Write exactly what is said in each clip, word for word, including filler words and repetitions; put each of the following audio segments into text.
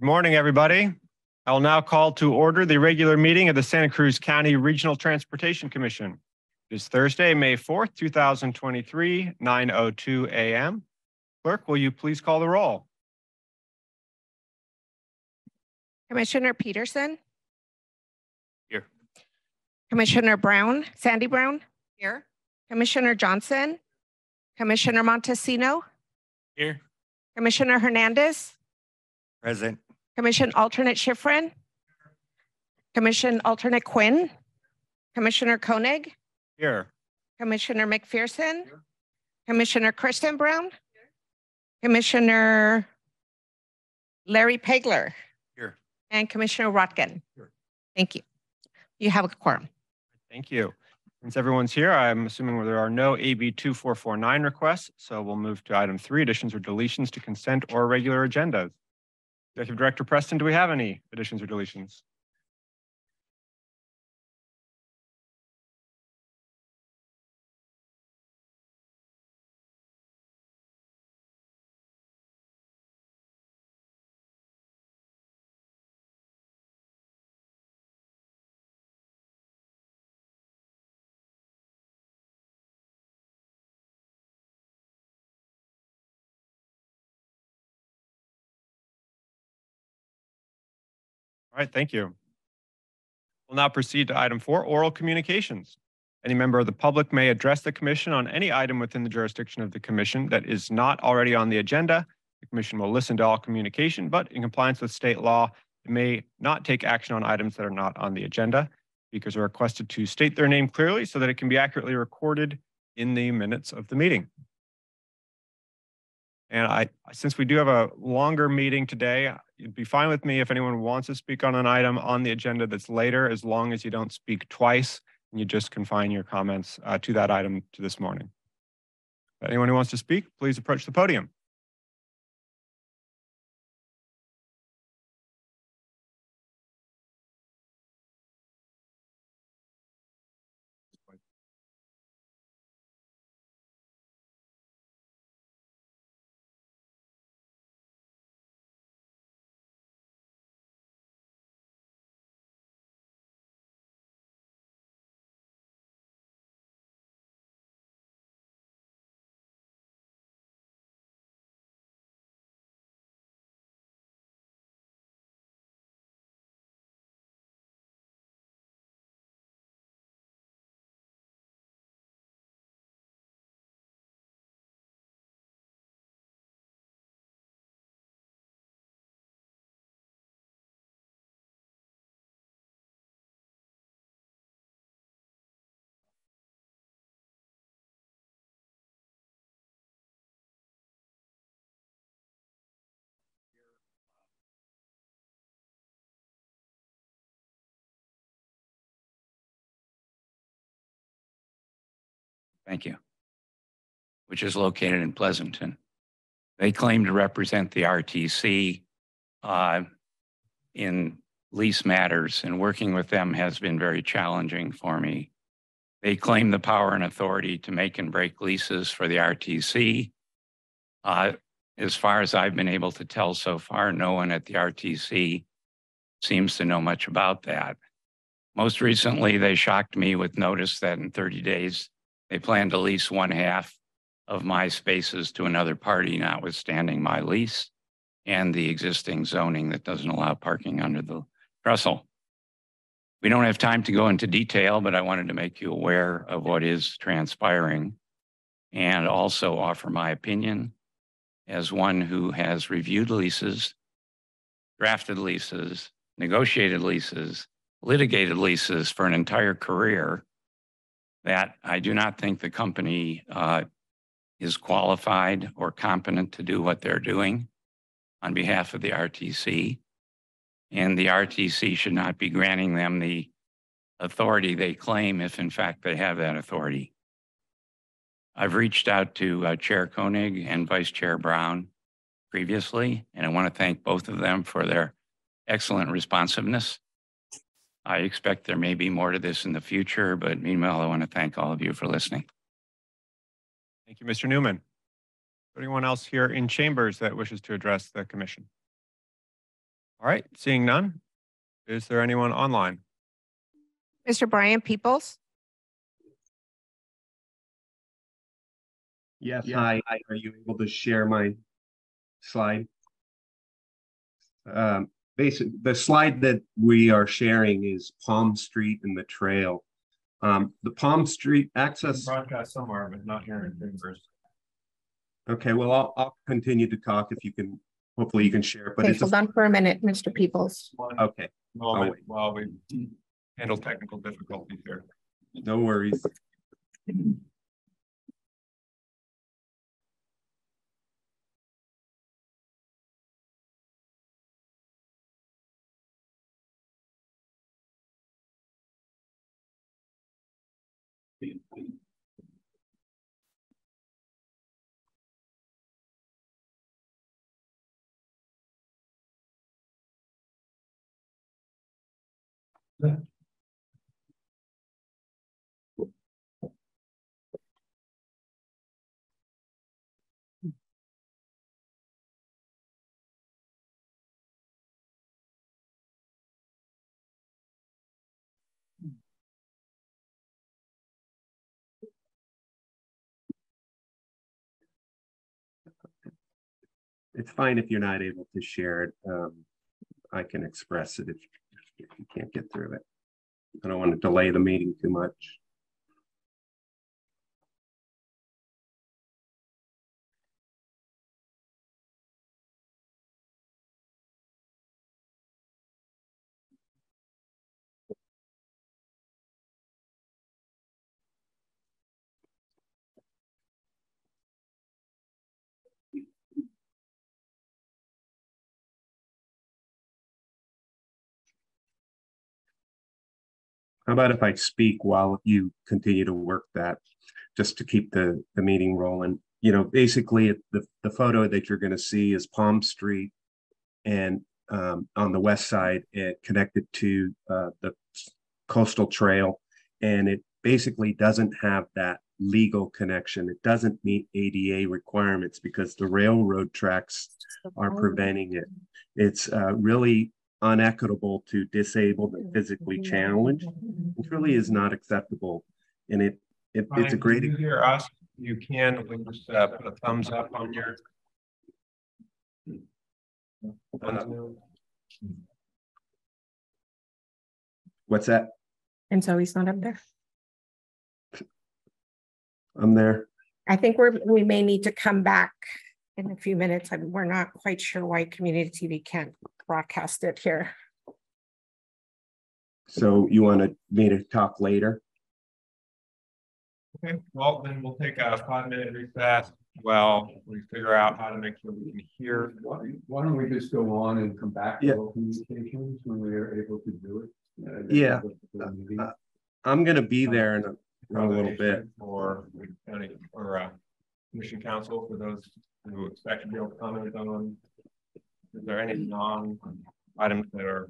Good morning, everybody. I will now call to order the regular meeting of the Santa Cruz County Regional Transportation Commission. It is Thursday, May fourth, two thousand twenty-three, nine oh two a m Clerk, will you please call the roll? Commissioner Peterson? Here. Commissioner Brown, Sandy Brown? Here. Commissioner Johnson? Commissioner Montesino? Here. Commissioner Hernandez? Present. Commission Alternate Schifrin? Commission Alternate Quinn? Commissioner Koenig? Here. Commissioner McPherson? Here. Commissioner Kristen Brown? Here. Commissioner Larry Pegler? Here. And Commissioner Rotkin? Here. Thank you. You have a quorum. Thank you. Since everyone's here, I'm assuming there are no A B two four four nine requests, so we'll move to item three, additions or deletions to consent or regular agendas. Executive Director Preston, do we have any additions or deletions? All right, thank you. We'll now proceed to item four, oral communications. Any member of the public may address the commission on any item within the jurisdiction of the commission that is not already on the agenda. The commission will listen to all communication, but in compliance with state law, it may not take action on items that are not on the agenda. Speakers are requested to state their name clearly so that it can be accurately recorded in the minutes of the meeting. And I, since we do have a longer meeting today, it'd be fine with me if anyone wants to speak on an item on the agenda that's later, as long as you don't speak twice and you just confine your comments uh, to that item to this morning. But anyone who wants to speak, please approach the podium. Thank you, which is located in Pleasanton. They claim to represent the R T C uh, in lease matters, and working with them has been very challenging for me. They claim the power and authority to make and break leases for the R T C. Uh, as far as I've been able to tell so far, no one at the R T C seems to know much about that. Most recently, they shocked me with notice that in thirty days, they plan to lease one half of my spaces to another party, notwithstanding my lease and the existing zoning that doesn't allow parking under the trestle. We don't have time to go into detail, but I wanted to make you aware of what is transpiring and also offer my opinion as one who has reviewed leases, drafted leases, negotiated leases, litigated leases for an entire career, that I do not think the company uh, is qualified or competent to do what they're doing on behalf of the R T C. And the R T C should not be granting them the authority they claim if in fact they have that authority. I've reached out to uh, Chair Koenig and Vice Chair Brown previously, and I want to thank both of them for their excellent responsiveness. I expect there may be more to this in the future, but meanwhile, I want to thank all of you for listening. Thank you, Mister Newman. Anyone else here in chambers that wishes to address the commission? All right, seeing none. Is there anyone online? Mister Brian Peoples? Yes, hi. Are you able to share my slide? Um, basically, the slide that we are sharing is Palm Street and the trail. Um, the Palm Street access. Broadcast somewhere, but not here in Denver. Okay, well, I'll, I'll continue to talk if you can, hopefully you can share, but Okay, it's hold a, on for a minute, Mister Peoples. okay, Moment wait. while we handle technical difficulties here. no worries. It's fine if you're not able to share it. Um, I can express it if, if you can't get through it. I don't want to delay the meeting too much. How about if I speak while you continue to work that, just to keep the, the meeting rolling? You know, basically the, the photo that you're going to see is Palm Street and um, on the west side, it connected to uh, the coastal trail. And it basically doesn't have that legal connection. It doesn't meet A D A requirements because the railroad tracks are preventing it. It's uh, really unequitable to disabled and physically challenged. It really is not acceptable. And it, it it's a great. Can you hear us? You can, we just uh, put a thumbs up on your. What's that? And so he's not up there. I'm there. I think we're, we may need to come back in a few minutes. I mean, we're not quite sure why community T V can't broadcast it here. So you wanted me to talk later? Okay, well, then we'll take a five minute recess while we figure out how to make sure we can hear. Why, why don't we just go on and come back to Yeah. local communications when we are able to do it? Uh, Yeah. uh, Uh, I'm going to be there in a, in a little bit. For county or uh, commission council for those who expect to be able to comment on. Is there any non items that are?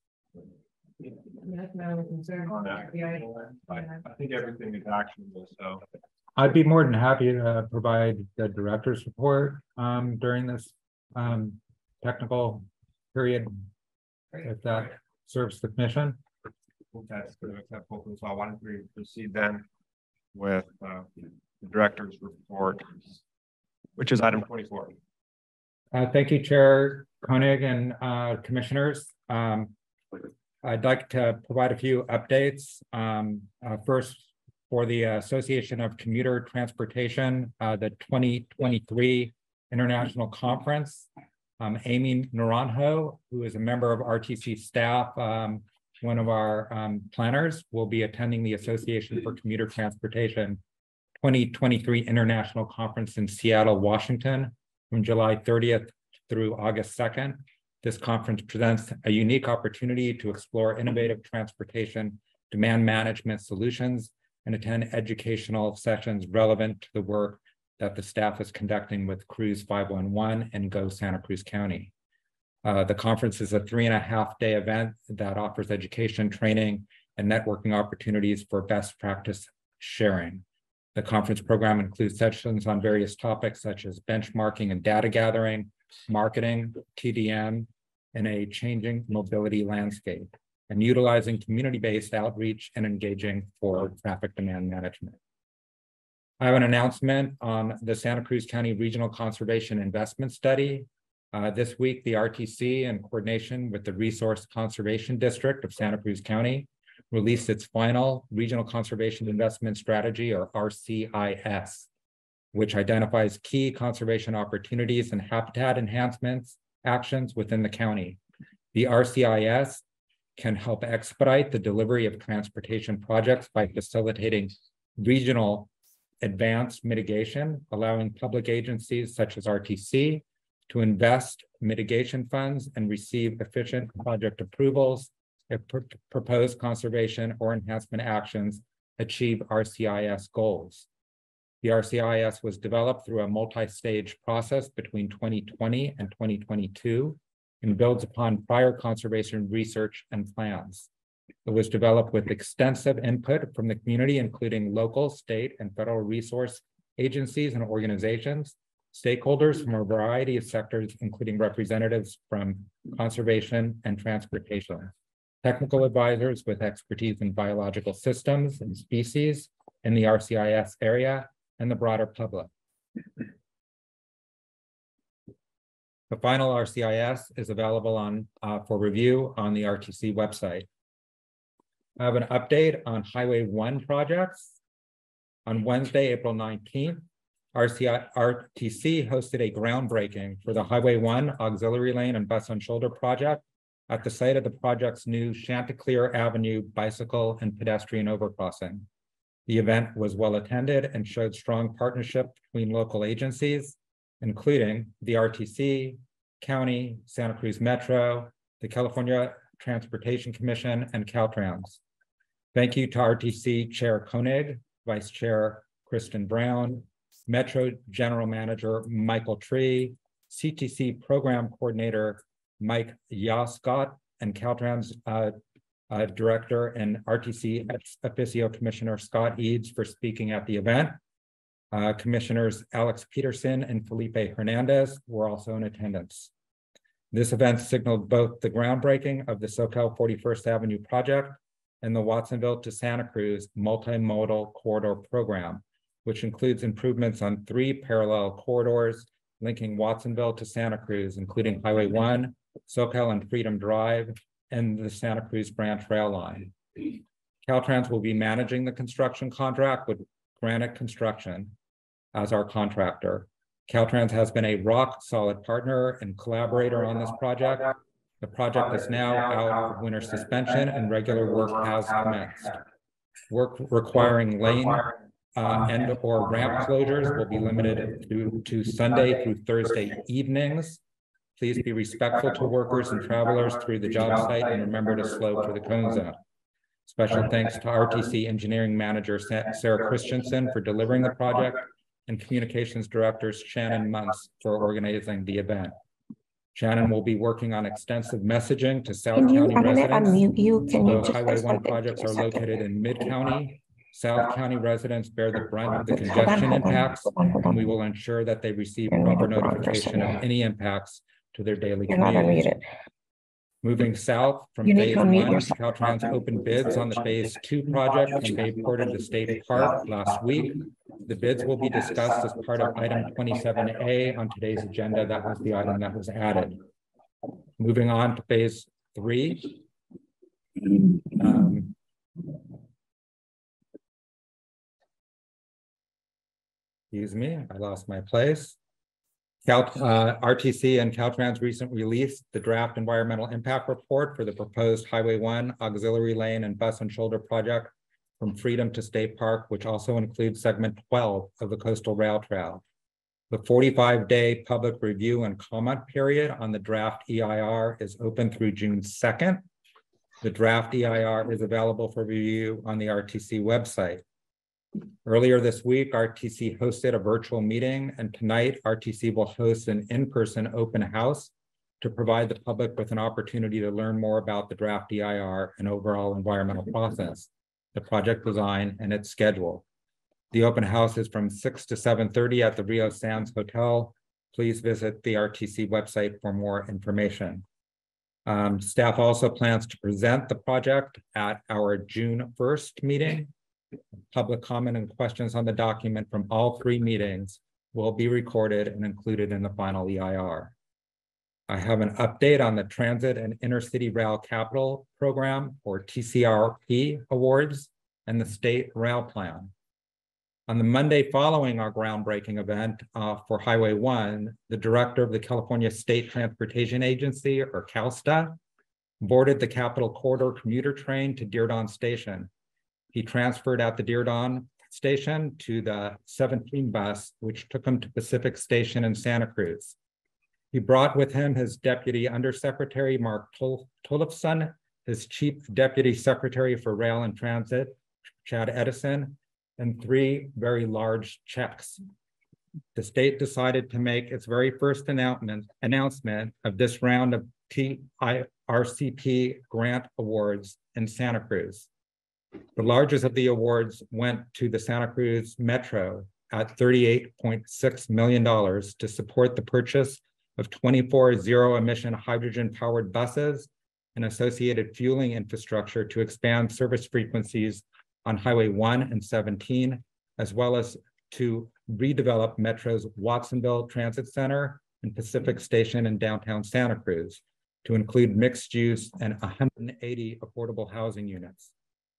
On that? I, I think everything is actionable, so. I'd be more than happy to provide the director's report um, during this um, technical period, if that serves the commission. That's acceptable as well. Why don't we proceed then with uh, the director's report, which is item twenty-four. Uh, thank you, Chair Koenig and uh, commissioners. Um, I'd like to provide a few updates. Um, uh, first, for the Association of Commuter Transportation, uh, the twenty twenty-three International Conference. Um, Amy Naranjo, who is a member of R T C staff, um, one of our um, planners, will be attending the Association for Commuter Transportation twenty twenty-three International Conference in Seattle, Washington, from July thirtieth through August second. This conference presents a unique opportunity to explore innovative transportation demand management solutions and attend educational sessions relevant to the work that the staff is conducting with Cruz five one one and Go Santa Cruz County. Uh, the conference is a three and a half day event that offers education, training, and networking opportunities for best practice sharing. The conference program includes sessions on various topics such as benchmarking and data gathering, marketing, T D M, in a changing mobility landscape and utilizing community-based outreach and engaging for traffic demand management. I have an announcement on the Santa Cruz County Regional Conservation Investment Study. Uh, this week, the R T C, in coordination with the Resource Conservation District of Santa Cruz County, released its final Regional Conservation Investment Strategy, or R C I S, which identifies key conservation opportunities and habitat enhancements actions within the county. The R C I S can help expedite the delivery of transportation projects by facilitating regional advanced mitigation, allowing public agencies such as R T C to invest mitigation funds and receive efficient project approvals if pr proposed conservation or enhancement actions achieve R C I S goals. The R C I S was developed through a multi-stage process between twenty twenty and twenty twenty-two and builds upon prior conservation research and plans. It was developed with extensive input from the community, including local, state, and federal resource agencies and organizations, stakeholders from a variety of sectors, including representatives from conservation and transportation, technical advisors with expertise in biological systems and species in the R C I S area, and the broader public. The final R C I S is available on uh, for review on the R T C website. I have an update on Highway one projects. On Wednesday, April nineteenth, R C I R T C hosted a groundbreaking for the Highway one Auxiliary Lane and Bus on Shoulder project at the site of the project's new Chanticleer Avenue bicycle and pedestrian overcrossing. The event was well attended and showed strong partnership between local agencies, including the R T C, County, Santa Cruz Metro, the California Transportation Commission, and Caltrans. Thank you to R T C Chair Koenig, Vice Chair Kristen Brown, Metro General Manager Michael Tree, C T C Program Coordinator Mike Yascott, and Caltrans uh, uh, Director and R T C ex officio Commissioner Scott Eads for speaking at the event. Uh, Commissioners Alex Peterson and Felipe Hernandez were also in attendance. This event signaled both the groundbreaking of the SoCal forty-first Avenue project and the Watsonville to Santa Cruz multimodal corridor program, which includes improvements on three parallel corridors linking Watsonville to Santa Cruz, including Highway one, SoCal and Freedom Drive, and the Santa Cruz Branch Rail Line. Caltrans will be managing the construction contract with Granite Construction as our contractor. Caltrans has been a rock-solid partner and collaborator on this project. The project is now out of winter suspension and regular work has commenced. Work requiring lane uh, and or ramp closures will be limited to, to Sunday through Thursday evenings. Please be respectful to workers and travelers through the job site and remember to slow to the cone zone. Special thanks to R T C Engineering Manager Sarah Christensen for delivering the project and Communications Directors Shannon Muntz for organizing the event. Shannon will be working on extensive messaging to South Can you, County I'm gonna residents. unmute you. Can you Though just Highway press one something? projects Give are me a second. located in Mid-County, South County residents bear the brunt of the Hold on, congestion hold on, impacts, hold on, hold and we on. will ensure that they receive You're proper muted, hold on for a notification of second. any impacts to their daily You're not commutes. unmuted. Moving south from You need phase to unmute one, yourself. Caltrans opened bids on the phase two project from Bayport to State Park last week. The bids will be discussed as part of item twenty-seven A on today's agenda. That was the item that was added. Moving on to phase three. Um, excuse me, I lost my place. Cal, uh, R T C and Caltrans recently released the draft environmental impact report for the proposed Highway one Auxiliary Lane and Bus and Shoulder project from Freedom to State Park, which also includes segment twelve of the Coastal Rail Trail. The forty-five day public review and comment period on the draft E I R is open through June second. The draft E I R is available for review on the R T C website. Earlier this week, R T C hosted a virtual meeting, and tonight R T C will host an in-person open house to provide the public with an opportunity to learn more about the draft E I R and overall environmental process, the project design, and its schedule. The open house is from six to seven thirty at the Rio Sands Hotel. Please visit the R T C website for more information. Um, staff also plans to present the project at our June first meeting. Public comment and questions on the document from all three meetings will be recorded and included in the final E I R. I have an update on the Transit and Intercity Rail Capital Program, or T C R P awards, and the State Rail Plan. On the Monday following our groundbreaking event uh, for Highway one, the director of the California State Transportation Agency, or CalSTA, boarded the Capital Corridor commuter train to Dearborn Station. He transferred at the Dearborn Station to the seventeen bus, which took him to Pacific Station in Santa Cruz. He brought with him his Deputy Undersecretary, Mark Tollefson, his Chief Deputy Secretary for Rail and Transit, Chad Edison, and three very large checks. The state decided to make its very first announcement, announcement of this round of T I R C P grant awards in Santa Cruz. The largest of the awards went to the Santa Cruz Metro at thirty-eight point six million dollars to support the purchase of twenty-four zero-emission hydrogen-powered buses and associated fueling infrastructure to expand service frequencies on Highway one and seventeen, as well as to redevelop Metro's Watsonville Transit Center and Pacific Station in downtown Santa Cruz to include mixed use and one hundred eighty affordable housing units.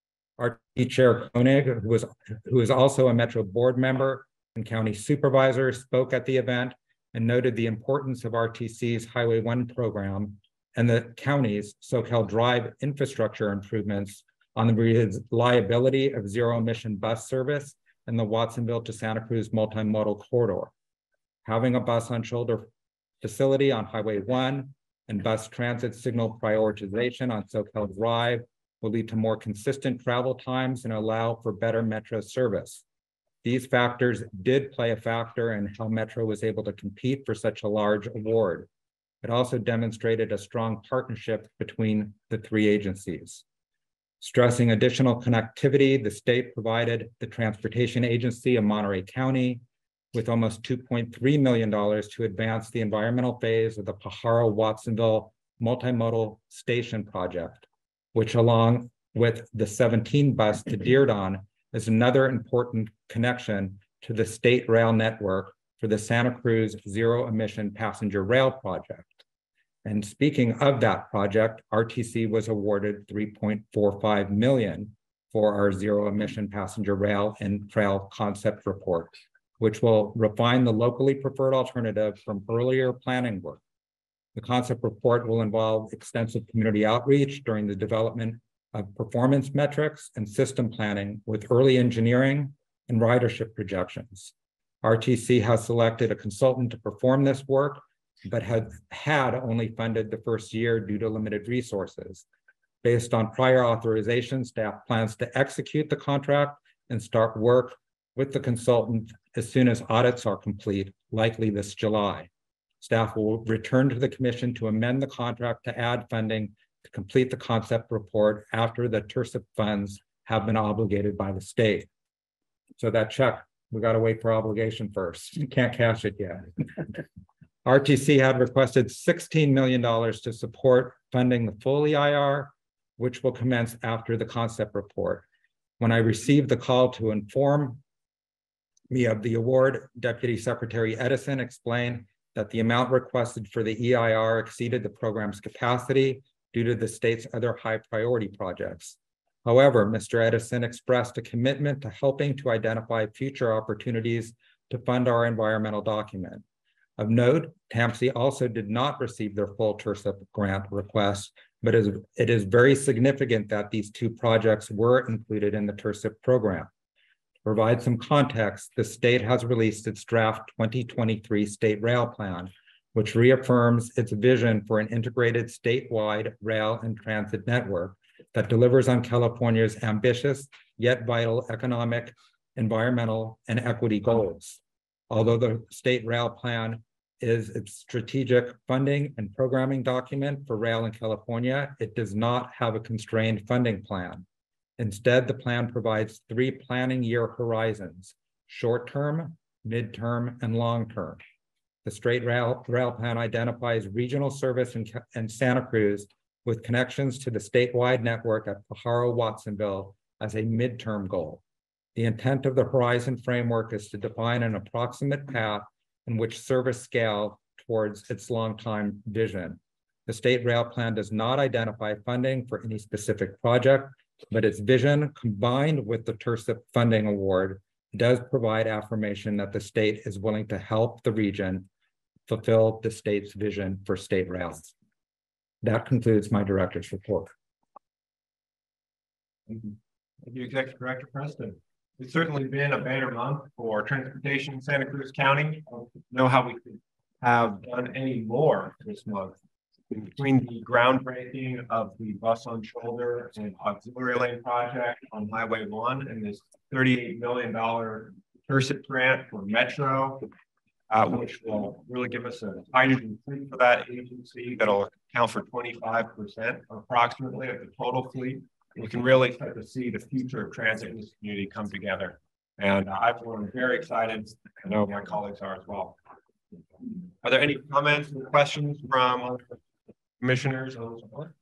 R T Chair Koenig, who was, who is also a Metro board member and county supervisor, spoke at the event and noted the importance of R T C's Highway one program and the county's SoCal Drive infrastructure improvements on the reliability of zero-emission bus service and the Watsonville to Santa Cruz multimodal corridor. Having a bus on shoulder facility on Highway one and bus transit signal prioritization on SoCal Drive will lead to more consistent travel times and allow for better Metro service. These factors did play a factor in how Metro was able to compete for such a large award. It also demonstrated a strong partnership between the three agencies. Stressing additional connectivity, the state provided the Transportation Agency of Monterey County with almost two point three million dollars to advance the environmental phase of the Pajaro-Watsonville multimodal station project, which along with the seventeen bus to Dearborn is another important connection to the state rail network for the Santa Cruz Zero Emission Passenger Rail Project. And speaking of that project, R T C was awarded three point four five million dollars for our Zero Emission Passenger Rail and Trail Concept Report, which will refine the locally preferred alternative from earlier planning work. The concept report will involve extensive community outreach during the development of performance metrics and system planning with early engineering and ridership projections. R T C has selected a consultant to perform this work, but had, had only funded the first year due to limited resources. Based on prior authorization, staff plans to execute the contract and start work with the consultant as soon as audits are complete, likely this July. Staff will return to the commission to amend the contract to add funding to complete the concept report after the T R S I P funds have been obligated by the state. So that check, we got to wait for obligation first. You can't cash it yet. R T C had requested sixteen million dollars to support funding the full E I R, which will commence after the concept report. When I received the call to inform me of the award, Deputy Secretary Edison explained that the amount requested for the E I R exceeded the program's capacity due to the state's other high priority projects. However, Mister Edison expressed a commitment to helping to identify future opportunities to fund our environmental document. Of note, T A M C also did not receive their full T R S I P grant request, but it is very significant that these two projects were included in the T R S I P program. To provide some context, the state has released its draft twenty twenty-three State Rail Plan, which reaffirms its vision for an integrated statewide rail and transit network that delivers on California's ambitious yet vital economic, environmental, and equity goals. Although the State Rail Plan is its strategic funding and programming document for rail in California, it does not have a constrained funding plan. Instead, the plan provides three planning year horizons: short-term, mid-term, and long-term. The State Rail, Rail Plan identifies regional service in, in Santa Cruz with connections to the statewide network at Pajaro-Watsonville as a midterm goal. The intent of the Horizon framework is to define an approximate path in which service scale towards its long-time vision. The state rail plan does not identify funding for any specific project, but its vision combined with the T R S I P funding award does provide affirmation that the state is willing to help the region fulfill the state's vision for state rails. That concludes my director's report. Thank you. Thank you, Executive Director Preston. It's certainly been a banner month for transportation in Santa Cruz County. I don't know how we could have done any more this month. Between the groundbreaking of the bus on shoulder and auxiliary lane project on Highway one and this thirty-eight million dollar T R S I P grant for Metro, uh, which will really give us a hydrogen fleet for that agency that'll account for twenty-five percent approximately of the total fleet. We can really start to see the future of transit in this community come together. And uh, I've been very excited. I know my colleagues are as well. Are there any comments or questions from commissioners on this report?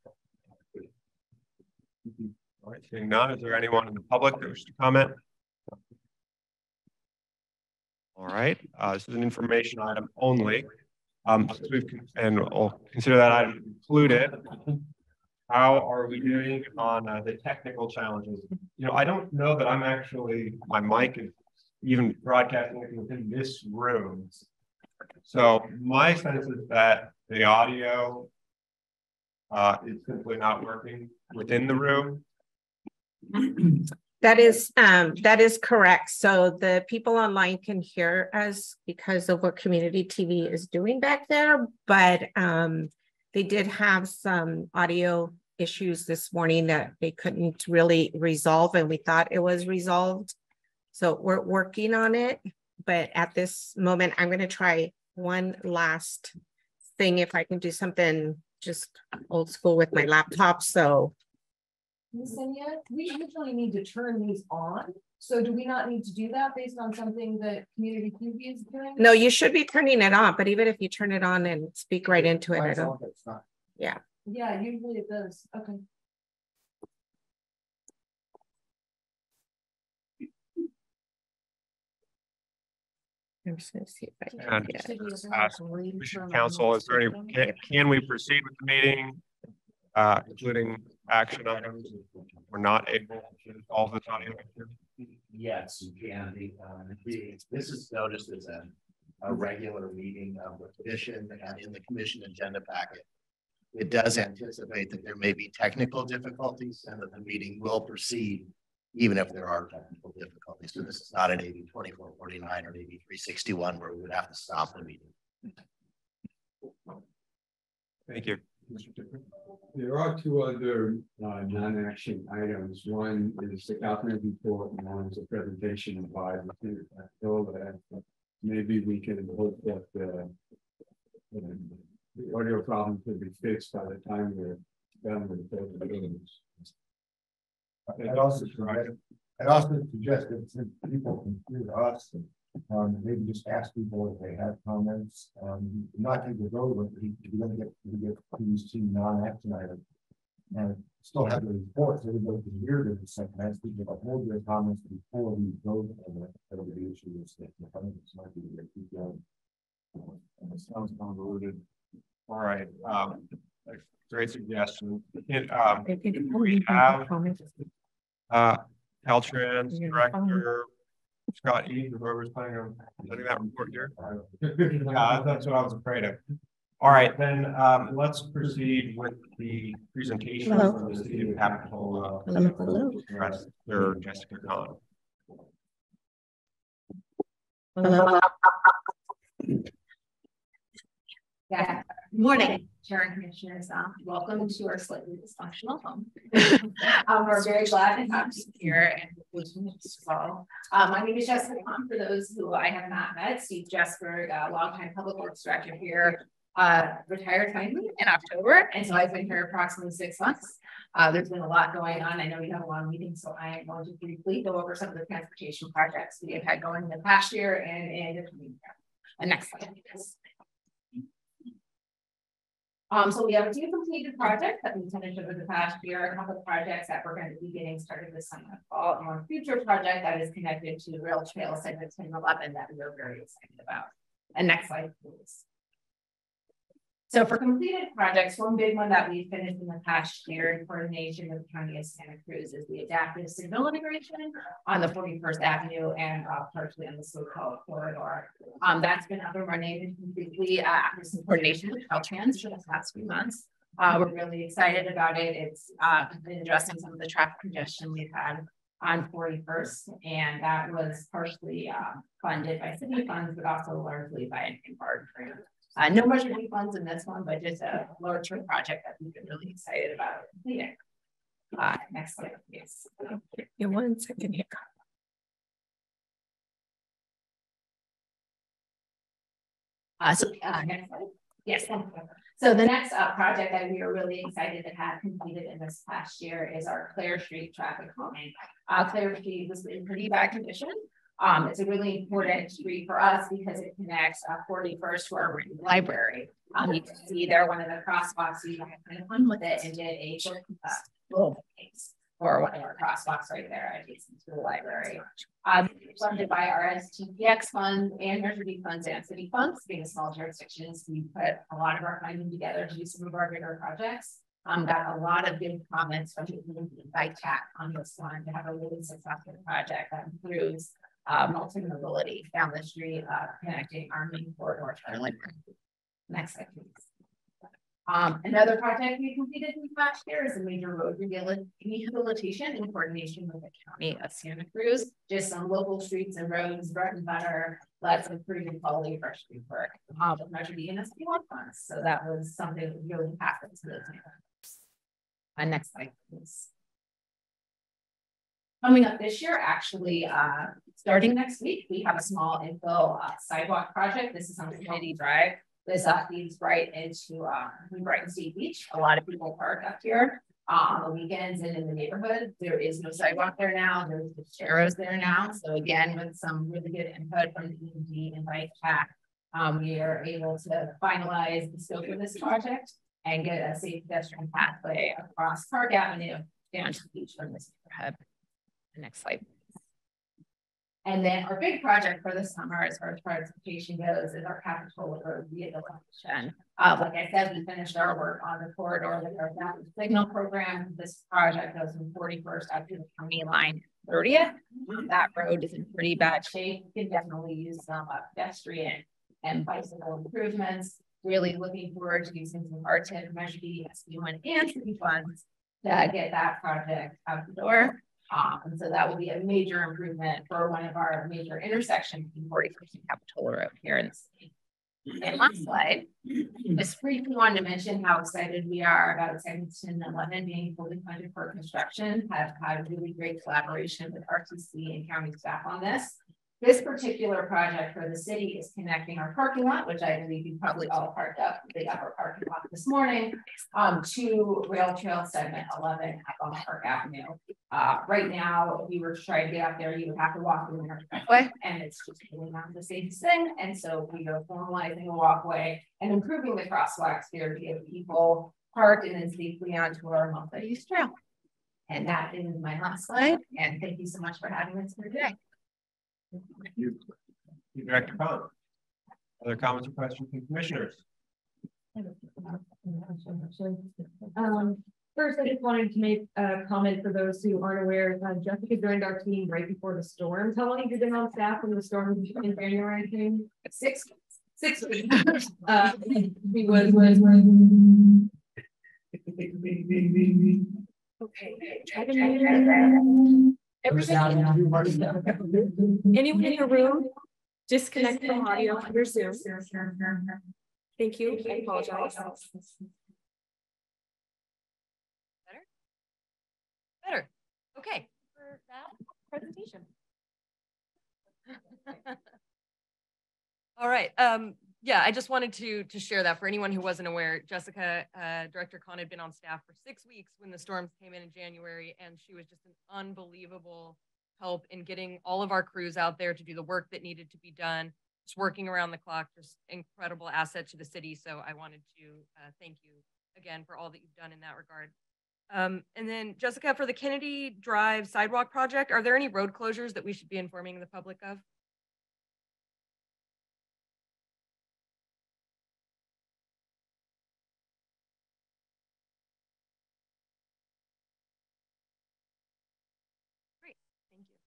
All right, seeing none, is there anyone in the public that wishes to comment? All right, uh, this is an information item only. Um, so we've, and we'll consider that item included. How are we doing on uh, the technical challenges? You know, I don't know that I'm actually, my mic is even broadcasting within this room. So my sense is that the audio uh, is simply not working within the room. That is um, that is correct. So the people online can hear us because of what community T V is doing back there, but um, they did have some audio issues this morning that they couldn't really resolve, and we thought it was resolved. So we're working on it, but at this moment, I'm going to try one last thing if I can do something just old school with my laptop. So Yesenia, we usually need to turn these on. So do we not need to do that based on something that community T V is doing? no, you should be turning it on, but even if you turn it on and speak right into it, I don't. Yeah. Yeah, usually it does. Okay. I'm just gonna see if I can And get it. uh, Commission Council, is there any, can, can we proceed with the meeting, uh, including action items? We're not able to solve this audio. Yes, you can. The, um, the- this is noticed as a, a regular meeting of the commission and in the commission agenda packet. It does anticipate that there may be technical difficulties and that the meeting will proceed even if there are technical difficulties. So this is not an A B twenty-four forty-nine or A B three sixty-one where we would have to stop the meeting. Thank you. There are two other uh, non-action items. One is the Kaufman report, and one is a presentation by Lieutenant Hill. That maybe we can hope that uh, the audio problem could be fixed by the time we're done with the meetings. I'd also suggest, I'd also suggest that since people can hear us, um, maybe just ask people if they have comments. Um, not take the vote, but we we don't get we get these two non-action items, and still have the reports. Everybody can hear them. Second, ask people to hold their comments before we vote on it. That'll be the issue. Is that I think this might be the way to go. And it sounds convoluted. All right. Um, great suggestion. It, um, we have uh, Caltrans Director Scott E. Whoever's planning on letting that report here. Yeah, that's what I was afraid of. All right, then um, let's proceed with the presentation Hello. from the City of Capitola. Hello. Hello. Director Jessica Kahn. Hello. Yeah. Morning, Chair and Commissioners. Um, welcome to our slightly dysfunctional home. um, we're very glad to have you here and as well. Um, my name is Jessica Kahn. For those who I have not met, Steve Jesper, uh, longtime public works director here, uh, retired finally in October, and so I've been here approximately six months. Uh, there's been a lot going on. I know we have a long meeting, so I am going to briefly go over some of the transportation projects we have had going in the past year and in the coming year. The next slide, please. Um, so we have a few completed projects that we finished over the past year, a couple of projects that we're going to be getting started this summer and fall, and one future project that is connected to the rail trail segment ten eleven that we are very excited about. And next slide, please. So for completed projects, one big one that we finished in the past year in coordination with the County of Santa Cruz is the adaptive signal integration on the forty-first Avenue and uh, partially on the so-called corridor. Um, that's been up and running completely uh, after some coordination with Caltrans for the past few months. Uh, we're really excited about it. It's uh, been addressing some of the traffic congestion we've had on forty-first, and that was partially uh, funded by city funds, but also largely by an in-part grant. Uh, no measurement funds in this one, but just a lower term project that we've been really excited about completing. Uh, next slide, please. In one second here. Uh, so uh, next slide. Yes, thank you. So the next uh, project that we are really excited to have completed in this past year is our Clare Street traffic calming. Uh, Clare Street was in pretty bad condition. Um, it's a really important street for us because it connects uh, forty-first to our library. Um, you can see there one of the crosswalks. We had kind of fun with it and did a uh, little case for one of our crosswalks right there adjacent to the library. Um, funded by our S T P X funds and Measure B funds and city funds. Being small jurisdictions, we put a lot of our funding together to do some of our bigger projects. Um, got a lot of good comments from the bike chat on this one to have a really successful project that improves Uh, multi-mobility down the street, uh, connecting our main corridor to our library. Next slide, please. Um, another project we completed in last year is a major road rehabilitation in coordination with the County of Santa Cruz. Just some local streets and roads, bread and butter, lots of pretty quality of our street work. Um, with Measure B and S B one funds. So that was something that really happened to those neighborhoods. Uh, next slide, please. Coming up this year, actually, uh, starting next week, we have a small infill uh, sidewalk project. This is on Kennedy Drive. This uh, leads right into uh, Brighton State Beach. A lot of people park up here uh, on the weekends and in the neighborhood. There is no sidewalk there now. There's just arrows there now. So again, with some really good input from the E M D and Bike Pack, um, we are able to finalize the scope of this project and get a safe pedestrian pathway across Park Avenue down to the beach from this neighborhood. Next slide. And then our big project for the summer, as far as transportation goes, is our Capitola Road rehabilitation. Uh, like I said, we finished our work on the corridor with our signal program. This project goes from forty-first up to the county line thirtieth. That road is in pretty bad shape. You can definitely use some uh, pedestrian and bicycle improvements. Really looking forward to using some R T I P, Measure B, S B one, and city funds to get that project out the door. Um, and so that will be a major improvement for one of our major intersections in forty-first and Capitola Road here in the city. And last slide, just briefly wanted to mention how excited we are about segment ten eleven being fully funded for construction. Have had really great collaboration with R T C and county staff on this. This particular project for the city is connecting our parking lot, which I believe you probably all parked up the upper parking lot this morning, um, to rail trail segment eleven up on Park Avenue. Uh, right now, if you were to try to get up there, you would have to walk through the walkway, and it's just really not the safest thing. And so we are formalizing a walkway and improving the crosswalks here to give people park and then safely onto our multi-use trail. And that is my last slide. And thank you so much for having us here today. Thank you. Director Khan. Other comments or questions from commissioners? Um, first, I just wanted to make a comment for those who aren't aware. Uh, Jessica joined our team right before the storms. How long have you been on staff when the storm in January came? Six. Six weeks. uh, he was was. Okay. Anyone in the room, disconnect from audio under Zoom. Thank you. I apologize. Better? Better. Okay. For that presentation. All right. Um, yeah, I just wanted to, to share that for anyone who wasn't aware. Jessica, uh, Director Khan, had been on staff for six weeks when the storms came in in January, and she was just an unbelievable help in getting all of our crews out there to do the work that needed to be done, just working around the clock, just incredible asset to the city. So I wanted to uh, thank you again for all that you've done in that regard. Um, and then Jessica, for the Kennedy Drive sidewalk project, are there any road closures that we should be informing the public of? Great, thank you.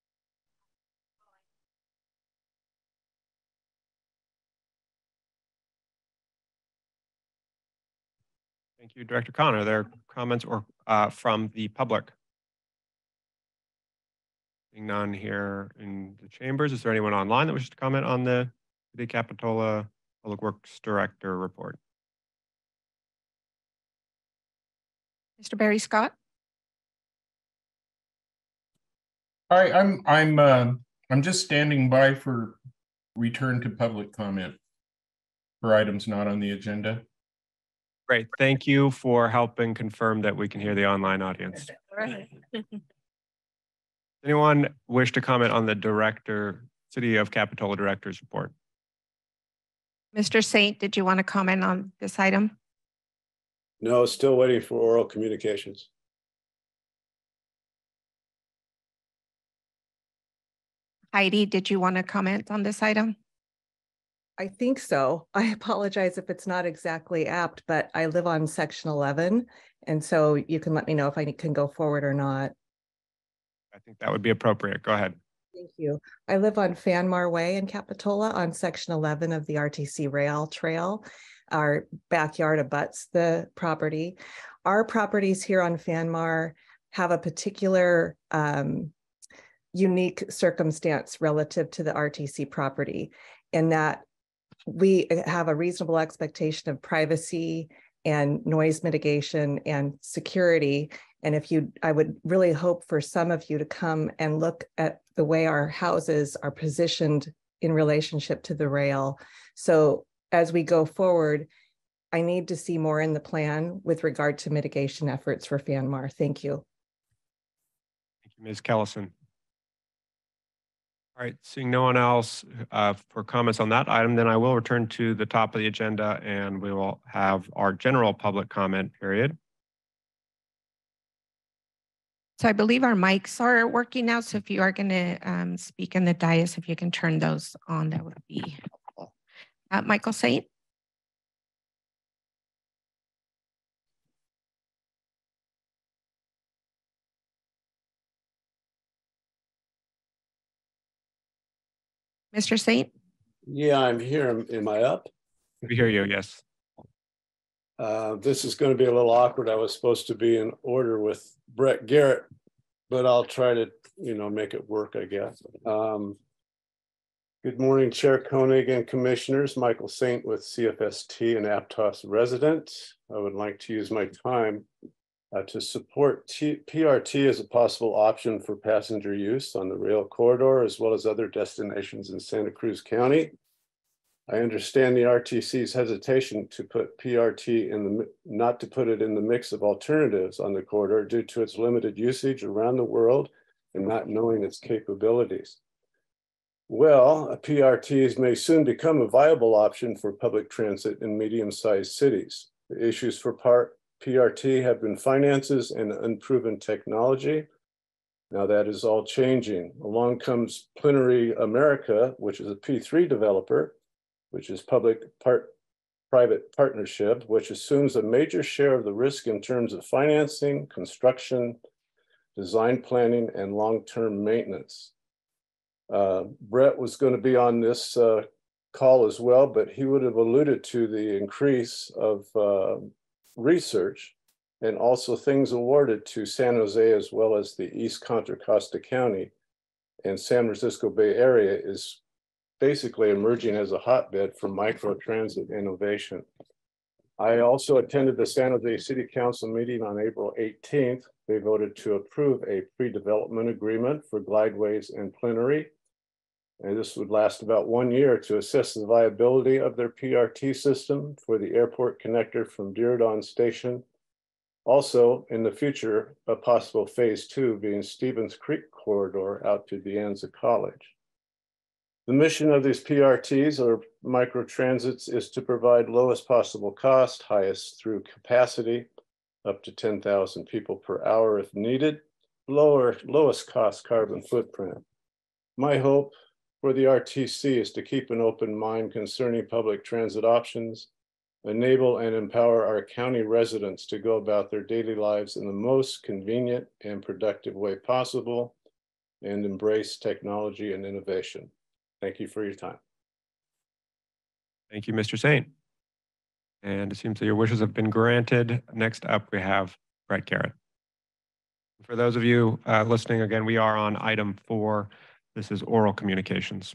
Thank you, Director Khan. Are there comments or uh, from the public? Seeing none here in the chambers. Is there anyone online that wishes to comment on the City of Capitola Public Works Director report? Mister Barry Scott? Hi, I'm I'm uh, I'm just standing by for return to public comment for items not on the agenda. Great. Thank you for helping confirm that we can hear the online audience. Right. Anyone wish to comment on the director, City of Capitola Director's report? Mister Saint, did you want to comment on this item? No, still waiting for oral communications. Heidi, did you want to comment on this item? I think so. I apologize if it's not exactly apt, but I live on section eleven. And so you can let me know if I can go forward or not. I think that would be appropriate. Go ahead. Thank you. I live on Fanmar Way in Capitola on section eleven of the R T C Rail Trail. Our backyard abuts the property. Our properties here on Fanmar have a particular um, unique circumstance relative to the R T C property, in that we have a reasonable expectation of privacy and noise mitigation and security. And if you, I would really hope for some of you to come and look at the way our houses are positioned in relationship to the rail. So as we go forward, I need to see more in the plan with regard to mitigation efforts for Fanmar. Thank you. Thank you, Miz Kellison. All right, seeing no one else uh, for comments on that item, then I will return to the top of the agenda and we will have our general public comment period. So I believe our mics are working now. So if you are going to um, speak in the dais, if you can turn those on, that would be helpful. Uh, Michael Saint. Mister Saint? Yeah, I'm here. Am I up? We hear you, yes. Uh, this is going to be a little awkward. I was supposed to be in order with Brett Garrett, but I'll try to, you know, make it work, I guess. Um, good morning, Chair Koenig and Commissioners. Michael Saint with C F S T and Aptos resident. I would like to use my time uh, to support T P R T as a possible option for passenger use on the rail corridor, as well as other destinations in Santa Cruz County. I understand the R T C's hesitation to put P R T in the, not to put it in the mix of alternatives on the corridor due to its limited usage around the world and not knowing its capabilities. Well, P R Ts may soon become a viable option for public transit in medium-sized cities. The issues for part P R T have been finances and unproven technology. Now that is all changing. Along comes Plenary America, which is a P three developer, which is public part private partnership, which assumes a major share of the risk in terms of financing, construction, design planning, and long-term maintenance. Uh, Brett was going to be on this uh, call as well, but he would have alluded to the increase of uh, research and also things awarded to San Jose as well as the East Contra Costa County and San Francisco Bay Area is basically emerging as a hotbed for microtransit innovation. I also attended the San Jose City Council meeting on April eighteenth. They voted to approve a pre-development agreement for glideways and plenary. And this would last about one year to assess the viability of their P R T system for the airport connector from Diridon Station. Also, in the future, a possible phase two being Stevens Creek corridor out to De Anza College. The mission of these P R Ts or microtransits is to provide lowest possible cost, highest through capacity, up to ten thousand people per hour if needed, lower, lowest cost carbon footprint. My hope for the R T C is to keep an open mind concerning public transit options, enable and empower our county residents to go about their daily lives in the most convenient and productive way possible, and embrace technology and innovation. Thank you for your time. Thank you, Mister Saint. And it seems that your wishes have been granted. Next up, we have Brett Garrett. For those of you uh, listening, again, we are on item four. This is oral communications.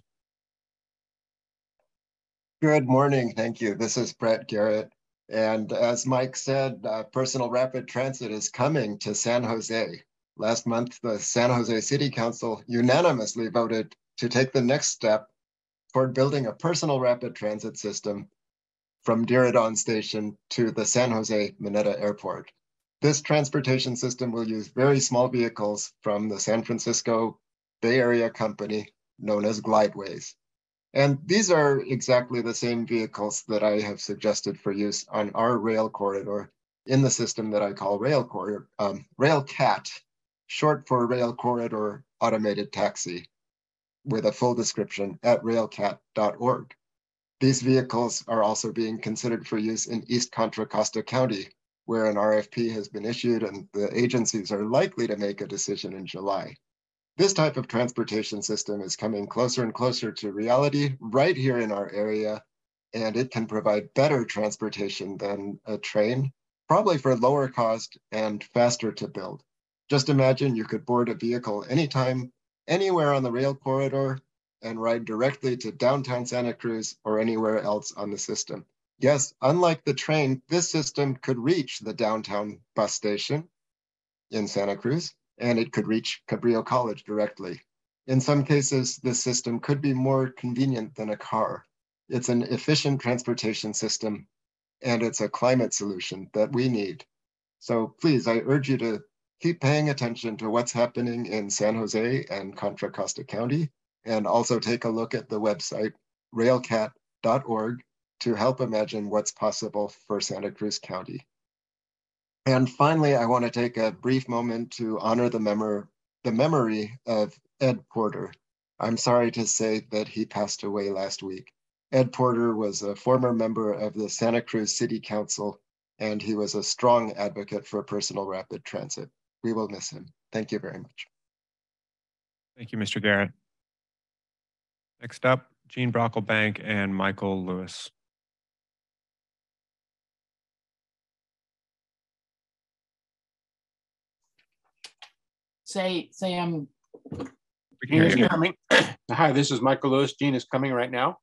Good morning. Thank you. This is Brett Garrett. And as Mike said, uh, personal rapid transit is coming to San Jose. Last month, the San Jose City Council unanimously voted to take the next step toward building a personal rapid transit system from Diridon Station to the San Jose Mineta Airport. This transportation system will use very small vehicles from the San Francisco Bay Area company known as Glideways. And these are exactly the same vehicles that I have suggested for use on our rail corridor in the system that I call Rail Corridor, um, RailCat, short for Rail Corridor Automated Taxi, with a full description at railcat dot org. These vehicles are also being considered for use in East Contra Costa County, where an R F P has been issued and the agencies are likely to make a decision in July. This type of transportation system is coming closer and closer to reality right here in our area, and it can provide better transportation than a train, probably for lower cost and faster to build. Just imagine you could board a vehicle anytime, anywhere on the rail corridor and ride directly to downtown Santa Cruz or anywhere else on the system. Yes, unlike the train, this system could reach the downtown bus station in Santa Cruz, and it could reach Cabrillo College directly. In some cases, this system could be more convenient than a car. It's an efficient transportation system, and it's a climate solution that we need. So please, I urge you to keep paying attention to what's happening in San Jose and Contra Costa County, and also take a look at the website, railcat dot org, to help imagine what's possible for Santa Cruz County. And finally, I want to take a brief moment to honor the, memor the memory of Ed Porter. I'm sorry to say that he passed away last week. Ed Porter was a former member of the Santa Cruz City Council, and he was a strong advocate for personal rapid transit. We will miss him. Thank you very much. Thank you, Mister Garrett. Next up, Jean Brocklebank and Michael Lewis. Say, say I'm. We can hear you. Coming. Hi, this is Michael Lewis. Jean is coming right now.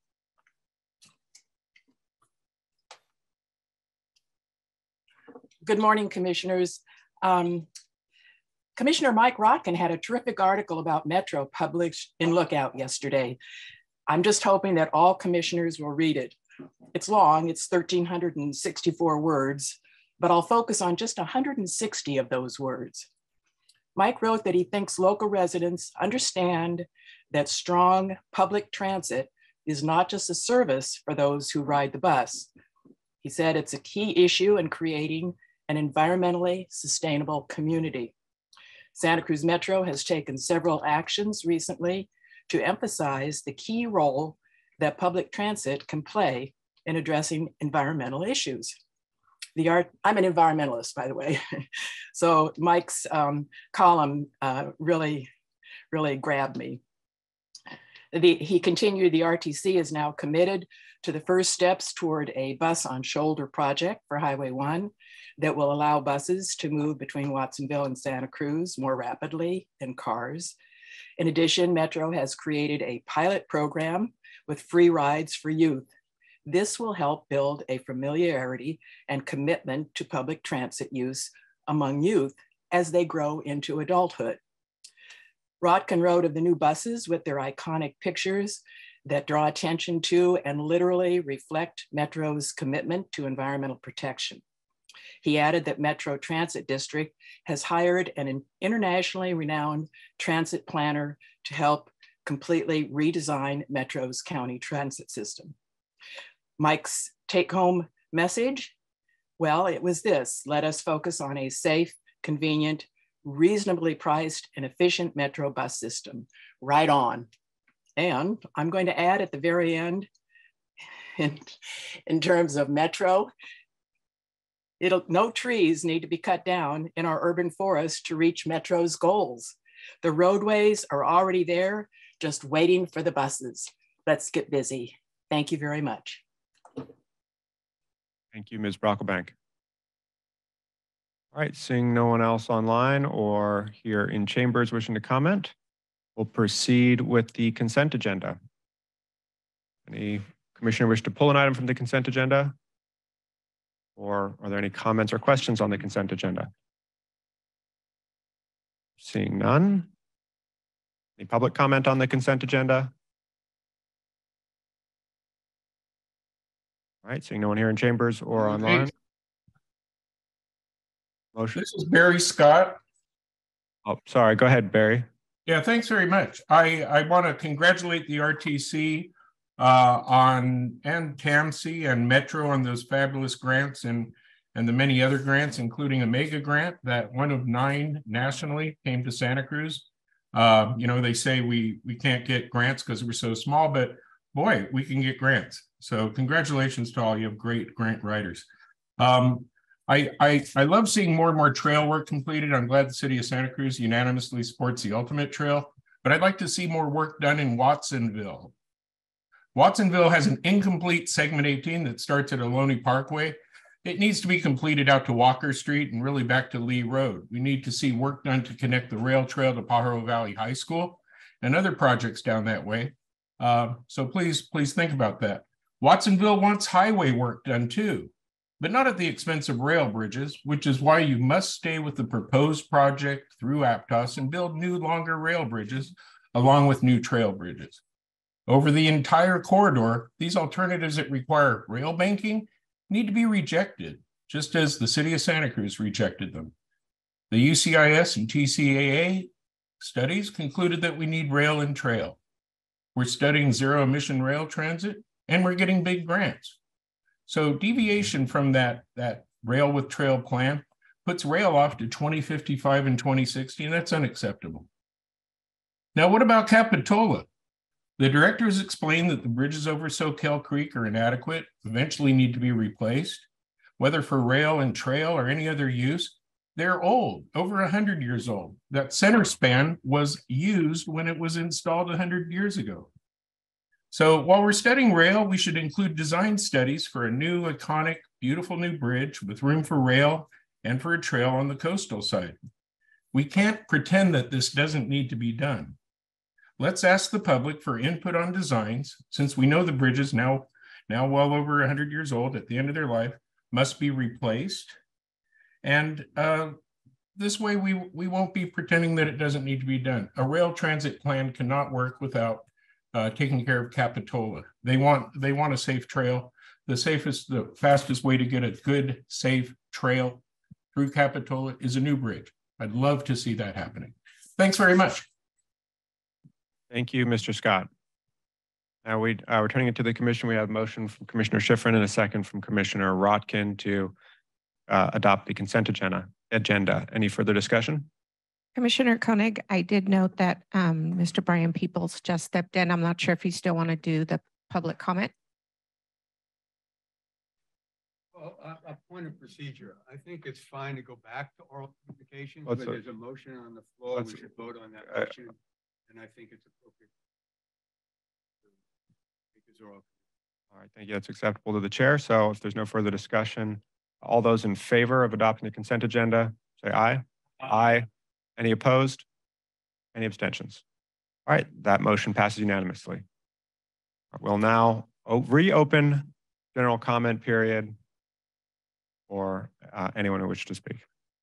Good morning, commissioners. Um, Commissioner Mike Rotkin had a terrific article about Metro published in Lookout yesterday. I'm just hoping that all commissioners will read it. It's long, it's one thousand three hundred sixty-four words, but I'll focus on just one hundred sixty of those words. Mike wrote that he thinks local residents understand that strong public transit is not just a service for those who ride the bus. He said it's a key issue in creating an environmentally sustainable community. Santa Cruz Metro has taken several actions recently to emphasize the key role that public transit can play in addressing environmental issues. The art, I'm an environmentalist, by the way. So Mike's um, column uh, really, really grabbed me. The, he continued, the R T C is now committed to the first steps toward a bus on shoulder project for Highway one that will allow buses to move between Watsonville and Santa Cruz more rapidly than cars. In addition, Metro has created a pilot program with free rides for youth. This will help build a familiarity and commitment to public transit use among youth as they grow into adulthood. Rotkin wrote of the new buses with their iconic pictures that draw attention to and literally reflect Metro's commitment to environmental protection. He added that Metro Transit District has hired an internationally renowned transit planner to help completely redesign Metro's county transit system. Mike's take-home message, well, it was this: let us focus on a safe, convenient, reasonably priced, and efficient Metro bus system. Right on. And I'm going to add at the very end, in, in terms of Metro, it'll, no trees need to be cut down in our urban forest to reach Metro's goals. The roadways are already there, just waiting for the buses. Let's get busy. Thank you very much. Thank you, Miz Brocklebank. All right, seeing no one else online or here in chambers wishing to comment, we'll proceed with the consent agenda. Any commissioner wish to pull an item from the consent agenda? Or are there any comments or questions on the consent agenda? Seeing none. Any public comment on the consent agenda? All right, seeing no one here in chambers or online. Motion. This is Barry Scott. Oh, sorry. Go ahead, Barry. Yeah, thanks very much. I, I want to congratulate the R T C uh, on and T A M C and Metro on those fabulous grants and, and the many other grants, including a mega grant that one of nine nationally came to Santa Cruz. Uh, you know, they say we, we can't get grants because we're so small, but boy, we can get grants. So congratulations to all you have great grant writers. Um, I, I, I love seeing more and more trail work completed. I'm glad the city of Santa Cruz unanimously supports the Ultimate Trail, but I'd like to see more work done in Watsonville. Watsonville has an incomplete segment eighteen that starts at Ohlone Parkway. It needs to be completed out to Walker Street and really back to Lee Road. We need to see work done to connect the rail trail to Pajaro Valley High School and other projects down that way. Uh, so please, please think about that. Watsonville wants highway work done too, but not at the expense of rail bridges, which is why you must stay with the proposed project through Aptos and build new longer rail bridges along with new trail bridges. Over the entire corridor, these alternatives that require rail banking need to be rejected, just as the city of Santa Cruz rejected them. The U C I S and T C A A studies concluded that we need rail and trail. We're studying zero emission rail transit and we're getting big grants. So deviation from that, that rail with trail plan puts rail off to twenty fifty-five and twenty sixty, and that's unacceptable. Now, what about Capitola? The directors explained that the bridges over Soquel Creek are inadequate, eventually need to be replaced. Whether for rail and trail or any other use, they're old, over one hundred years old. That center span was used when it was installed one hundred years ago. So while we're studying rail, we should include design studies for a new, iconic, beautiful new bridge with room for rail and for a trail on the coastal side. We can't pretend that this doesn't need to be done. Let's ask the public for input on designs, since we know the bridges now, now well over one hundred years old at the end of their life must be replaced. And uh, this way we, we won't be pretending that it doesn't need to be done. A rail transit plan cannot work without uh, taking care of Capitola. They want, they want a safe trail. The safest, the fastest way to get a good, safe trail through Capitola is a new bridge. I'd love to see that happening. Thanks very much. Thank you, Mister Scott. Now we uh, returning it to the commission. We have a motion from Commissioner Schifrin and a second from Commissioner Rotkin to uh, adopt the consent agenda. Agenda. Any further discussion? Commissioner Koenig, I did note that um, Mister Brian Peoples just stepped in. I'm not sure if you still want to do the public comment. Well, a, a point of procedure. I think it's fine to go back to oral communication, Let's but a, there's a motion on the floor. We should vote on that uh, motion, and I think it's appropriate. All right, thank you. That's acceptable to the chair. So if there's no further discussion, all those in favor of adopting the consent agenda, say aye. Aye. Aye. Any opposed? Any abstentions? All right, that motion passes unanimously. We'll now reopen general comment period for uh, anyone who wishes to speak.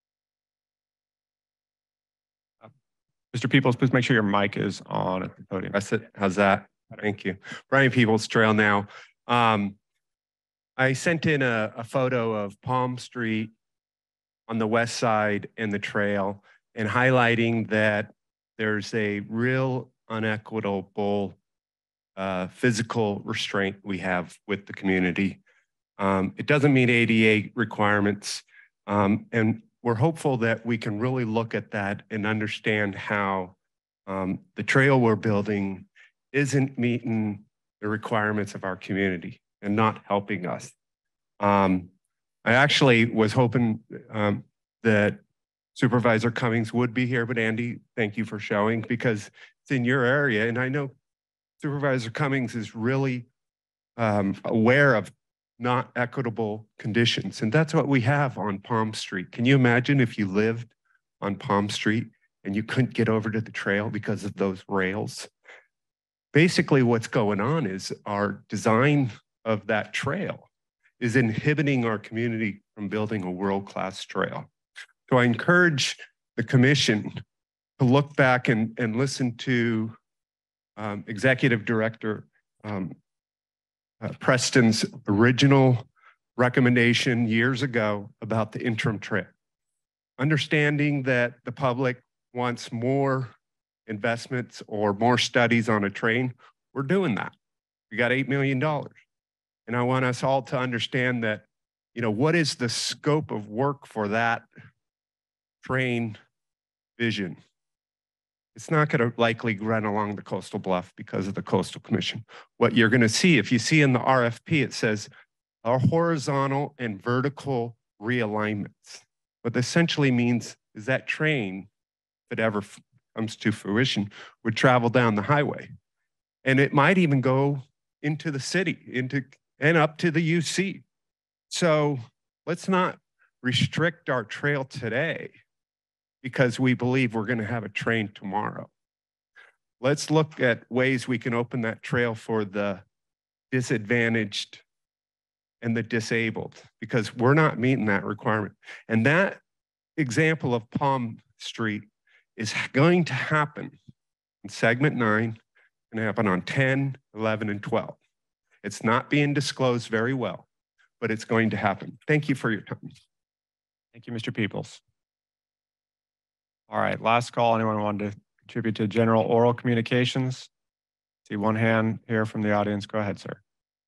Uh, Mister Peoples, please make sure your mic is on at the podium. That's it. How's that? Thank you. Brian Peoples, Trail Now. Um, I sent in a, a photo of Palm Street on the west side and the trail, and highlighting that there's a real unequitable uh, physical restraint we have with the community. Um, it doesn't meet A D A requirements. Um, and we're hopeful that we can really look at that and understand how um, the trail we're building isn't meeting the requirements of our community and not helping us. Um, I actually was hoping um, that Supervisor Cummings would be here, but Andy, thank you for showing, because it's in your area. And I know Supervisor Cummings is really um, aware of not equitable conditions. And that's what we have on Palm Street. Can you imagine if you lived on Palm Street and you couldn't get over to the trail because of those rails? Basically, what's going on is our design of that trail is inhibiting our community from building a world-class trail. So I encourage the commission to look back and, and listen to um, Executive Director um, uh, Preston's original recommendation years ago about the interim trail. Understanding that the public wants more investments or more studies on a train, we're doing that. We got eight million dollars. And I want us all to understand that, you know, what is the scope of work for that train vision? It's not going to likely run along the coastal bluff because of the Coastal Commission. What you're going to see, if you see in the R F P, it says our horizontal and vertical realignments. What this essentially means is that train, if it ever comes to fruition, would travel down the highway. And it might even go into the city, into and up to the U C. So let's not restrict our trail today because we believe we're going to have a train tomorrow. Let's look at ways we can open that trail for the disadvantaged and the disabled, because we're not meeting that requirement. And that example of Palm Street is going to happen in segment nine, going to happen on ten, eleven, and twelve. It's not being disclosed very well, but it's going to happen. Thank you for your time. Thank you, Mister Peoples. All right, last call. Anyone want to contribute to general oral communications? See one hand here from the audience. Go ahead, sir.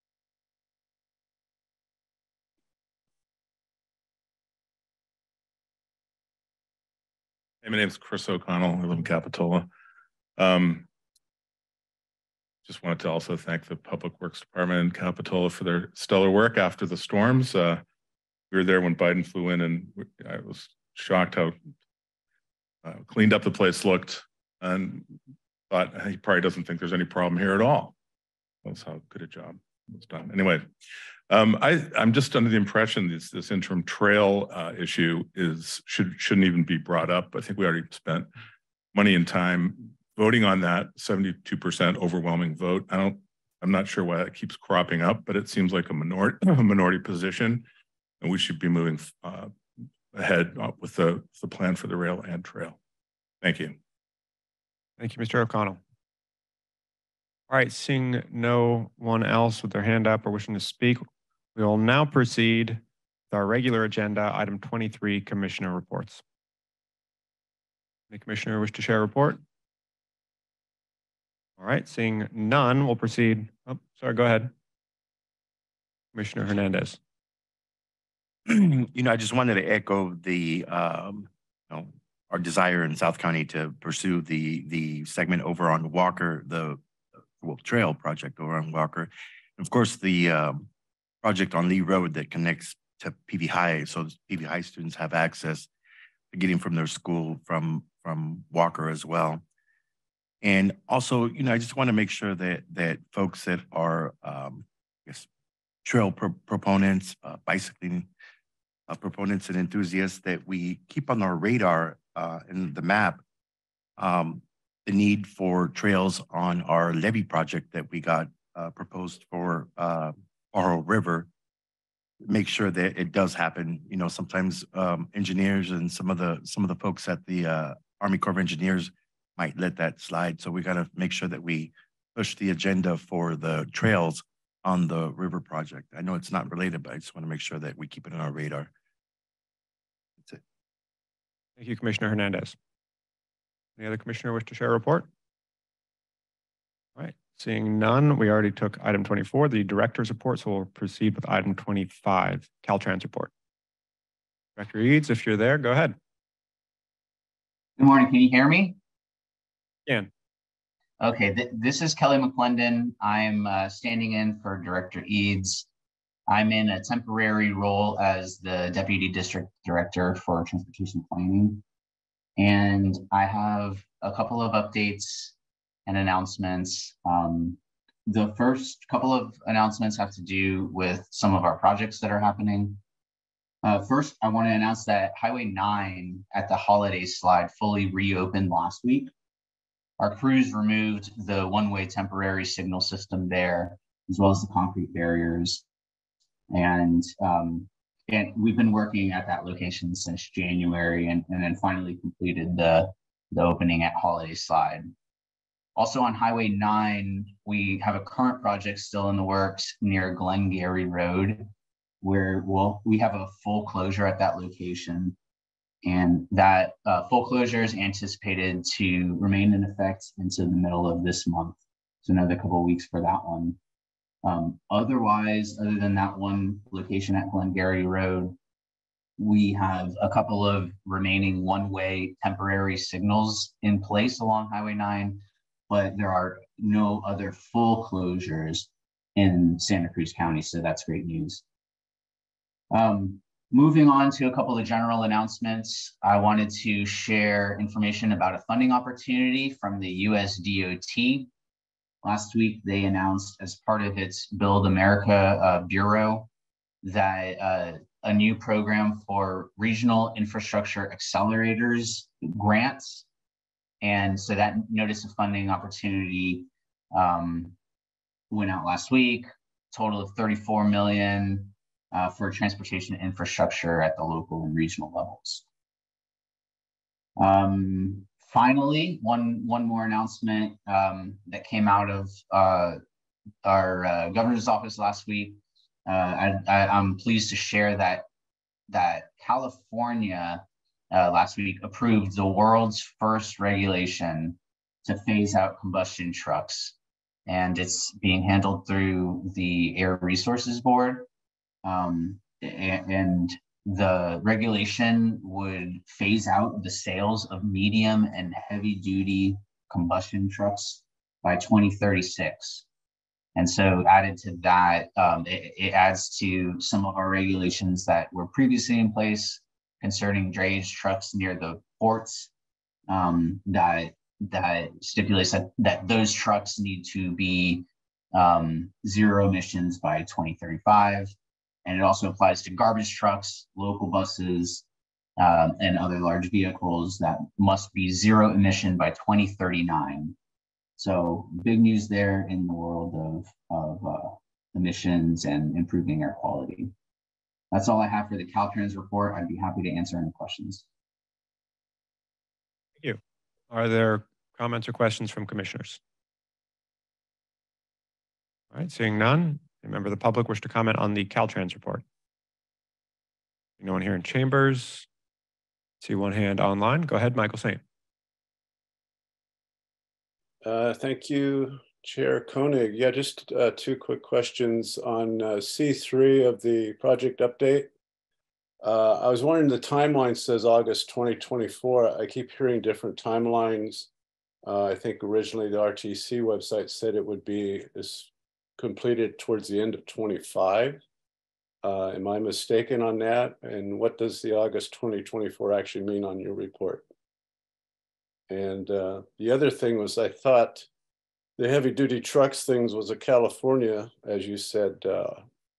Hey, my name is Chris O'Connell. I live in Capitola. Um, just wanted to also thank the Public Works Department in Capitola for their stellar work after the storms. Uh, we were there when Biden flew in, and I was shocked how uh, cleaned up the place looked, and thought he probably doesn't think there's any problem here at all. That's how good a job was done. Anyway, um, I, I'm just under the impression this this interim trail uh, issue is should shouldn't even be brought up. I think we already spent money and time voting on that. seventy-two percent overwhelming vote. I don't. I'm not sure why that keeps cropping up, but it seems like a minority a minority position, and we should be moving uh, ahead with the the plan for the rail and trail. Thank you. Thank you, Mister O'Connell. All right, seeing no one else with their hand up or wishing to speak, we will now proceed with our regular agenda, item twenty-three, Commissioner Reports. Any commissioner wish to share a report? All right, seeing none, we'll proceed. Oh, sorry, go ahead. Commissioner Hernandez. You know, I just wanted to echo the, um, you know, our desire in South County to pursue the the segment over on Walker, the well, trail project over on Walker. And of course, the um, project on Lee Road that connects to P V High, so P V High students have access to getting from their school from from Walker as well. And also, you know, I just want to make sure that that folks that are, um, I guess, trail pro proponents, uh, bicycling uh, proponents and enthusiasts, that we keep on our radar uh, in the map um, the need for trails on our levee project that we got uh, proposed for uh, Oro River. Make sure that it does happen. You know, sometimes um, engineers and some of the some of the folks at the uh, Army Corps of Engineers might let that slide. So we got to make sure that we push the agenda for the trails on the river project. I know it's not related, but I just want to make sure that we keep it on our radar. That's it. Thank you, Commissioner Hernandez. Any other commissioner wish to share a report? All right, seeing none, we already took item twenty-four, the director's report, so we'll proceed with item twenty-five, Caltrans report. Director Eads, if you're there, go ahead. Good morning, can you hear me? Can. Okay, th this is Kelly McClendon. I'm uh, standing in for Director Eads. I'm in a temporary role as the Deputy District Director for Transportation Planning. And I have a couple of updates and announcements. Um, the first couple of announcements have to do with some of our projects that are happening. Uh, first, I want to announce that Highway nine at the holiday slide fully reopened last week. Our crews removed the one-way temporary signal system there, as well as the concrete barriers. And, um, and we've been working at that location since January and, and then finally completed the, the opening at Holiday Slide. Also on Highway nine, we have a current project still in the works near Glengarry Road, where we'll, we have a full closure at that location. And that uh, full closure is anticipated to remain in effect into the middle of this month. So another couple of weeks for that one. Um, otherwise, other than that one location at Glengarry Road, we have a couple of remaining one-way temporary signals in place along Highway nine, but there are no other full closures in Santa Cruz County, so that's great news. Um, moving on to a couple of general announcements, I wanted to share information about a funding opportunity from the U S D O T. Last week, they announced as part of its Build America uh, Bureau that uh, a new program for regional infrastructure accelerators grants. And so that notice of funding opportunity um, went out last week, total of thirty-four million dollars uh, for transportation infrastructure at the local and regional levels. Um, Finally, one, one more announcement um, that came out of uh, our uh, governor's office last week. Uh, I, I, I'm pleased to share that, that California uh, last week approved the world's first regulation to phase out combustion trucks. And it's being handled through the Air Resources Board. Um, and, and the regulation would phase out the sales of medium and heavy duty combustion trucks by twenty thirty-six. And so added to that, um, it, it adds to some of our regulations that were previously in place concerning drayage trucks near the ports um, that, that stipulates that, that those trucks need to be um, zero emissions by twenty thirty-five. And it also applies to garbage trucks, local buses, um, and other large vehicles that must be zero emission by twenty thirty-nine. So big news there in the world of, of uh, emissions and improving air quality. That's all I have for the Caltrans report. I'd be happy to answer any questions. Thank you. Are there comments or questions from commissioners? All right, seeing none. A member of the public wish to comment on the Caltrans report? No one here in chambers. See one hand online. Go ahead, Michael Saint. Uh, thank you, Chair Koenig. Yeah, just uh, two quick questions on uh, C three of the project update. Uh, I was wondering, the timeline says August twenty twenty-four. I keep hearing different timelines. Uh, I think originally the R T C website said it would be as completed towards the end of twenty-five. Uh, am I mistaken on that? And what does the August twenty twenty-four actually mean on your report? And uh, the other thing was, I thought the heavy duty trucks things was a California, as you said, uh,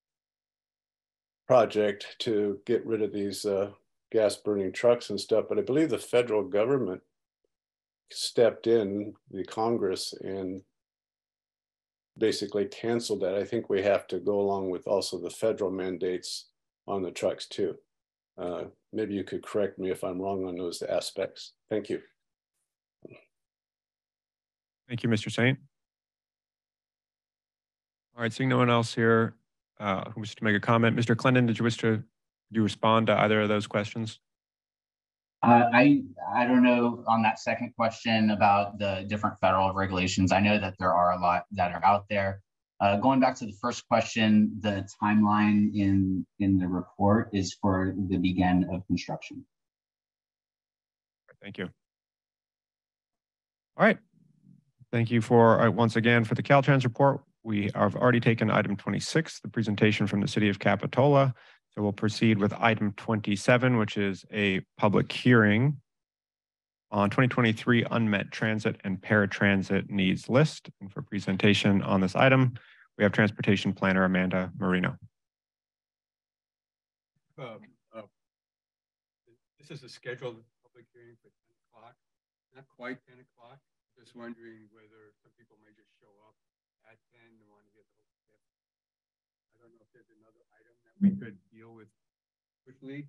project to get rid of these uh, gas burning trucks and stuff. But I believe the federal government stepped in, the Congress, and basically canceled that. I think we have to go along with also the federal mandates on the trucks too. Uh, maybe you could correct me if I'm wrong on those aspects. Thank you. Thank you, Mister Saint. All right, seeing no one else here uh, who wishes to make a comment. Mister Clendon, did you wish to do you respond to either of those questions? Uh, I I don't know on that second question about the different federal regulations. I know that there are a lot that are out there. Uh, going back to the first question, the timeline in in the report is for the begin of construction. Thank you. All right. Thank you for uh, once again for the Caltrans report. We have already taken item twenty-six, the presentation from the city of Capitola. So we'll proceed with item twenty-seven, which is a public hearing on twenty twenty-three unmet transit and paratransit needs list. And for presentation on this item, we have transportation planner Amanda Marino. Um, uh, This is a scheduled public hearing for ten o'clock, not quite ten o'clock. Just wondering whether some people may just show up at ten and want to get the whole step. I don't know if there's another item that we could deal with quickly.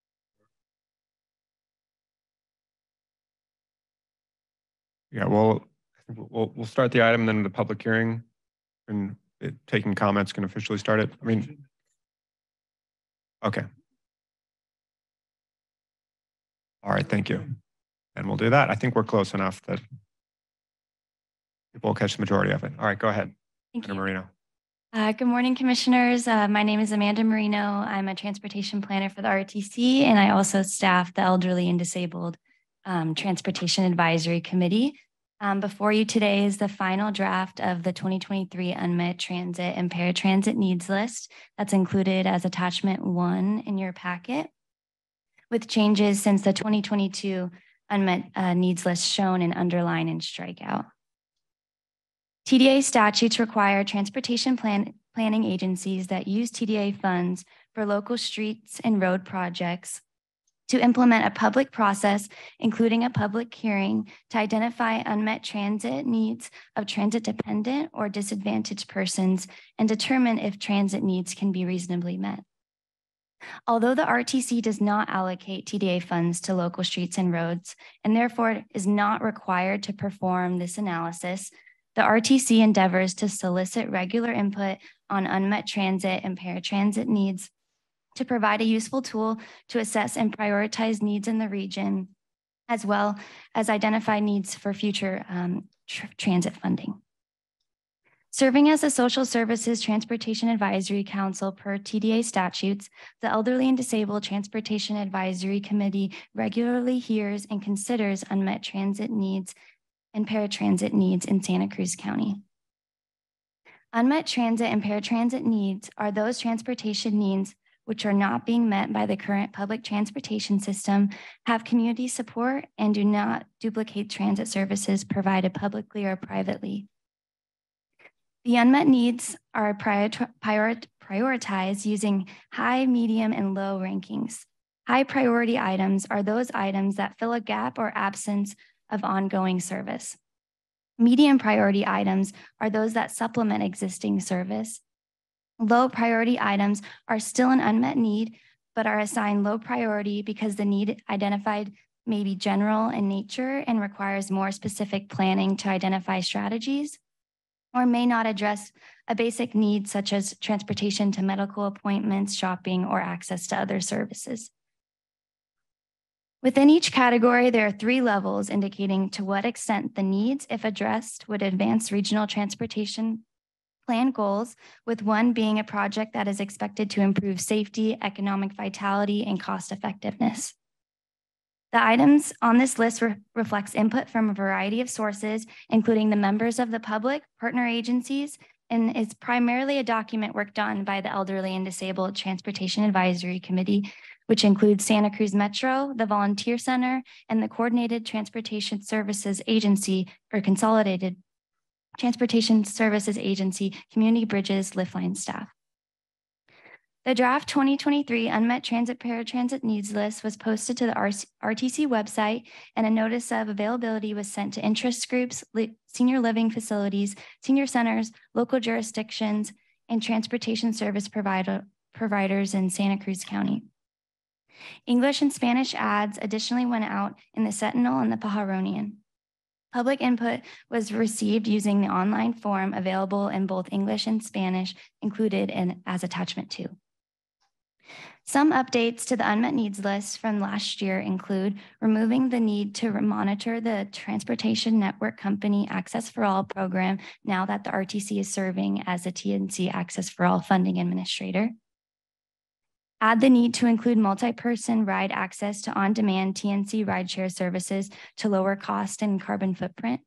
Yeah, well, I think we'll, we'll start the item, then the public hearing, and it, taking comments can officially start it. I mean, okay. All right, thank you. And we'll do that. I think we're close enough that people will catch the majority of it. All right, go ahead. Thank Amanda you. Marino. Uh, good morning, commissioners. Uh, my name is Amanda Marino. I'm a transportation planner for the R T C, and I also staff the Elderly and Disabled um, Transportation Advisory Committee. Um, before you today is the final draft of the twenty twenty-three Unmet Transit and Paratransit Needs List that's included as attachment one in your packet, with changes since the twenty twenty-two Unmet uh, Needs List shown in underline and strikeout. T D A statutes require transportation plan planning agencies that use T D A funds for local streets and road projects to implement a public process, including a public hearing, to identify unmet transit needs of transit-dependent or disadvantaged persons and determine if transit needs can be reasonably met. Although the R T C does not allocate T D A funds to local streets and roads, and therefore is not required to perform this analysis, the R T C endeavors to solicit regular input on unmet transit and paratransit needs to provide a useful tool to assess and prioritize needs in the region, as well as identify needs for future um, tr transit funding. Serving as a Social Services Transportation Advisory Council per T D A statutes, the Elderly and Disabled Transportation Advisory Committee regularly hears and considers unmet transit needs and paratransit needs in Santa Cruz County. Unmet transit and paratransit needs are those transportation needs which are not being met by the current public transportation system, have community support, and do not duplicate transit services provided publicly or privately. The unmet needs are prior prior prioritized using high, medium, and low rankings. High priority items are those items that fill a gap or absence of ongoing service. Medium priority items are those that supplement existing service. Low priority items are still an unmet need, but are assigned low priority because the need identified may be general in nature and requires more specific planning to identify strategies, or may not address a basic need such as transportation to medical appointments, shopping, or access to other services. Within each category, there are three levels indicating to what extent the needs, if addressed, would advance regional transportation plan goals, with one being a project that is expected to improve safety, economic vitality, and cost effectiveness. The items on this list re reflects input from a variety of sources, including the members of the public, partner agencies, and is primarily a document worked on by the Elderly and Disabled Transportation Advisory Committee, which includes Santa Cruz Metro, the Volunteer Center, and the Coordinated Transportation Services Agency, or Consolidated Transportation Services Agency, Community Bridges, Liftline staff. The draft twenty twenty-three Unmet Transit Paratransit Needs List was posted to the R T C website, and a notice of availability was sent to interest groups, li senior living facilities, senior centers, local jurisdictions, and transportation service provider providers in Santa Cruz County. English and Spanish ads additionally went out in the Sentinel and the Pajaronian. Public input was received using the online form available in both English and Spanish, included in as attachment two. Some updates to the unmet needs list from last year include removing the need to monitor the Transportation Network Company Access for All program now that the R T C is serving as a T N C Access for All funding administrator. Add the need to include multi-person ride access to on-demand T N C rideshare services to lower cost and carbon footprint.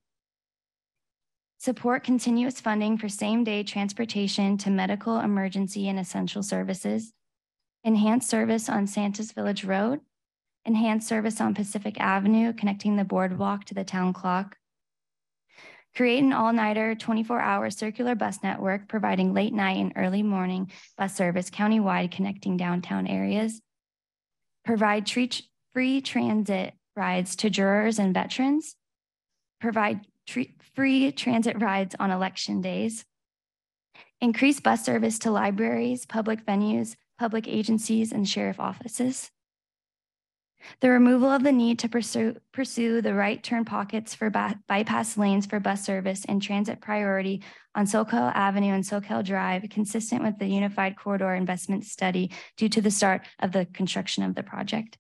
Support continuous funding for same-day transportation to medical, emergency, and essential services. Enhance service on Santa's Village Road. Enhance service on Pacific Avenue, connecting the boardwalk to the town clock. Create an all-nighter twenty-four hour circular bus network, providing late night and early morning bus service countywide, connecting downtown areas. Provide free transit rides to jurors and veterans. Provide free transit rides on election days. Increase bus service to libraries, public venues, public agencies, and sheriff offices. The removal of the need to pursue, pursue the right turn pockets for bypass lanes for bus service and transit priority on Soquel Avenue and Soquel Drive, consistent with the Unified Corridor Investment Study due to the start of the construction of the project.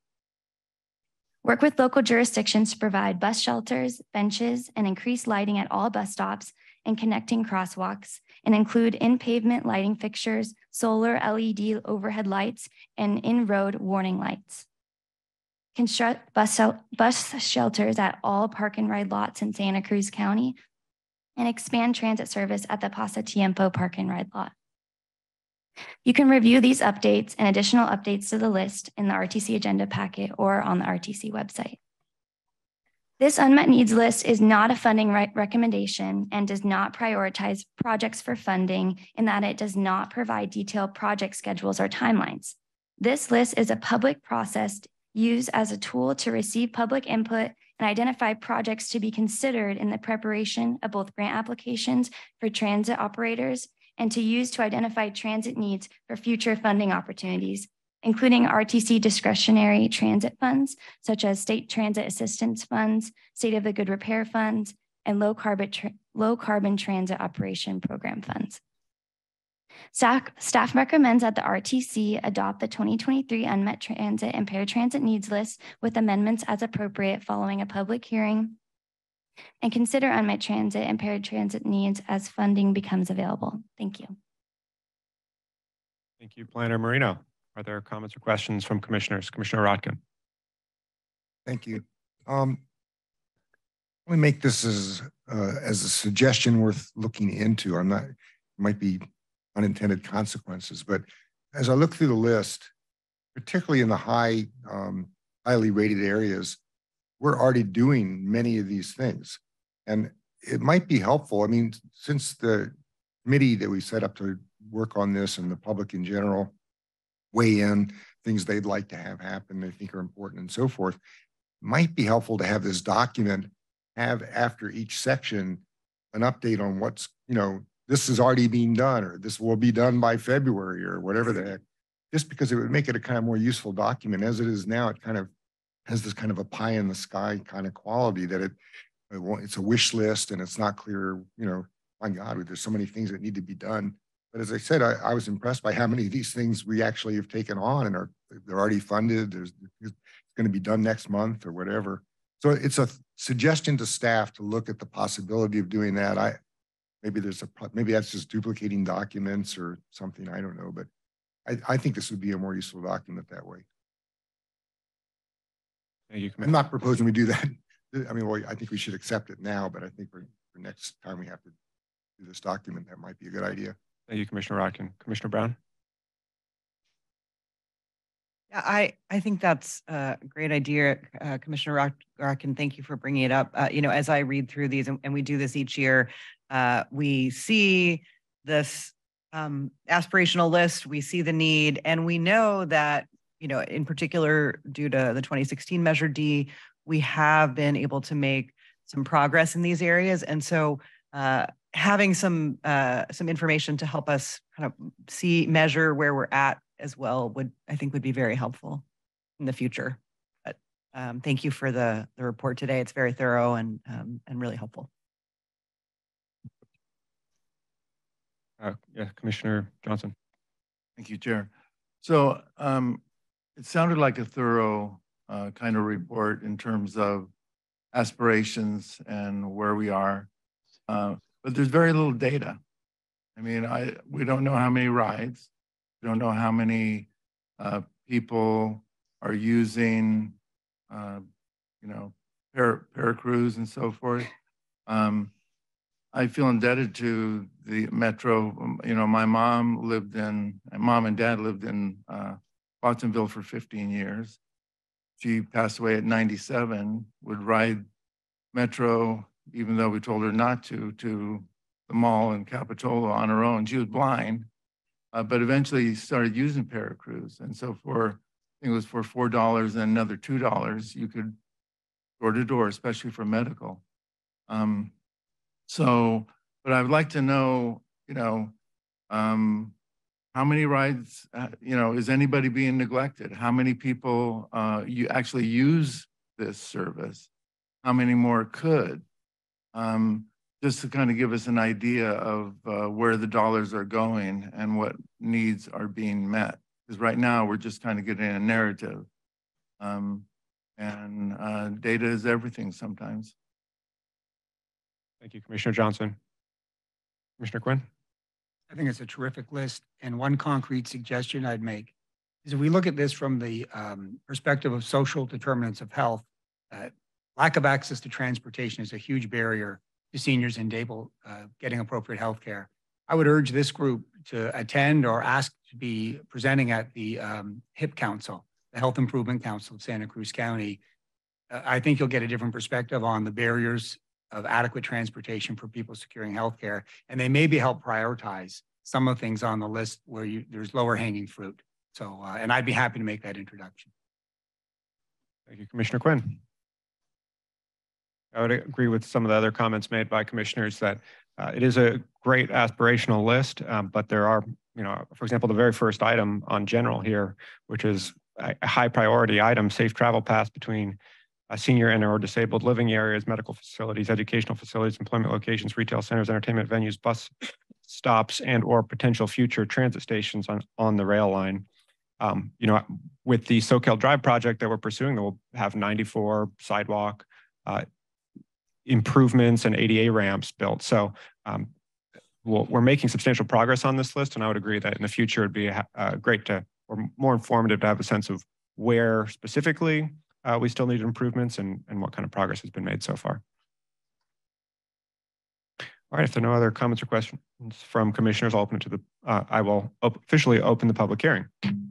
Work with local jurisdictions to provide bus shelters, benches, and increased lighting at all bus stops and connecting crosswalks, and include in-pavement lighting fixtures, solar L E D overhead lights, and in-road warning lights. Construct bus, bus shelters at all park and ride lots in Santa Cruz County, and expand transit service at the Paso Tiempo park and ride lot. You can review these updates and additional updates to the list in the R T C agenda packet or on the R T C website. This unmet needs list is not a funding re- recommendation and does not prioritize projects for funding in that it does not provide detailed project schedules or timelines. This list is a public process used as a tool to receive public input and identify projects to be considered in the preparation of both grant applications for transit operators and to use to identify transit needs for future funding opportunities, including R T C discretionary transit funds, such as state transit assistance funds, state of the good repair funds, and low carbon, tra- low carbon transit operation program funds. Staff, staff recommends that the R T C adopt the twenty twenty-three unmet transit and paratransit needs list with amendments as appropriate following a public hearing, and consider unmet transit and paratransit needs as funding becomes available. Thank you. Thank you, Planner Marino. Are there comments or questions from commissioners? Commissioner Rotkin. Thank you. Um, let me make this as uh, as a suggestion worth looking into. I'm not, might be unintended consequences, but as I look through the list, particularly in the high, um, highly rated areas, we're already doing many of these things. And it might be helpful. I mean, since the committee that we set up to work on this and the public in general weigh in, things they'd like to have happen, they think are important and so forth, might be helpful to have this document have after each section an update on what's, you know, this is already being done, or this will be done by February, or whatever the heck, just because it would make it a kind of more useful document. As it is now, it kind of has this kind of a pie in the sky kind of quality that it, it won't, it's a wish list and it's not clear, you know, my God, there's so many things that need to be done. But as I said, I, I was impressed by how many of these things we actually have taken on and are they're already funded. There's it's going to be done next month or whatever. So it's a suggestion to staff to look at the possibility of doing that. I maybe there's a maybe that's just duplicating documents or something. I don't know, but I, I think this would be a more useful document that way. Thank you, I'm not proposing we do that. I mean, well, I think we should accept it now, but I think for, for next time we have to do this document, that might be a good idea. Thank you, Commissioner Rotkin. Commissioner Brown? Yeah, I, I think that's a great idea, uh, Commissioner Rotkin. Thank you for bringing it up. Uh, you know, as I read through these, and, and we do this each year, uh, we see this um, aspirational list, we see the need, and we know that, you know, in particular, due to the twenty sixteen Measure D, we have been able to make some progress in these areas. And so uh, having some uh, some information to help us kind of see, measure where we're at as well would, I think, would be very helpful in the future. But um, thank you for the, the report today. It's very thorough and, um, and really helpful. Uh, yeah, Commissioner Johnson. Thank you, Chair. So um, it sounded like a thorough uh, kind of report in terms of aspirations and where we are, uh, but there's very little data. I mean, I we don't know how many rides, we don't know how many uh, people are using, uh, you know, para, para Cruz and so forth. Um, I feel indebted to the Metro. Um, You know, my mom lived in, my mom and dad lived in uh, Watsonville for fifteen years. She passed away at ninety-seven, would ride Metro, even though we told her not to, to the mall in Capitola on her own. She was blind, uh, but eventually started using Paracruz. And so for, I think it was for four dollars and another two dollars, you could door to door, especially for medical. Um, so, but I would like to know, you know, um, how many rides, uh, you know, is anybody being neglected? How many people uh, you actually use this service? How many more could? Um, just to kind of give us an idea of uh, where the dollars are going and what needs are being met. Because right now we're just kind of getting a narrative. Um, and uh, data is everything sometimes. Thank you, Commissioner Johnson. Commissioner Quinn? I think it's a terrific list. And one concrete suggestion I'd make is if we look at this from the um, perspective of social determinants of health, uh, lack of access to transportation is a huge barrier to seniors and able uh, getting appropriate health care. I would urge this group to attend or ask to be presenting at the um, H I P Council, the Health Improvement Council of Santa Cruz County. Uh, I think you'll get a different perspective on the barriers of adequate transportation for people securing health care, and they maybe help prioritize some of the things on the list where you, there's lower hanging fruit. So, uh, and I'd be happy to make that introduction. Thank you, Commissioner Quinn. I would agree with some of the other comments made by commissioners that uh, it is a great aspirational list, um, but there are, you know, for example, the very first item on general here, which is a high priority item, safe travel paths between uh, senior and or disabled living areas, medical facilities, educational facilities, employment locations, retail centers, entertainment venues, bus stops, and or potential future transit stations on, on the rail line. Um, you know, with the SoCal Drive project that we're pursuing, that will have ninety-four sidewalk uh, improvements and A D A ramps built. So um, we'll, we're making substantial progress on this list, and I would agree that in the future it'd be uh, great to, or more informative to have a sense of where specifically uh, we still need improvements and, and what kind of progress has been made so far. All right, if there are no other comments or questions from commissioners, I'll open it to the, uh, I will op officially open the public hearing.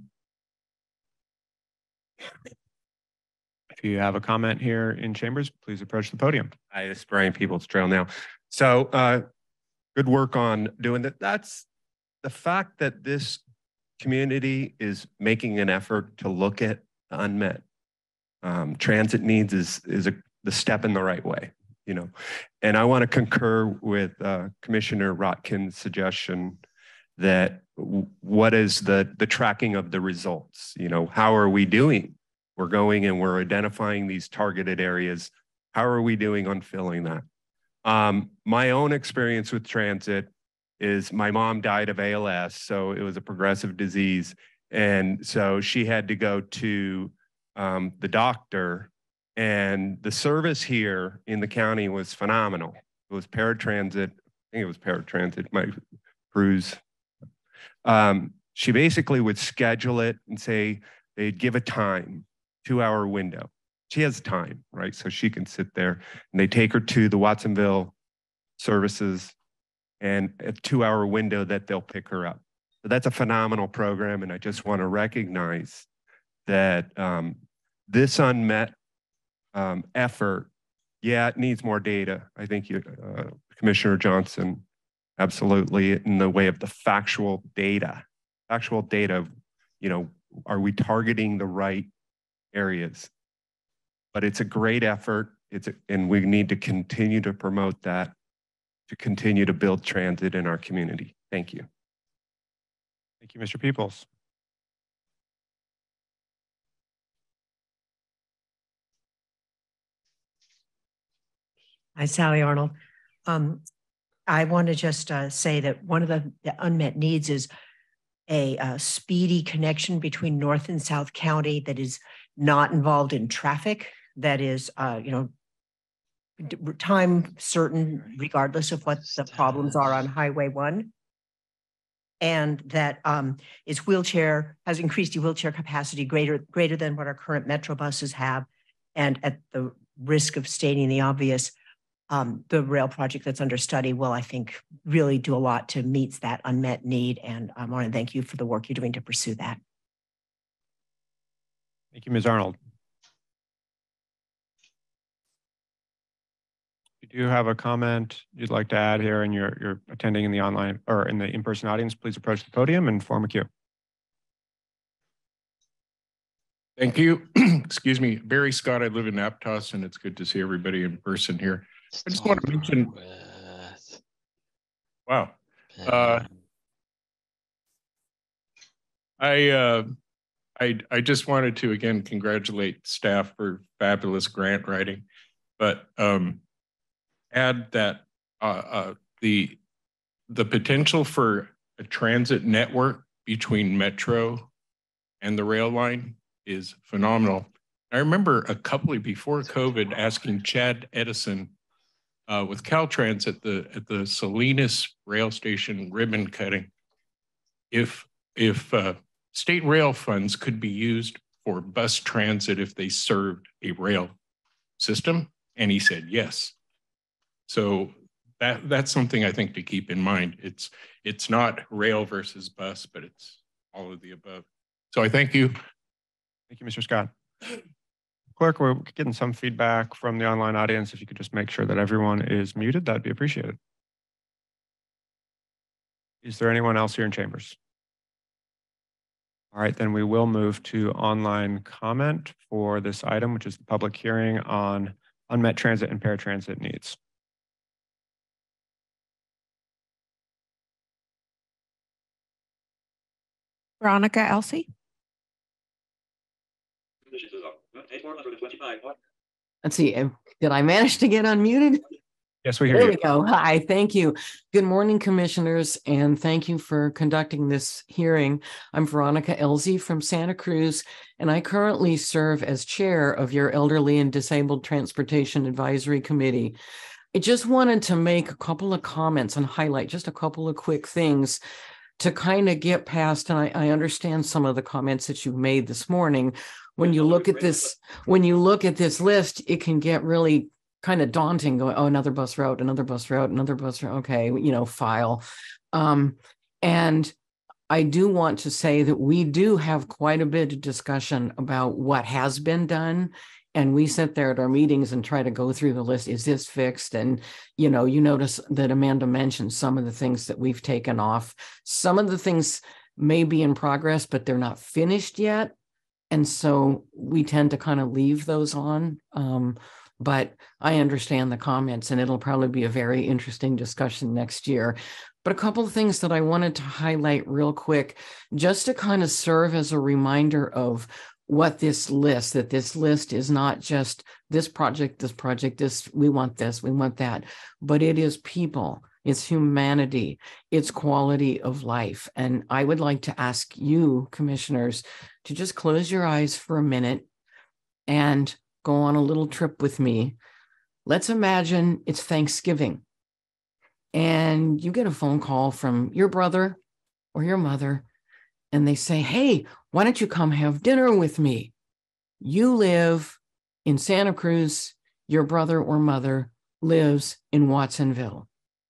If you have a comment here in chambers, please approach the podium. Hi, this is Brian Peoples Trail now. So uh, good work on doing that. That's the fact that this community is making an effort to look at the unmet um, transit needs is, is a, the step in the right way, you know. And I want to concur with uh, Commissioner Rotkin's suggestion that w what is the, the tracking of the results? You know, how are we doing? We're going and we're identifying these targeted areas. How are we doing on filling that? Um, my own experience with transit is my mom died of A L S, so it was a progressive disease. And so she had to go to um, the doctor, and the service here in the county was phenomenal. It was paratransit, I think it was paratransit, my Cruz. Um, she basically would schedule it and say they'd give a time, two hour window. She has time, right? So she can sit there, and they take her to the Watsonville services and a two hour window that they'll pick her up. So that's a phenomenal program. And I just want to recognize that um, this unmet um, effort, yeah, it needs more data. I think you, uh, Commissioner Johnson, absolutely, in the way of the factual data, factual data, you know, are we targeting the right areas? But it's a great effort. It's a, and we need to continue to promote that, to continue to build transit in our community. Thank you. Thank you, Mister Peoples. Hi, Sally Arnold. Um, I want to just uh, say that one of the, the unmet needs is a, uh speedy connection between North and South County that is not involved in traffic, that is, uh, you know, time certain, regardless of what the problems are on Highway one. And that um, is wheelchair, has increased the wheelchair capacity greater, greater than what our current Metro buses have. And at the risk of stating the obvious, um, the rail project that's under study will, I think, really do a lot to meet that unmet need. And I want to thank you for the work you're doing to pursue that. Thank you, Miz Arnold. If you do have a comment you'd like to add here and you're, you're attending in the online or in the in-person audience, please approach the podium and form a queue. Thank you. Excuse me. Barry Scott, I live in Aptos, and it's good to see everybody in person here. I just want to mention, wow. Uh, I, uh, I, I just wanted to, again, congratulate staff for fabulous grant writing, but um, add that uh, uh, the, the potential for a transit network between Metro and the rail line is phenomenal. I remember a couple of before COVID asking Chad Edison uh, with Caltrans at the at the Salinas rail station ribbon cutting, if if uh, state rail funds could be used for bus transit if they served a rail system, and he said yes. So that that's something I think to keep in mind. It's it's not rail versus bus, but it's all of the above. So I thank you. Thank you, Mister Scott. Clerk, we're getting some feedback from the online audience. If you could just make sure that everyone is muted, that'd be appreciated. Is there anyone else here in chambers? All right, then we will move to online comment for this item, which is the public hearing on unmet transit and paratransit needs. Veronica Elsie. Let's see, uh, did I manage to get unmuted? Yes, we hear there you. we go. Hi, thank you. Good morning, commissioners, and thank you for conducting this hearing. I'm Veronica Elsie from Santa Cruz, and I currently serve as chair of your Elderly and Disabled Transportation Advisory Committee. I just wanted to make a couple of comments and highlight just a couple of quick things to kind of get past, and I, I understand some of the comments that you've made this morning. When you look at this, when you look at this list, it can get really kind of daunting going, oh, another bus route, another bus route, another bus route. Okay, you know, file. Um, and I do want to say that we do have quite a bit of discussion about what has been done. And we sit there at our meetings and try to go through the list. Is this fixed? And, you know, you notice that Amanda mentioned some of the things that we've taken off. Some of the things may be in progress, but they're not finished yet. And so we tend to kind of leave those on. Um, but I understand the comments, and it'll probably be a very interesting discussion next year. But a couple of things that I wanted to highlight real quick, just to kind of serve as a reminder of what this list, that this list is not just this project, this project, this, we want this, we want that, but it is people, it's humanity, it's quality of life. And I would like to ask you, commissioners, to just close your eyes for a minute and go on a little trip with me. Let's imagine it's Thanksgiving and you get a phone call from your brother or your mother, and they say, hey, why don't you come have dinner with me? You live in Santa Cruz, your brother or mother lives in Watsonville,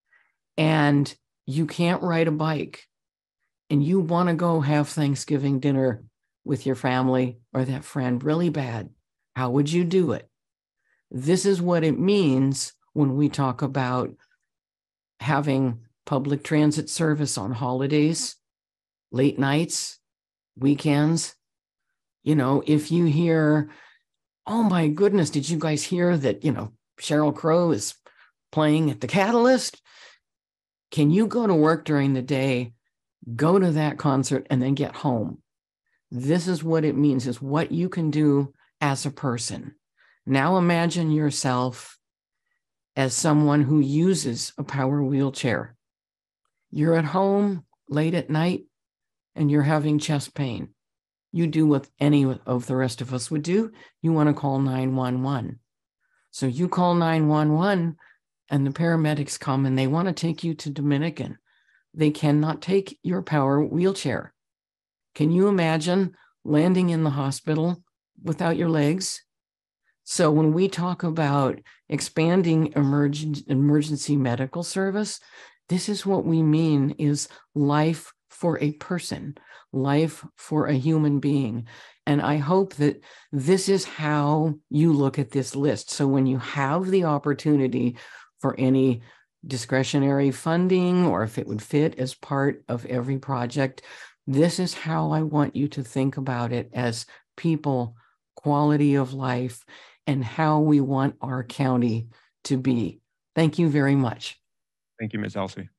and you can't ride a bike, and you want to go have Thanksgiving dinner with your family or that friend really bad. How would you do it? This is what it means when we talk about having public transit service on holidays, late nights, weekends. You know, if you hear, oh my goodness, did you guys hear that, you know, Sheryl Crow is playing at the Catalyst? Can you go to work during the day, go to that concert, and then get home? This is what it means, is what you can do as a person. Now imagine yourself as someone who uses a power wheelchair. You're at home late at night, and you're having chest pain, you do what any of the rest of us would do. You want to call nine one one. So you call nine one one and the paramedics come and they want to take you to Dominican. They cannot take your power wheelchair. Can you imagine landing in the hospital without your legs? So when we talk about expanding emergen- emergency medical service, this is what we mean is life for a person, life for a human being. And I hope that this is how you look at this list. So when you have the opportunity for any discretionary funding, or if it would fit as part of every project, this is how I want you to think about it as people, quality of life, and how we want our county to be. Thank you very much. Thank you, Miz Elsey.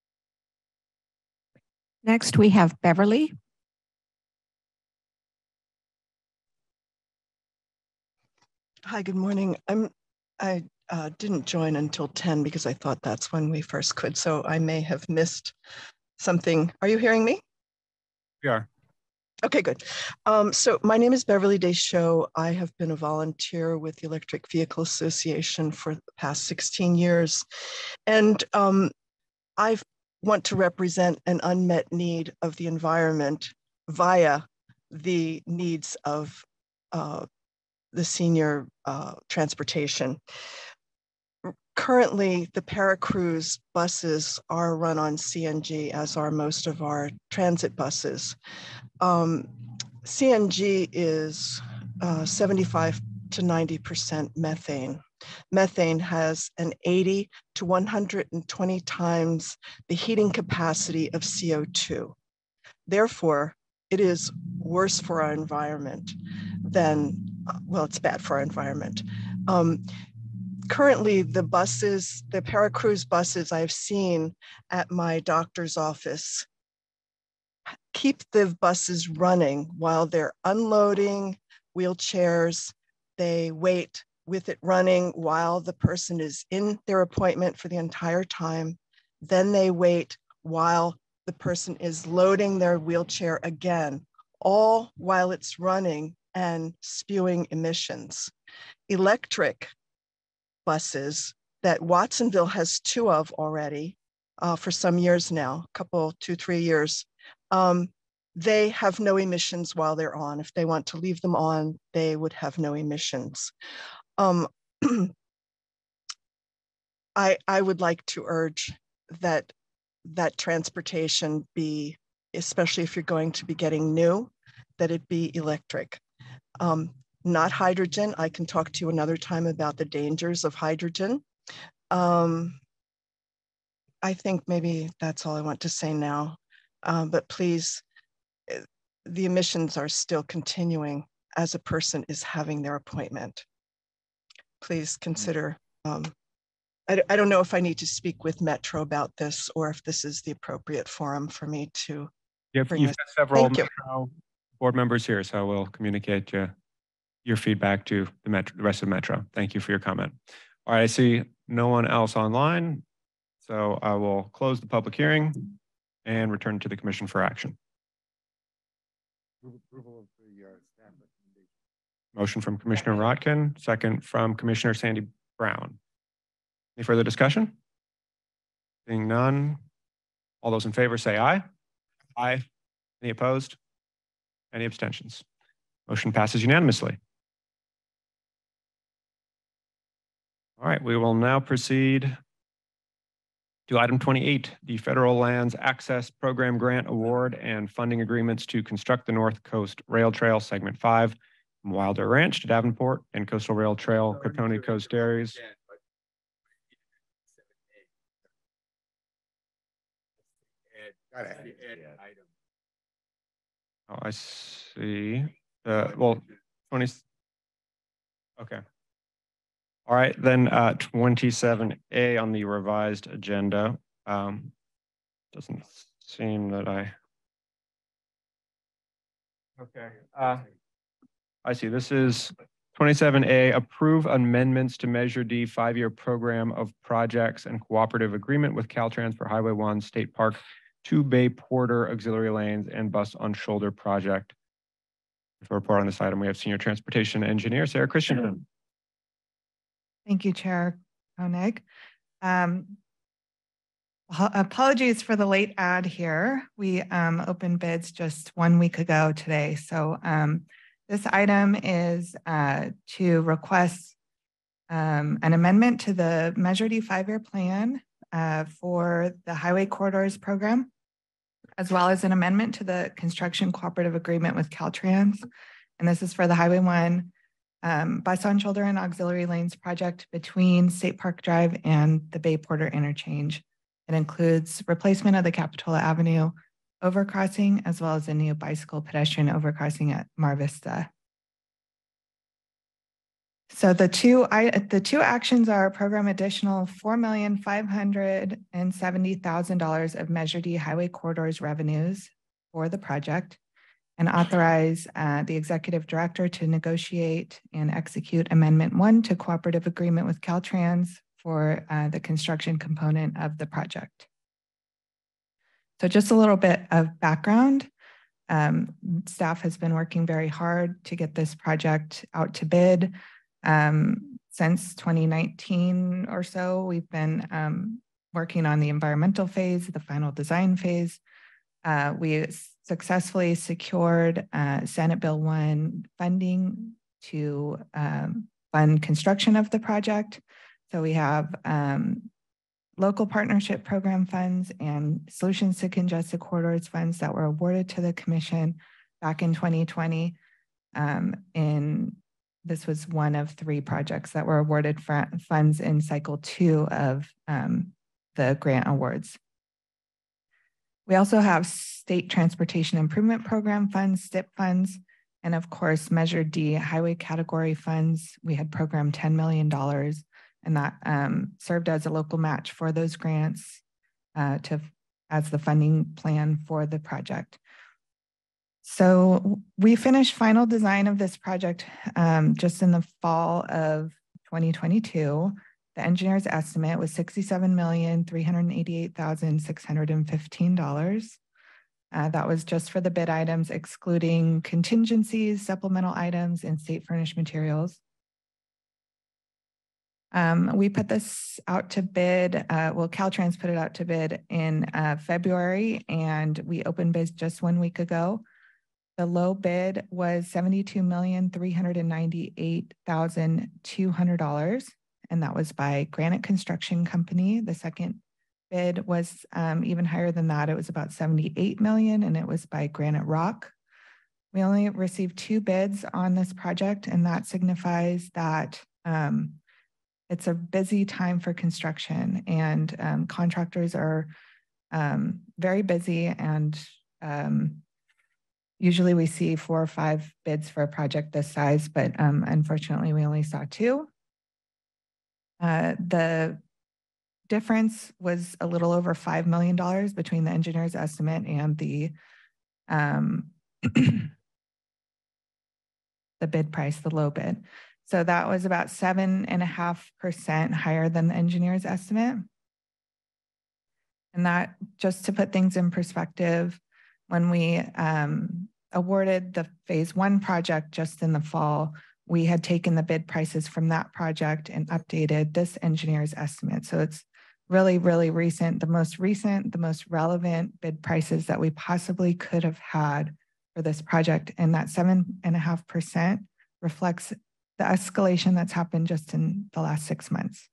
Next, we have Beverly. Hi, good morning. I'm, I uh, didn't join until ten because I thought that's when we first could, so I may have missed something. Are you hearing me? We are. Okay, good. Um, so my name is Beverly Deschaux. I have been a volunteer with the Electric Vehicle Association for the past sixteen years. And um, I want to represent an unmet need of the environment via the needs of uh, the senior uh, transportation. Currently, the Cruz buses are run on C N G, as are most of our transit buses. Um, C N G is uh, seventy-five to ninety percent methane. Methane has an eighty to one hundred twenty times the heating capacity of C O two. Therefore, it is worse for our environment than, well, it's bad for our environment. Um, currently, the buses, the Cruz buses I've seen at my doctor's office keep the buses running while they're unloading wheelchairs. They wait with it running while the person is in their appointment for the entire time. Then they wait while the person is loading their wheelchair again, all while it's running and spewing emissions. Electric buses that Watsonville has two of already uh, for some years now, a couple, two, three years. Um, they have no emissions while they're on. If they want to leave them on, they would have no emissions. Um, I, I would like to urge that that transportation be, especially if you're going to be getting new, that it be electric. Um, not hydrogen. I can talk to you another time about the dangers of hydrogen. Um, I think maybe that's all I want to say now. Um, but please, the emissions are still continuing as a person is having their appointment. Please consider, um, I, I don't know if I need to speak with Metro about this or if this is the appropriate forum for me to Yep, bring you've this. got several Thank you. Metro board members here, so we'll communicate uh, your feedback to the, Metro, the rest of Metro. Thank you for your comment. All right, I see no one else online, so I will close the public hearing and return to the commission for action. Motion from Commissioner Rotkin, second from Commissioner Sandy Brown. Any further discussion? Seeing none, all those in favor say aye. Aye. Any opposed? Any abstentions? Motion passes unanimously. All right, we will now proceed to item twenty-eight, the Federal Lands Access Program Grant Award and Funding Agreements to construct the North Coast Rail Trail Segment five from Wilder Ranch to Davenport and Coastal Rail Trail, Cotoni Coast Areas. Oh, I see. Uh, well, twenty. Okay. All right, then uh, twenty-seven A on the revised agenda. Um, doesn't seem that I. Okay. Uh, I see. This is twenty-seven A, approve amendments to Measure D five-year program of projects and cooperative agreement with Caltrans for Highway one State Park two Bay Porter auxiliary lanes and bus on shoulder project. For a report on this item, we have Senior Transportation Engineer Sarah Christensen. Thank you, Chair Koenig. Um, apologies for the late ad here. We um, opened bids just one week ago today. So um, this item is uh, to request um, an amendment to the Measure D five-year plan uh, for the Highway Corridors program, as well as an amendment to the construction cooperative agreement with Caltrans. And this is for the Highway one um, bus on shoulder and auxiliary lanes project between State Park Drive and the Bay Porter interchange. It includes replacement of the Capitola Avenue overcrossing, as well as a new bicycle pedestrian overcrossing at Mar Vista. So the two, I, the two actions are program additional four million five hundred seventy thousand dollars of Measure D Highway Corridors revenues for the project, and authorize uh, the executive director to negotiate and execute amendment one to cooperative agreement with Caltrans for uh, the construction component of the project. So just a little bit of background. Um, staff has been working very hard to get this project out to bid. Um, since twenty nineteen or so, we've been um, working on the environmental phase, the final design phase. Uh, we successfully secured uh, Senate Bill one funding to um, fund construction of the project. So we have um, local partnership program funds and solutions to congested corridors funds that were awarded to the commission back in twenty twenty. Um, in This was one of three projects that were awarded funds in cycle two of um, the grant awards. We also have state transportation improvement program funds, S T I P funds, and of course, Measure D highway category funds. We had programmed ten million dollars, and that um, served as a local match for those grants uh, to as the funding plan for the project. So we finished final design of this project um, just in the fall of twenty twenty-two. The engineer's estimate was sixty-seven million three hundred eighty-eight thousand six hundred fifteen dollars. Uh, that was just for the bid items, excluding contingencies, supplemental items, and state furnished materials. Um, we put this out to bid, uh, well, Caltrans put it out to bid in uh, February, and we opened bids just one week ago. The low bid was seventy-two million three hundred ninety-eight thousand two hundred dollars, and that was by Granite Construction Company. The second bid was um, even higher than that. It was about seventy-eight million dollars, and it was by Granite Rock. We only received two bids on this project, and that signifies that um, it's a busy time for construction, and um, contractors are um, very busy, and um, usually we see four or five bids for a project this size, but um, unfortunately we only saw two. Uh, the difference was a little over five million dollars between the engineer's estimate and the um, the bid price, the low bid. So that was about seven and a half percent higher than the engineer's estimate. And that, just to put things in perspective, when we um, awarded the phase one project just in the fall, we had taken the bid prices from that project and updated this engineer's estimate. So it's really, really recent, the most recent, the most relevant bid prices that we possibly could have had for this project. And that seven and a half percent reflects the escalation that's happened just in the last six months.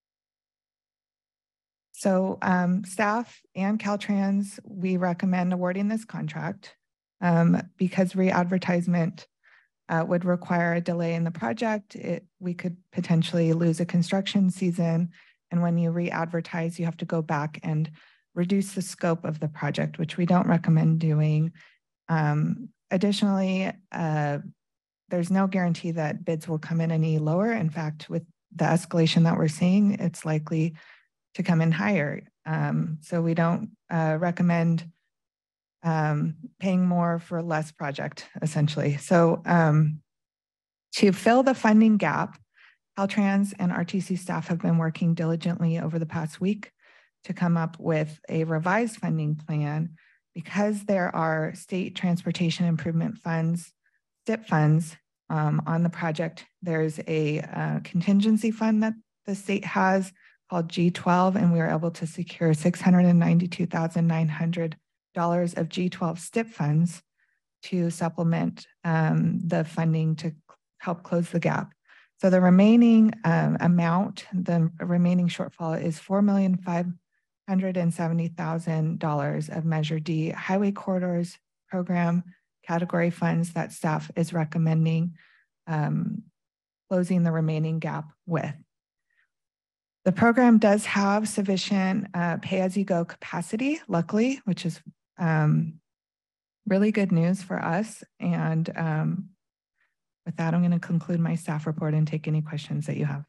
So um, staff and Caltrans, we recommend awarding this contract um, because re-advertisement uh, would require a delay in the project. It, we could potentially lose a construction season. And when you re-advertise, you have to go back and reduce the scope of the project, which we don't recommend doing. Um, additionally, uh, there's no guarantee that bids will come in any lower. In fact, with the escalation that we're seeing, it's likely to come in higher. Um, so we don't uh, recommend um, paying more for less project, essentially. So um, to fill the funding gap, Caltrans and R T C staff have been working diligently over the past week to come up with a revised funding plan because there are state transportation improvement funds, S T I P funds um, on the project. There's a uh, contingency fund that the state has called G twelve, and we were able to secure six hundred ninety-two thousand nine hundred dollars of G twelve S T I P funds to supplement um, the funding to help close the gap. So the remaining um, amount, the remaining shortfall is four million five hundred seventy thousand dollars of Measure D Highway Corridors Program category funds that staff is recommending um, closing the remaining gap with. The program does have sufficient uh, pay-as-you-go capacity, luckily, which is um, really good news for us. And um, with that, I'm going to conclude my staff report and take any questions that you have.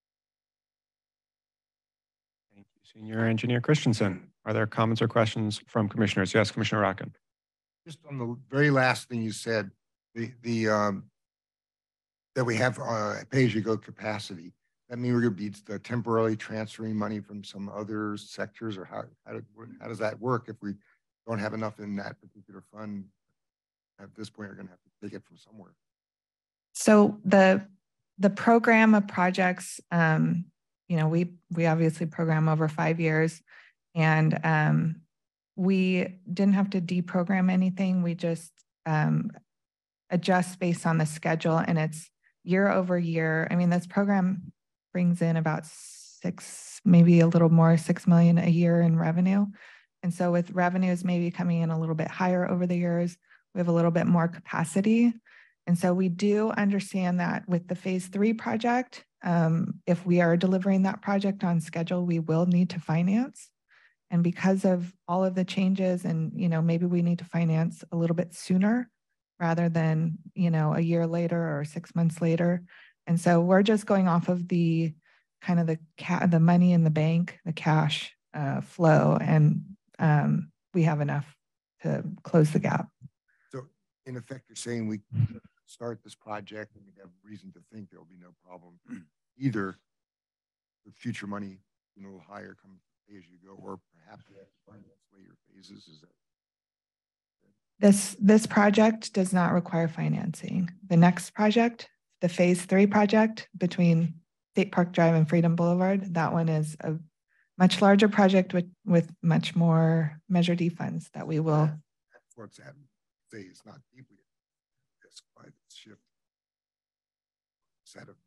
Thank you, Senior Engineer Christensen. Are there comments or questions from commissioners? Yes, Commissioner Rockin. Just on the very last thing you said, the the um, that we have uh, pay-as-you-go capacity. That mean we're going to be uh, temporarily transferring money from some other sectors, or how how, do, how does that work if we don't have enough in that particular fund? At this point, we're going to have to take it from somewhere. So the the program of projects, um, you know, we we obviously program over five years, and um, we didn't have to deprogram anything. We just um, adjust based on the schedule, and it's year over year. I mean, this program brings in about six, maybe a little more, six million a year in revenue. And so with revenues maybe coming in a little bit higher over the years, we have a little bit more capacity. And so we do understand that with the phase three project, um, if we are delivering that project on schedule, we will need to finance. And because of all of the changes, and you know, maybe we need to finance a little bit sooner rather than, you know, a year later or six months later. And so we're just going off of the kind of the ca the money in the bank, the cash uh, flow, and um, we have enough to close the gap. So in effect, you're saying we start this project and we have reason to think there will be no problem either with future money a little higher come pay as you go, or perhaps we have to finance later phases. Is that This, this project does not require financing. The next project, the phase three project between State Park Drive and Freedom Boulevard, that one is a much larger project with, with much more Measure D funds that we will. That's what's happening. Say it's not deeply at risk by this shift. Set of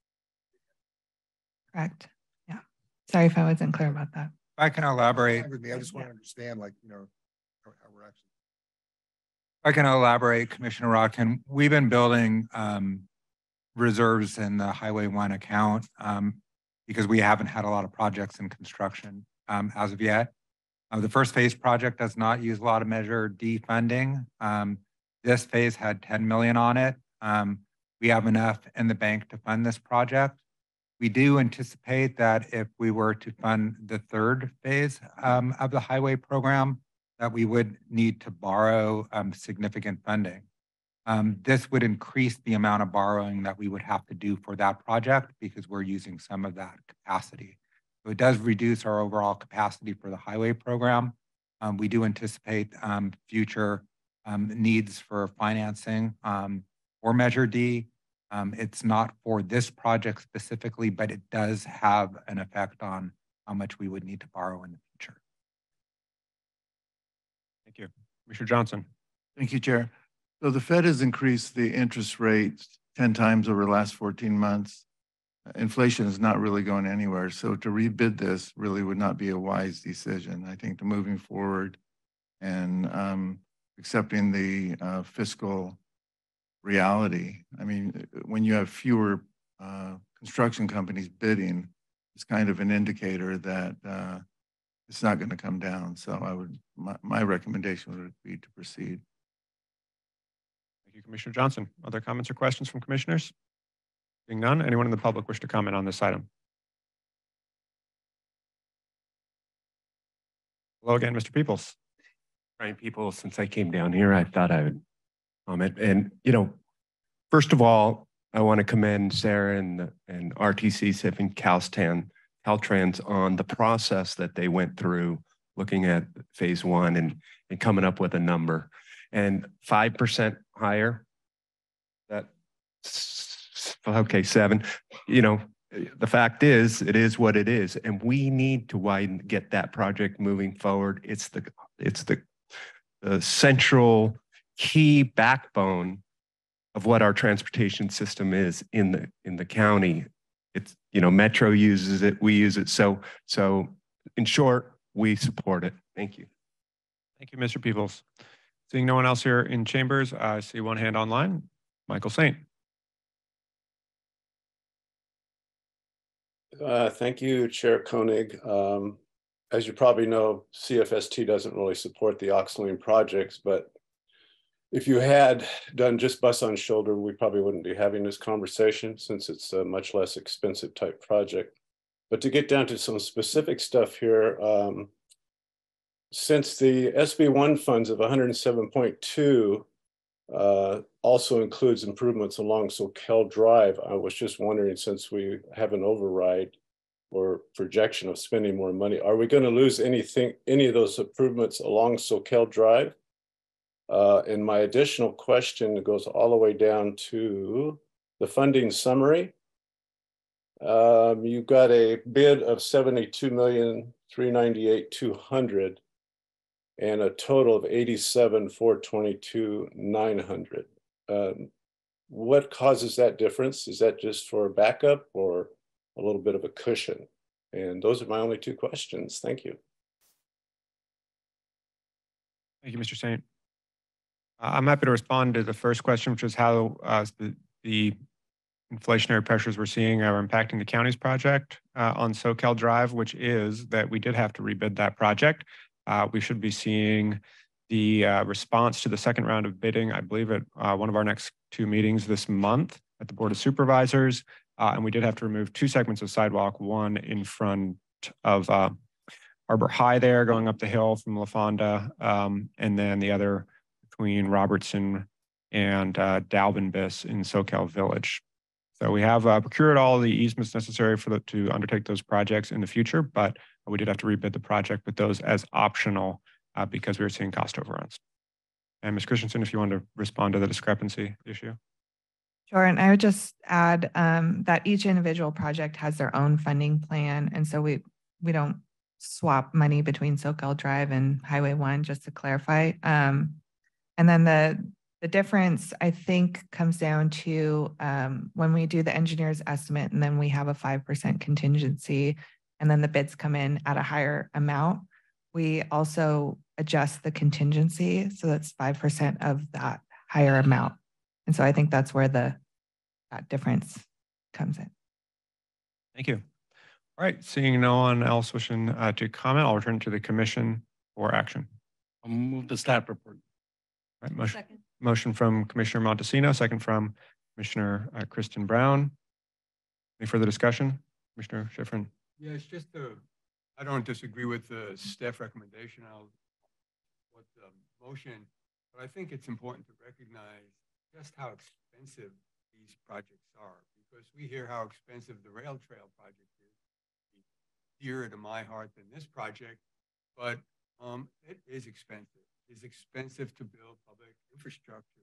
Correct. Yeah. Sorry if I wasn't clear about that. I can elaborate. With me, I just want to understand, like, you know, how, how we're actually. I can elaborate, Commissioner Rockton. We've been building um, reserves in the Highway One account um, because we haven't had a lot of projects in construction um, as of yet. Uh, the first phase project does not use a lot of Measure D funding. Um, this phase had ten million on it. Um, we have enough in the bank to fund this project. We do anticipate that if we were to fund the third phase um, of the highway program, that we would need to borrow um, significant funding. Um, this would increase the amount of borrowing that we would have to do for that project because we're using some of that capacity. So it does reduce our overall capacity for the highway program. Um, we do anticipate um, future um, needs for financing um, or Measure D. Um, it's not for this project specifically, but it does have an effect on how much we would need to borrow in the future. Thank you. Commissioner Johnson. Thank you, Chair. So the Fed has increased the interest rates ten times over the last fourteen months. Inflation is not really going anywhere. So to rebid this really would not be a wise decision. I think to moving forward and um, accepting the uh, fiscal reality. I mean, when you have fewer uh, construction companies bidding, it's kind of an indicator that uh, it's not going to come down. So I would, my, my recommendation would be to proceed. Thank you, Commissioner Johnson. Other comments or questions from commissioners? Seeing none, anyone in the public wish to comment on this item? Hello again, Mister Peoples. Brian Peoples, since I came down here, I thought I would comment. And, you know, first of all, I want to commend Sarah and, and R T C, Sif and Calstan Caltrans on the process that they went through, looking at phase one and, and coming up with a number. And five percent higher, that, okay, seven, you know, the fact is, it is what it is. And we need to widen, get that project moving forward. It's the, it's the, the central key backbone of what our transportation system is in the, in the county. It's, you know, Metro uses it, we use it. So, so in short, we support it. Thank you. Thank you, Mister Peoples. Seeing no one else here in chambers, I see one hand online. Michael Saint. Uh, thank you, Chair Koenig. Um, as you probably know, C F S T doesn't really support the Oxlane projects, but if you had done just bus on shoulder, we probably wouldn't be having this conversation since it's a much less expensive type project. But to get down to some specific stuff here, um, since the S B one funds of one hundred seven point two uh, also includes improvements along Soquel Drive, I was just wondering, since we have an override or projection of spending more money, are we going to lose anything, any of those improvements along Soquel Drive? Uh, and my additional question goes all the way down to the funding summary. Um, you've got a bid of seventy-two million, three ninety-eight, two hundred and a total of eighty-seven, four twenty-two, nine hundred. Um, what causes that difference? Is that just for backup or a little bit of a cushion? And those are my only two questions. Thank you. Thank you, Mister Saint. Uh, I'm happy to respond to the first question, which is how uh, the, the inflationary pressures we're seeing are impacting the county's project uh, on Soquel Drive, which is that we did have to rebid that project. Uh, we should be seeing the uh, response to the second round of bidding, I believe, at uh, one of our next two meetings this month at the Board of Supervisors. Uh, and we did have to remove two segments of sidewalk, one in front of uh, Arbor High there going up the hill from La Fonda, um, and then the other between Robertson and uh, Dalvinbus in Soquel Village. So we have uh, procured all the easements necessary for the, to undertake those projects in the future, but we did have to rebid the project with those as optional uh, because we were seeing cost overruns. And Miz Christensen, if you want to respond to the discrepancy issue. Sure, and I would just add um, that each individual project has their own funding plan, and so we we don't swap money between Soquel Drive and Highway One, just to clarify. Um, and then the the difference, I think, comes down to um, when we do the engineer's estimate, and then we have a five percent contingency, and then the bids come in at a higher amount. We also adjust the contingency, so that's five percent of that higher amount. And so I think that's where the that difference comes in. Thank you. All right, seeing no one else wishing uh, to comment, I'll return to the commission for action. I'll move the staff report. All right, motion, motion from Commissioner Montesino, second from Commissioner uh, Kristen Brown. Any further discussion? Commissioner Schifrin? Yeah, it's just a, I don't disagree with the staff recommendation. I'll with the motion, but I think it's important to recognize just how expensive these projects are, because we hear how expensive the rail trail project is, dearer to my heart than this project, but um, it is expensive. It's expensive to build public infrastructure.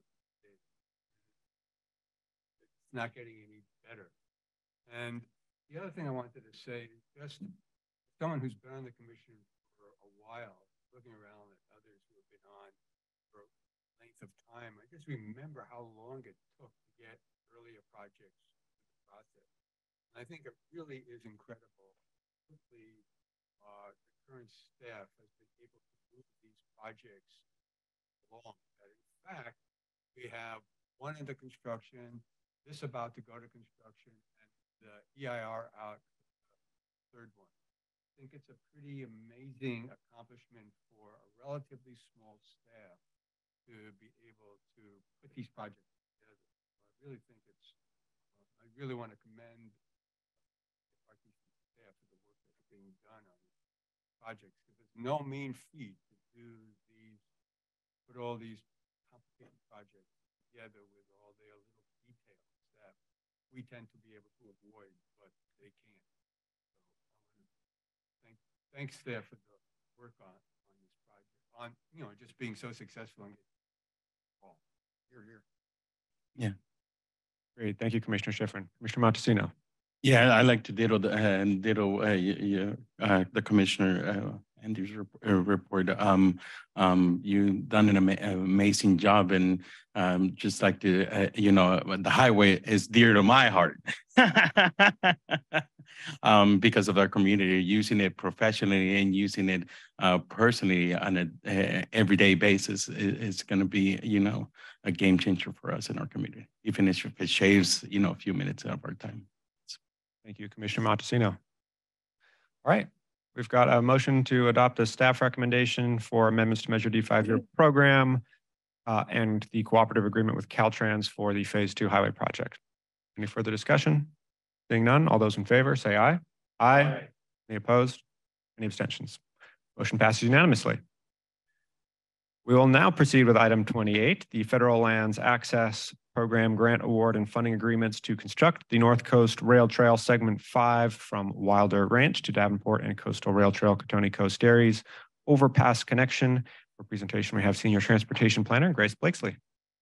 It's not getting any better. And the other thing I wanted to say is just someone who's been on the commission for a while, looking around at others who have been on for a length of time, I just remember how long it took to get earlier projects through the process. And I think it really is incredible. Quickly, uh, the current staff has been able to move these projects along. That in fact, we have one under construction, this about to go to construction, and the E I R out, the third one. I think it's a pretty amazing accomplishment for a relatively small staff to be able to put these projects together. So I really think it's, uh, I really want to commend the R T C staff for the work that's being done on these projects, because it's no mean feat to do these, put all these complicated projects together with all their little details that we tend to be able to avoid, but they can't. So I want to thanks staff for the work on, on this project, on, you know, just being so successful. And oh, here, here. Yeah. Great. Thank you, Commissioner Schifrin. Commissioner Montesino. Yeah, I like to ditto the, uh, and ditto uh, y- y- uh, the commissioner uh, Andy's rep- uh, report. Um, um, you've done an ama- amazing job, and um, just like the uh, you know the highway is dear to my heart um, because of our community using it professionally and using it uh, personally on a uh, everyday basis is, is going to be you know a game changer for us in our community, even if it shaves you know a few minutes of our time. Thank you, Commissioner Montesino. All right, we've got a motion to adopt a staff recommendation for amendments to Measure D five-year program uh, and the cooperative agreement with Caltrans for the Phase Two Highway project. Any further discussion? Seeing none, all those in favor say aye. Aye. Aye. Any opposed? Any abstentions? Motion passes unanimously. We will now proceed with item twenty-eight, the Federal Lands Access Program Grant Award and Funding Agreements to construct the North Coast Rail Trail Segment five from Wilder Ranch to Davenport and Coastal Rail Trail Cotonee Coast Dairies Overpass Connection. For presentation, we have Senior Transportation Planner Grace Blakesley.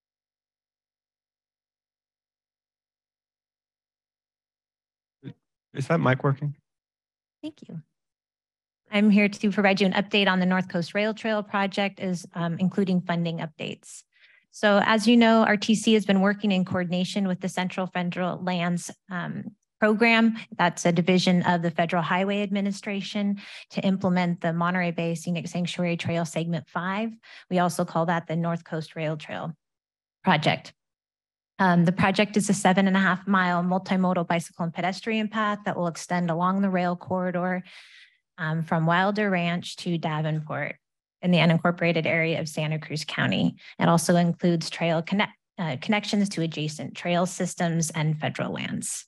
Is that mic working? Thank you. I'm here to provide you an update on the North Coast Rail Trail project, as um, including funding updates. So as you know, R T C has been working in coordination with the Central Federal Lands um, Program. That's a division of the Federal Highway Administration to implement the Monterey Bay Scenic Sanctuary Trail Segment five. We also call that the North Coast Rail Trail project. Um, the project is a seven and a half mile multimodal bicycle and pedestrian path that will extend along the rail corridor um, from Wilder Ranch to Davenport in the unincorporated area of Santa Cruz County. It also includes trail connect, uh, connections to adjacent trail systems and federal lands.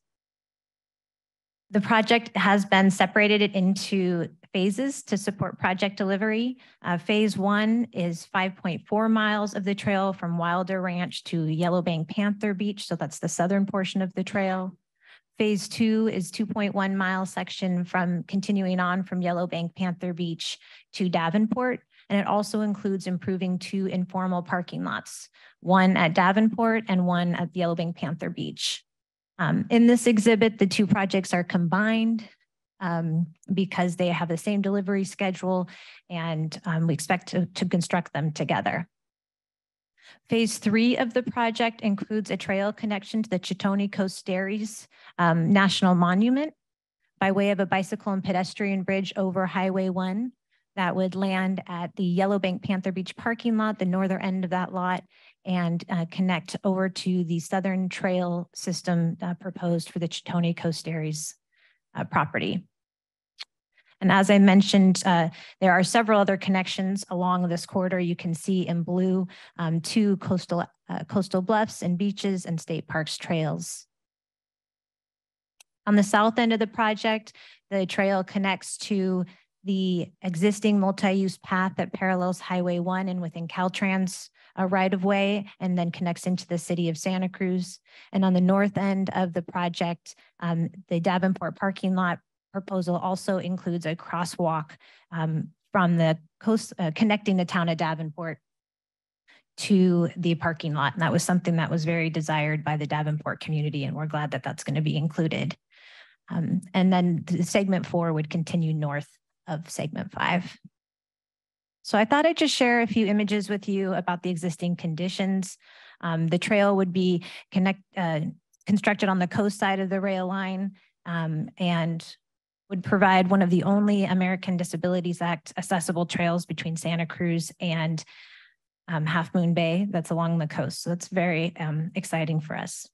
The project has been separated into phases to support project delivery. Uh, phase one is five point four miles of the trail from Wilder Ranch to Yellowbank Panther Beach. So that's the southern portion of the trail. Phase two is two point one mile section from continuing on from Yellowbank Panther Beach to Davenport. And it also includes improving two informal parking lots, one at Davenport and one at Yellowbank Panther Beach. Um, in this exhibit, the two projects are combined um, because they have the same delivery schedule, and um, we expect to, to construct them together. Phase three of the project includes a trail connection to the Cotonee Coast Dairies um, National Monument by way of a bicycle and pedestrian bridge over Highway one that would land at the Yellowbank Panther Beach parking lot, the northern end of that lot, and uh, connect over to the southern trail system uh, proposed for the Cotonee Coast Dairies uh, property. And as I mentioned, uh, there are several other connections along this corridor. You can see in blue um, two coastal, uh, coastal bluffs and beaches and state parks trails. On the south end of the project, the trail connects to the existing multi-use path that parallels Highway one and within Caltrans uh, right-of-way, and then connects into the city of Santa Cruz. And on the north end of the project, um, the Davenport parking lot proposal also includes a crosswalk um, from the coast, uh, connecting the town of Davenport to the parking lot. And that was something that was very desired by the Davenport community, and we're glad that that's going to be included. Um, and then the segment four would continue north of segment five. So I thought I'd just share a few images with you about the existing conditions. Um, the trail would be connect, uh, constructed on the coast side of the rail line um, and would provide one of the only American Disabilities Act accessible trails between Santa Cruz and um, Half Moon Bay that's along the coast. So that's very um, exciting for us.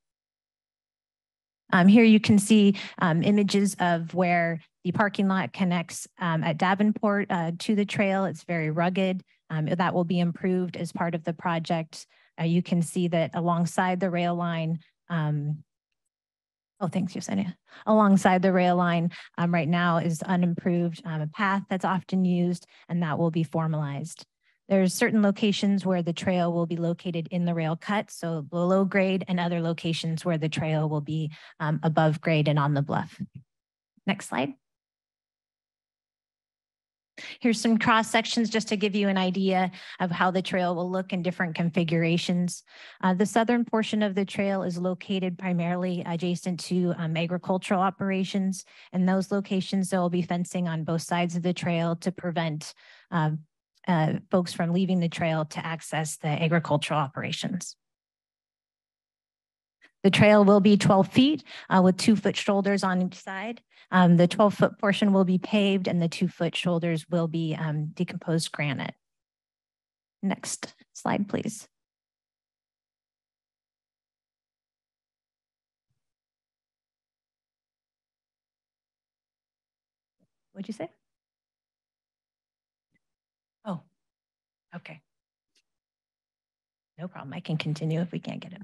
Um, here you can see um, images of where the parking lot connects um, at Davenport uh, to the trail. It's very rugged. Um, that will be improved as part of the project. Uh, you can see that alongside the rail line, um, oh, thanks, Yesenia. Alongside the rail line um, right now is unimproved um, a path that's often used, and that will be formalized. There's certain locations where the trail will be located in the rail cut, so below grade, and other locations where the trail will be um, above grade and on the bluff. Next slide. Here's some cross sections just to give you an idea of how the trail will look in different configurations. Uh, the southern portion of the trail is located primarily adjacent to um, agricultural operations. And those locations, there will be fencing on both sides of the trail to prevent um, uh, folks from leaving the trail to access the agricultural operations. The trail will be twelve feet uh, with two foot shoulders on each side. Um, the twelve foot portion will be paved and the two foot shoulders will be um, decomposed granite. Next slide, please. What'd you say? Oh, okay. No problem. I can continue if we can't get it.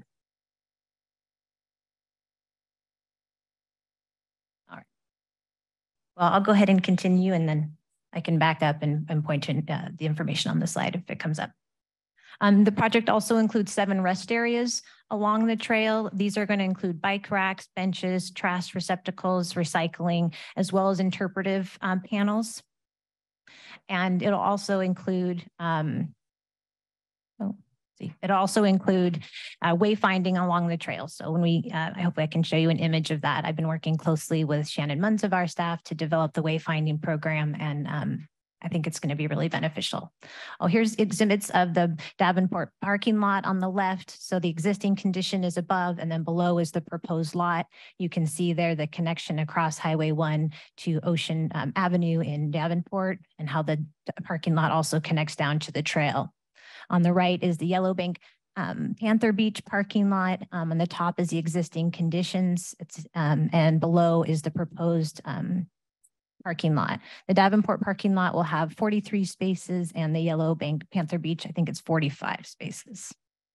All right. Well, I'll go ahead and continue and then I can back up and, and point to uh, the information on the slide if it comes up. Um, the project also includes seven rest areas along the trail. These are going to include bike racks, benches, trash receptacles, recycling, as well as interpretive um, panels. And it'll also include, um, oh, see, it'll also include uh, wayfinding along the trail. So when we, uh, I hope I can show you an image of that. I've been working closely with Shannon Munz of our staff to develop the wayfinding program, and um, I think it's going to be really beneficial. Oh, here's exhibits of the Davenport parking lot on the left. So the existing condition is above, and then below is the proposed lot. You can see there the connection across Highway one to Ocean um, Avenue in Davenport, and how the parking lot also connects down to the trail. On the right is the Yellow Bank um, Panther Beach parking lot. Um, on the top is the existing conditions. It's um, and below is the proposed um, parking lot. The Davenport parking lot will have forty-three spaces, and the Yellow Bank Panther Beach, I think it's forty-five spaces.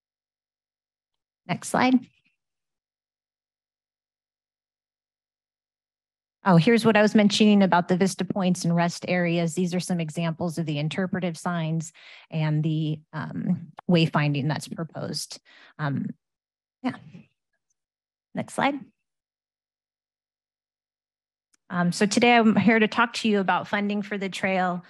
Next slide. Oh, here's what I was mentioning about the vista points and rest areas. These are some examples of the interpretive signs and the um, wayfinding that's proposed. Um, yeah. Next slide. Um, so today I'm here to talk to you about funding for the trail.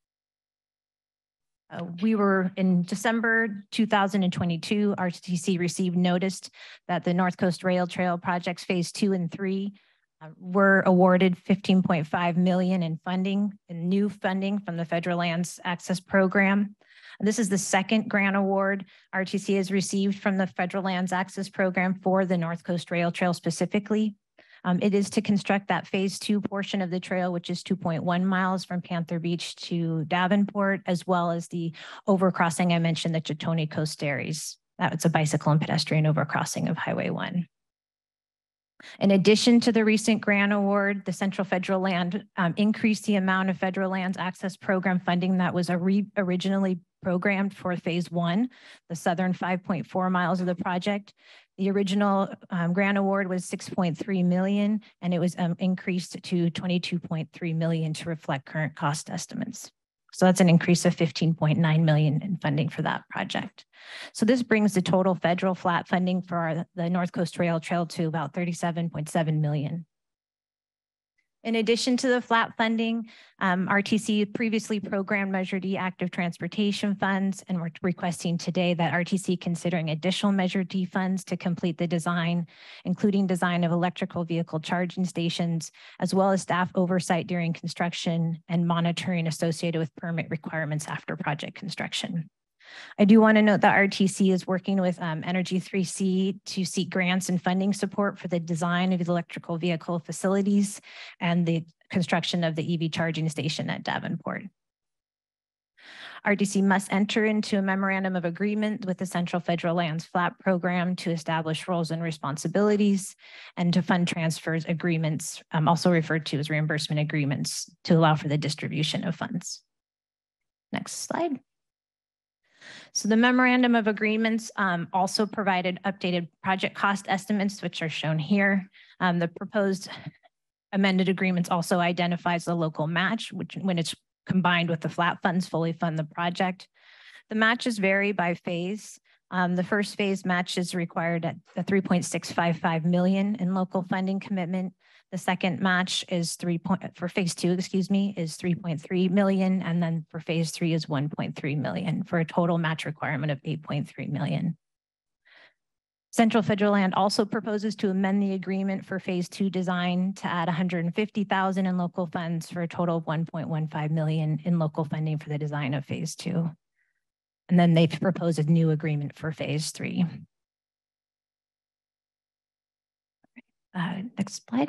Uh, we were in December two thousand twenty-two, R T C received notice that the North Coast Rail Trail projects phase two and three uh, were awarded fifteen point five million dollars in funding and new funding from the Federal Lands Access Program. And this is the second grant award R T C has received from the Federal Lands Access Program for the North Coast Rail Trail specifically. Um, it is to construct that phase two portion of the trail, which is two point one miles from Panther Beach to Davenport, as well as the overcrossing I mentioned, the Chitoni Coast Dairies. That's a bicycle and pedestrian overcrossing of Highway one. In addition to the recent grant award, the Central Federal Land um, increased the amount of Federal Lands Access Program funding that was originally programmed for phase one, the southern five point four miles of the project. The original um, grant award was six point three million dollars, and it was um, increased to twenty-two point three million dollars to reflect current cost estimates. So that's an increase of fifteen point nine million dollars in funding for that project. So this brings the total federal flat funding for our, the North Coast Rail Trail to about thirty-seven point seven million dollars. In addition to the flat funding, um, R T C previously programmed Measure D active transportation funds, and we're requesting today that R T C considering additional Measure D funds to complete the design, including design of electrical vehicle charging stations, as well as staff oversight during construction and monitoring associated with permit requirements after project construction. I do want to note that R T C is working with um, Energy three C to seek grants and funding support for the design of the electrical vehicle facilities and the construction of the E V charging station at Davenport. R T C must enter into a memorandum of agreement with the Central Federal Lands Flat Program to establish roles and responsibilities and to fund transfers agreements, um, also referred to as reimbursement agreements, to allow for the distribution of funds. Next slide. So the memorandum of agreements um, also provided updated project cost estimates, which are shown here. Um, the proposed amended agreements also identifies the local match, which when it's combined with the flat funds fully fund the project. The matches vary by phase. Um, the first phase match is required at the three point six five five million dollars in local funding commitment. The second match is three point for phase two, excuse me, is three point three million. And then for phase three is one point three million for a total match requirement of eight point three million. Central Federal Land also proposes to amend the agreement for phase two design to add one hundred fifty thousand in local funds for a total of one point one five million in local funding for the design of phase two. And then they've proposed a new agreement for phase three. Uh, next slide.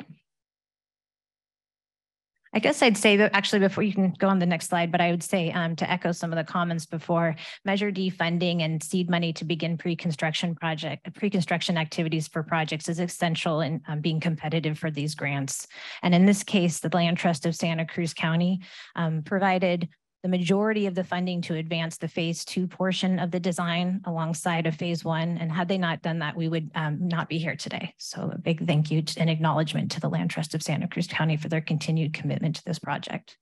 I guess I'd say that actually before you can go on the next slide, but I would say um, to echo some of the comments before, Measure D funding and seed money to begin pre-construction project, pre-construction activities for projects is essential in um, being competitive for these grants. And in this case, the Land Trust of Santa Cruz County um, provided the majority of the funding to advance the phase two portion of the design alongside of phase one. And had they not done that, we would um, not be here today. So a big thank you and acknowledgement to the Land Trust of Santa Cruz County for their continued commitment to this project.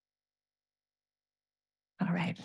All right.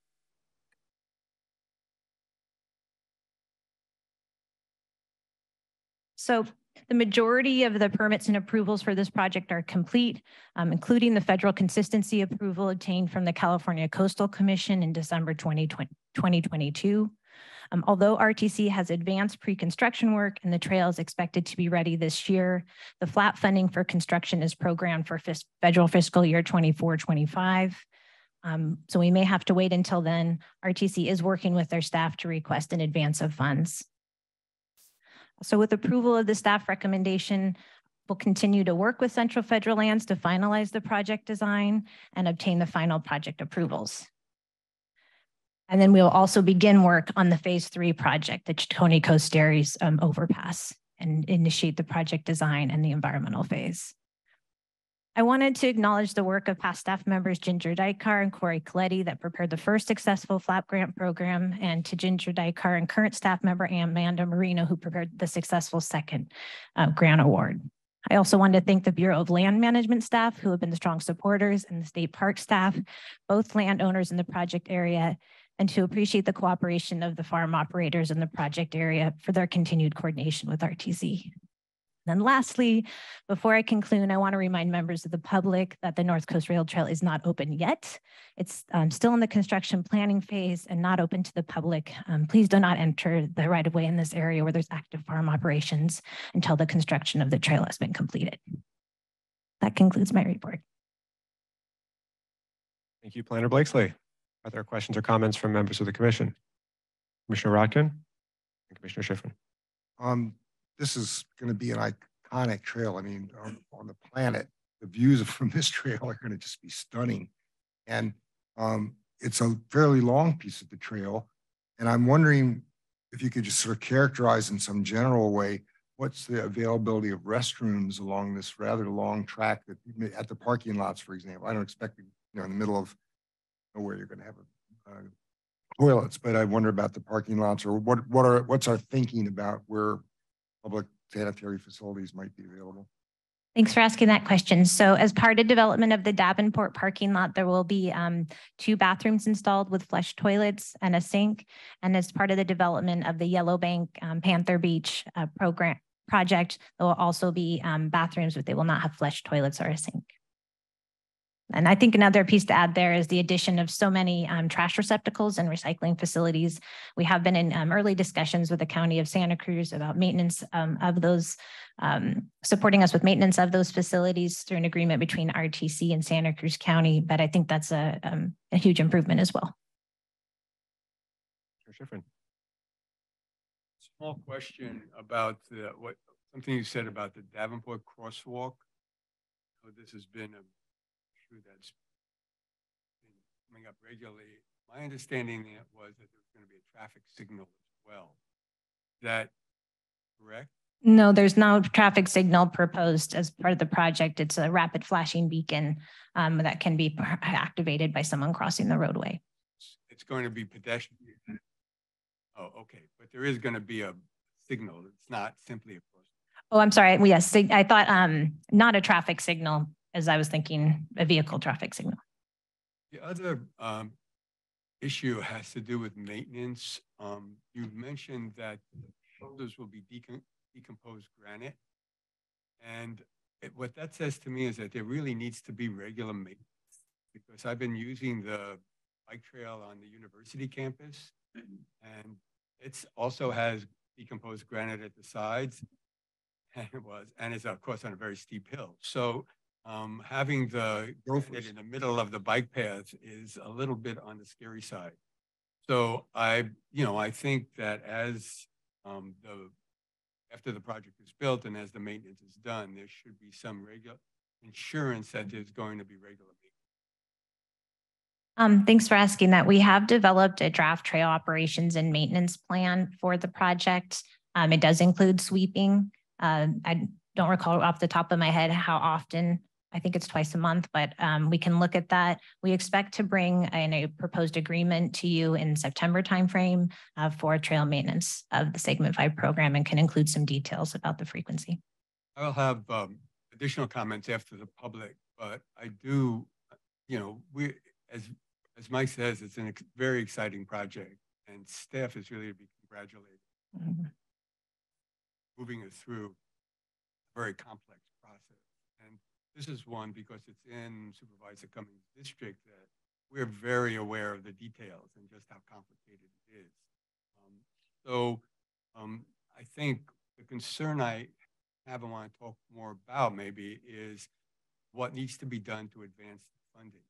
So the majority of the permits and approvals for this project are complete, um, including the federal consistency approval obtained from the California Coastal Commission in December twenty twenty-two. Um, although R T C has advanced pre-construction work and the trail is expected to be ready this year, the flat funding for construction is programmed for fis federal fiscal year twenty-four twenty-five. Um, so we may have to wait until then. R T C is working with their staff to request an advance of funds. So with approval of the staff recommendation, we'll continue to work with Central Federal Lands to finalize the project design and obtain the final project approvals. And then we'll also begin work on the phase three project, the Tony Coast-Dairies um, overpass, and initiate the project design and the environmental phase. I wanted to acknowledge the work of past staff members Ginger Dykar and Corey Coletti that prepared the first successful FLAP grant program, and to Ginger Dykar and current staff member Amanda Marino, who prepared the successful second uh, grant award. I also wanted to thank the Bureau of Land Management staff who have been the strong supporters, and the state park staff, both landowners in the project area, and to appreciate the cooperation of the farm operators in the project area for their continued coordination with R T C. And lastly, before I conclude, I want to remind members of the public that the North Coast Rail Trail is not open yet. It's um, still in the construction planning phase and not open to the public. Um, please do not enter the right-of-way in this area where there's active farm operations until the construction of the trail has been completed. That concludes my report. Thank you, Planner Blakesley. Are there questions or comments from members of the commission? Commissioner Rodkin and Commissioner Schiffman. Um, this is going to be an iconic trail. I mean, on, on the planet, the views from this trail are going to just be stunning. And um, it's a fairly long piece of the trail. And I'm wondering if you could just sort of characterize in some general way, what's the availability of restrooms along this rather long track that you may, at the parking lots, for example. I don't expect, you know, in the middle of nowhere you're going to have a, uh, toilets, but I wonder about the parking lots, or what, what are, what's our thinking about where public sanitary facilities might be available? Thanks for asking that question. So as part of development of the Davenport parking lot, there will be um, two bathrooms installed with flush toilets and a sink. And as part of the development of the Yellow Bank um, Panther Beach uh, program project, there will also be um, bathrooms, but they will not have flush toilets or a sink. And I think another piece to add there is the addition of so many um, trash receptacles and recycling facilities. We have been in um, early discussions with the County of Santa Cruz about maintenance um, of those, um, supporting us with maintenance of those facilities through an agreement between R T C and Santa Cruz County. But I think that's a, um, a huge improvement as well. Small question about the, what something you said about the Davenport crosswalk. So this has been a that's been coming up regularly. My understanding was that there was going to be a traffic signal as well. Is that correct? No, there's no traffic signal proposed as part of the project. It's a rapid flashing beacon um, that can be activated by someone crossing the roadway. It's going to be pedestrian. Oh, okay. But there is going to be a signal. It's not simply a cross. Oh, I'm sorry. Yes, I thought um, not a traffic signal, as I was thinking a vehicle traffic signal. The other um, issue has to do with maintenance. Um, you've mentioned that the shoulders will be decom decomposed granite. And it, what that says to me is that there really needs to be regular maintenance, because I've been using the bike trail on the university campus, and it's also has decomposed granite at the sides, and it was, and it's of course on a very steep hill. So um, having the granite in the middle of the bike path is a little bit on the scary side. So I, you know, I think that as um, the after the project is built and as the maintenance is done, there should be some regular insurance that there's going to be regular maintenance. Um, thanks for asking that. We have developed a draft trail operations and maintenance plan for the project. Um, it does include sweeping. Uh, I don't recall off the top of my head how often. I think it's twice a month, but um, we can look at that. We expect to bring in a proposed agreement to you in September timeframe uh, for trail maintenance of the segment five program, and can include some details about the frequency. I'll have um, additional comments after the public, but I do, you know, we, as, as Mike says, it's a ex very exciting project, and staff is really to be congratulated. Mm-hmm. Moving us through a very complex process. And this is one, because it's in Supervisor Cummings' district, that we're very aware of the details and just how complicated it is. Um, so um, I think the concern I have and want to talk more about maybe is what needs to be done to advance the funding.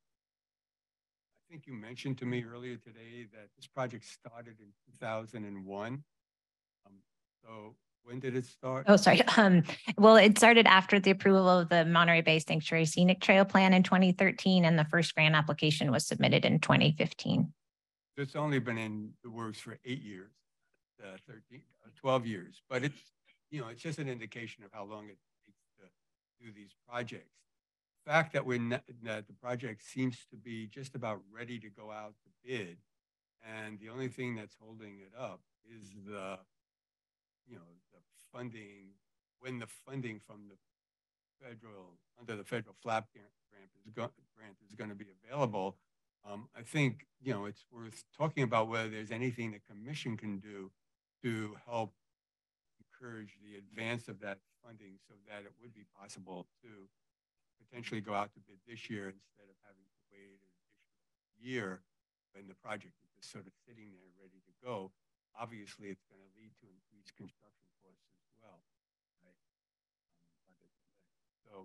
I think you mentioned to me earlier today that this project started in two thousand one. Um, so when did it start? Oh, sorry. Um, well, it started after the approval of the Monterey Bay Sanctuary Scenic Trail Plan in twenty thirteen, and the first grant application was submitted in twenty fifteen. It's only been in the works for eight years, uh, thirteen, uh, twelve years, but it's, you know, it's just an indication of how long it takes to do these projects. The fact that we're not, that the project seems to be just about ready to go out to bid, and the only thing that's holding it up is the, you know, the funding, when the funding from the federal, under the federal flap grant is, go, grant is going to be available. Um, I think, you know, it's worth talking about whether there's anything the commission can do to help encourage the advance of that funding, so that it would be possible to potentially go out to bid this year instead of having to wait an additional year when the project is just sort of sitting there ready to go. Obviously, it's going to lead to increased construction costs as well, right? Um, so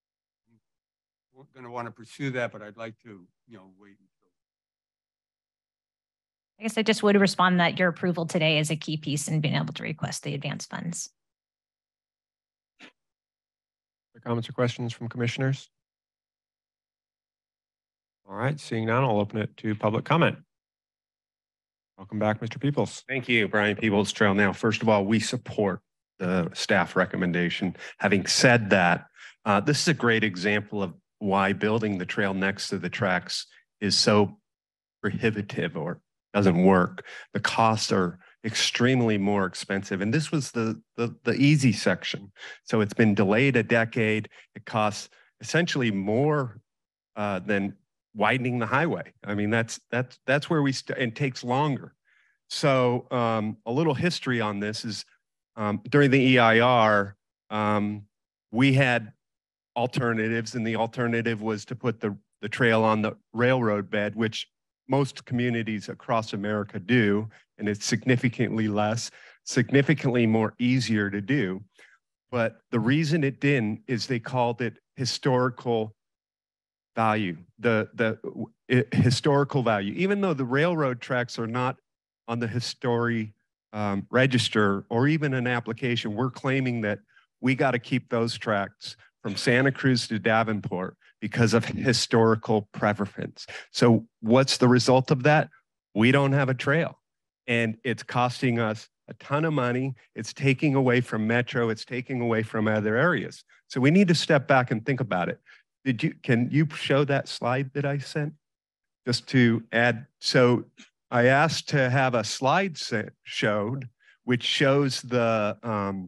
we're going to want to pursue that, but I'd like to, you know, wait until. I guess I just would respond that your approval today is a key piece in being able to request the advance funds. Other comments or questions from commissioners? All right, seeing none, I'll open it to public comment. Welcome back, Mister Peoples. Thank you, Brian Peoples, Trail Now. First of all, we support the staff recommendation. Having said that, uh, this is a great example of why building the trail next to the tracks is so prohibitive or doesn't work. The costs are extremely more expensive. And this was the, the, the easy section. So it's been delayed a decade. It costs essentially more uh, than widening the highway. I mean, that's that's that's where we st and takes longer. So um, a little history on this is um, during the E I R, um, we had alternatives, and the alternative was to put the the trail on the railroad bed, which most communities across America do, and it's significantly less, significantly more easier to do. But the reason it didn't is they called it historical value, the, the it, historical value. Even though the railroad tracks are not on the history um, register or even an application, we're claiming that we got to keep those tracks from Santa Cruz to Davenport because of historical preference. So what's the result of that? We don't have a trail, and it's costing us a ton of money. It's taking away from Metro. It's taking away from other areas. So we need to step back and think about it. Did you, can you show that slide that I sent? Just to add, so I asked to have a slide set showed, which shows the, um,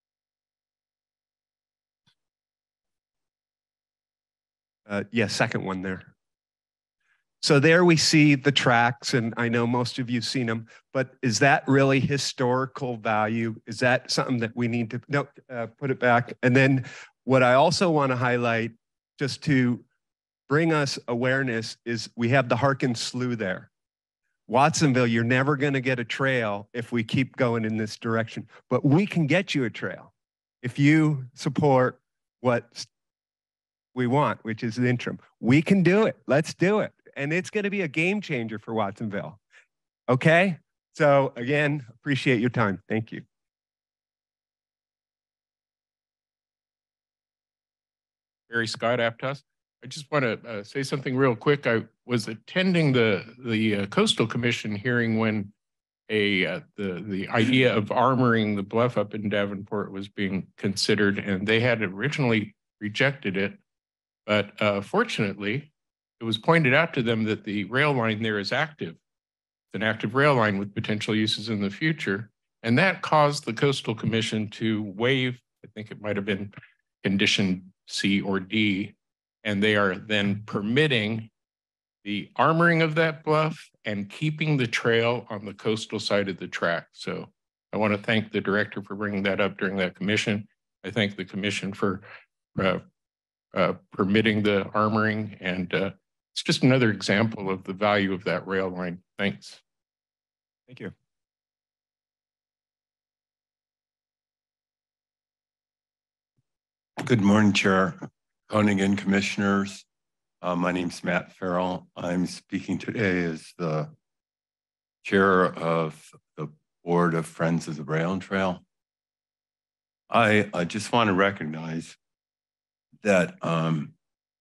uh, yeah, second one there. So there we see the tracks, and I know most of you've seen them, but is that really historical value? Is that something that we need to, no, uh, put it back. And then What I also want to highlight, just to bring us awareness, is we have the Harkins Slough there. Watsonville, you're never going to get a trail if we keep going in this direction, but we can get you a trail if you support what we want, which is the interim. We can do it. Let's do it. And it's going to be a game changer for Watsonville. Okay? So again, appreciate your time. Thank you. Barry Scott, Aptos. I just want to uh, say something real quick. I was attending the the uh, Coastal Commission hearing when a uh, the the idea of armoring the bluff up in Davenport was being considered, and they had originally rejected it, but uh, fortunately, it was pointed out to them that the rail line there is active. It's an active rail line with potential uses in the future, and that caused the Coastal Commission to waive, I think it might have been condition C or D, and they are then permitting the armoring of that bluff and keeping the trail on the coastal side of the track. So I want to thank the director for bringing that up during that commission. I thank the commission for uh, uh, permitting the armoring, and uh, it's just another example of the value of that rail line. Thanks. Thank you. Good morning, Chair, Conigan Commissioners. Uh, my name is Matt Farrell. I'm speaking today as the chair of the Board of Friends of the Rail and Trail. I, I just want to recognize that um,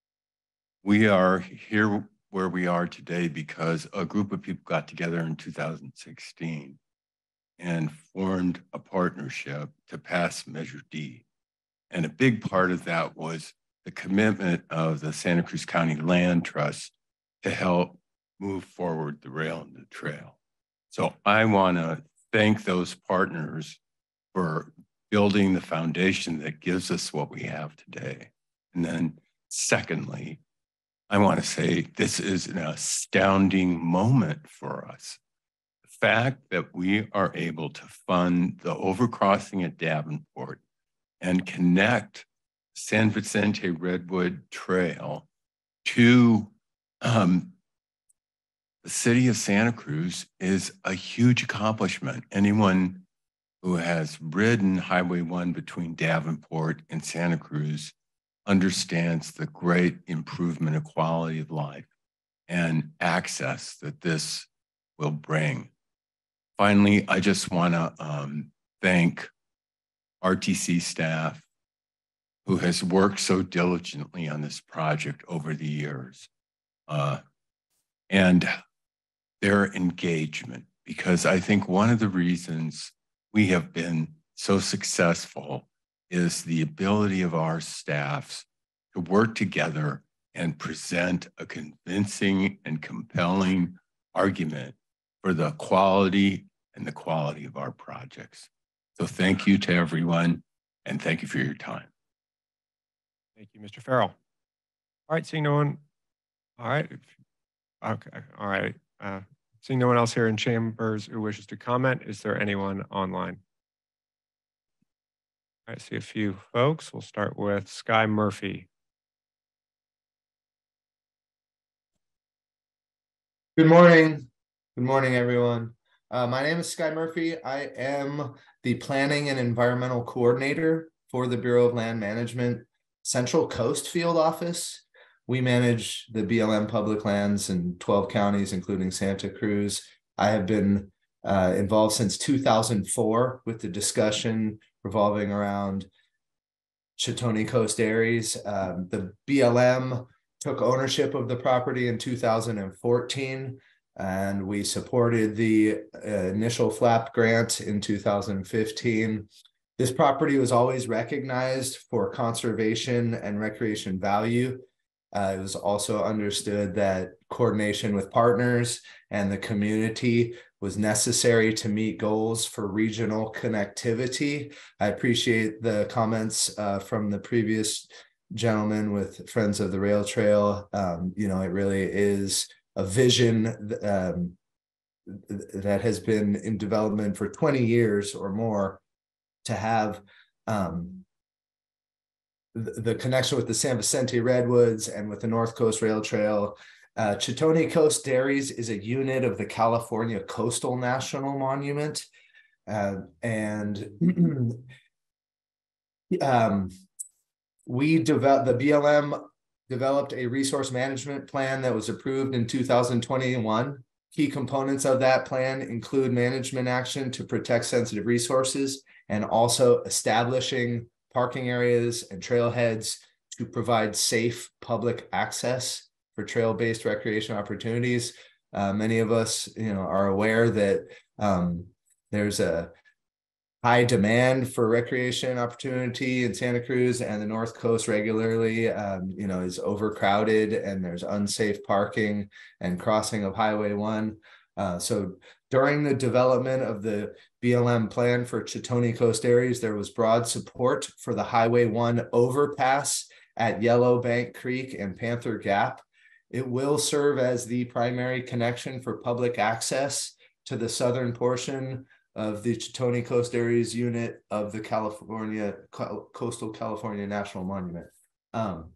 we are here where we are today because a group of people got together in two thousand sixteen and formed a partnership to pass Measure D. And a big part of that was the commitment of the Santa Cruz County Land Trust to help move forward the rail and the trail. So I want to thank those partners for building the foundation that gives us what we have today. And then secondly, I want to say this is an astounding moment for us. The fact that we are able to fund the overcrossing at Davenport and connect San Vicente Redwood Trail to um, the city of Santa Cruz is a huge accomplishment. Anyone who has ridden Highway one between Davenport and Santa Cruz understands the great improvement of quality of life and access that this will bring. Finally, I just want to um, thank R T C staff who has worked so diligently on this project over the years, uh, and their engagement, because I think one of the reasons we have been so successful is the ability of our staffs to work together and present a convincing and compelling argument for the quality and the quality of our projects. So thank you to everyone, and thank you for your time. Thank you, Mister Farrell. All right, seeing no one. All right. Okay. All right. Uh, seeing no one else here in chambers who wishes to comment, is there anyone online? All right, I see a few folks. We'll start with Sky Murphy. Good morning. Good morning, everyone. Uh, my name is Sky Murphy. I am the Planning and Environmental Coordinator for the Bureau of Land Management Central Coast Field Office. We manage the B L M public lands in twelve counties, including Santa Cruz. I have been uh, involved since two thousand four with the discussion revolving around Chitoni Coast Aries. Um, the B L M took ownership of the property in two thousand fourteen, and we supported the uh, initial FLAP grant in two thousand fifteen. This property was always recognized for conservation and recreation value. Uh, it was also understood that coordination with partners and the community was necessary to meet goals for regional connectivity. I appreciate the comments uh, from the previous gentleman with Friends of the Rail Trail. Um, you know, it really is a vision um, that has been in development for twenty years or more to have um, the, the connection with the San Vicente Redwoods and with the North Coast Rail Trail. Uh, Chitoni Coast Dairies is a unit of the California Coastal National Monument. Uh, and um, we developed, the B L M developed a resource management plan that was approved in two thousand twenty-one. Key components of that plan include management action to protect sensitive resources and also establishing parking areas and trailheads to provide safe public access for trail-based recreation opportunities. Uh, many of us, you know, are aware that um, there's a high demand for recreation opportunity in Santa Cruz, and the North Coast regularly, um, you know, is overcrowded, and there's unsafe parking and crossing of Highway one. Uh, so during the development of the B L M plan for Chitoni Coast Dairies, there was broad support for the Highway one overpass at Yellow Bank Creek and Panther Gap. It will serve as the primary connection for public access to the southern portion of the Chitoni Coast Dairies unit of the California Coastal California National Monument. Um,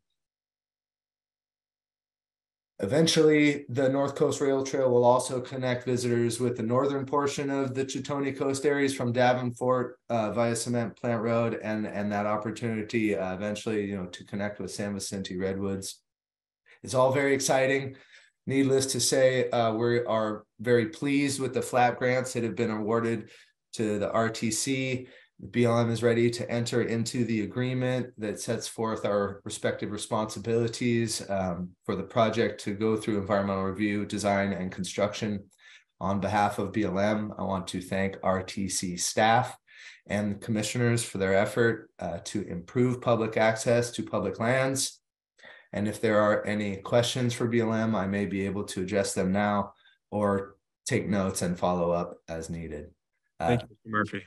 eventually, the North Coast Rail Trail will also connect visitors with the northern portion of the Chitoni Coast Dairies from Davenport uh, via Cement Plant Road, and, and that opportunity uh, eventually, you know, to connect with San Vicente Redwoods. It's all very exciting. Needless to say, uh, we are very pleased with the flap grants that have been awarded to the R T C. B L M is ready to enter into the agreement that sets forth our respective responsibilities um, for the project to go through environmental review, design, and construction. On behalf of B L M, I want to thank R T C staff and commissioners for their effort uh, to improve public access to public lands. And if there are any questions for B L M, I may be able to address them now or take notes and follow up as needed. Uh, Thank you, Mister Murphy.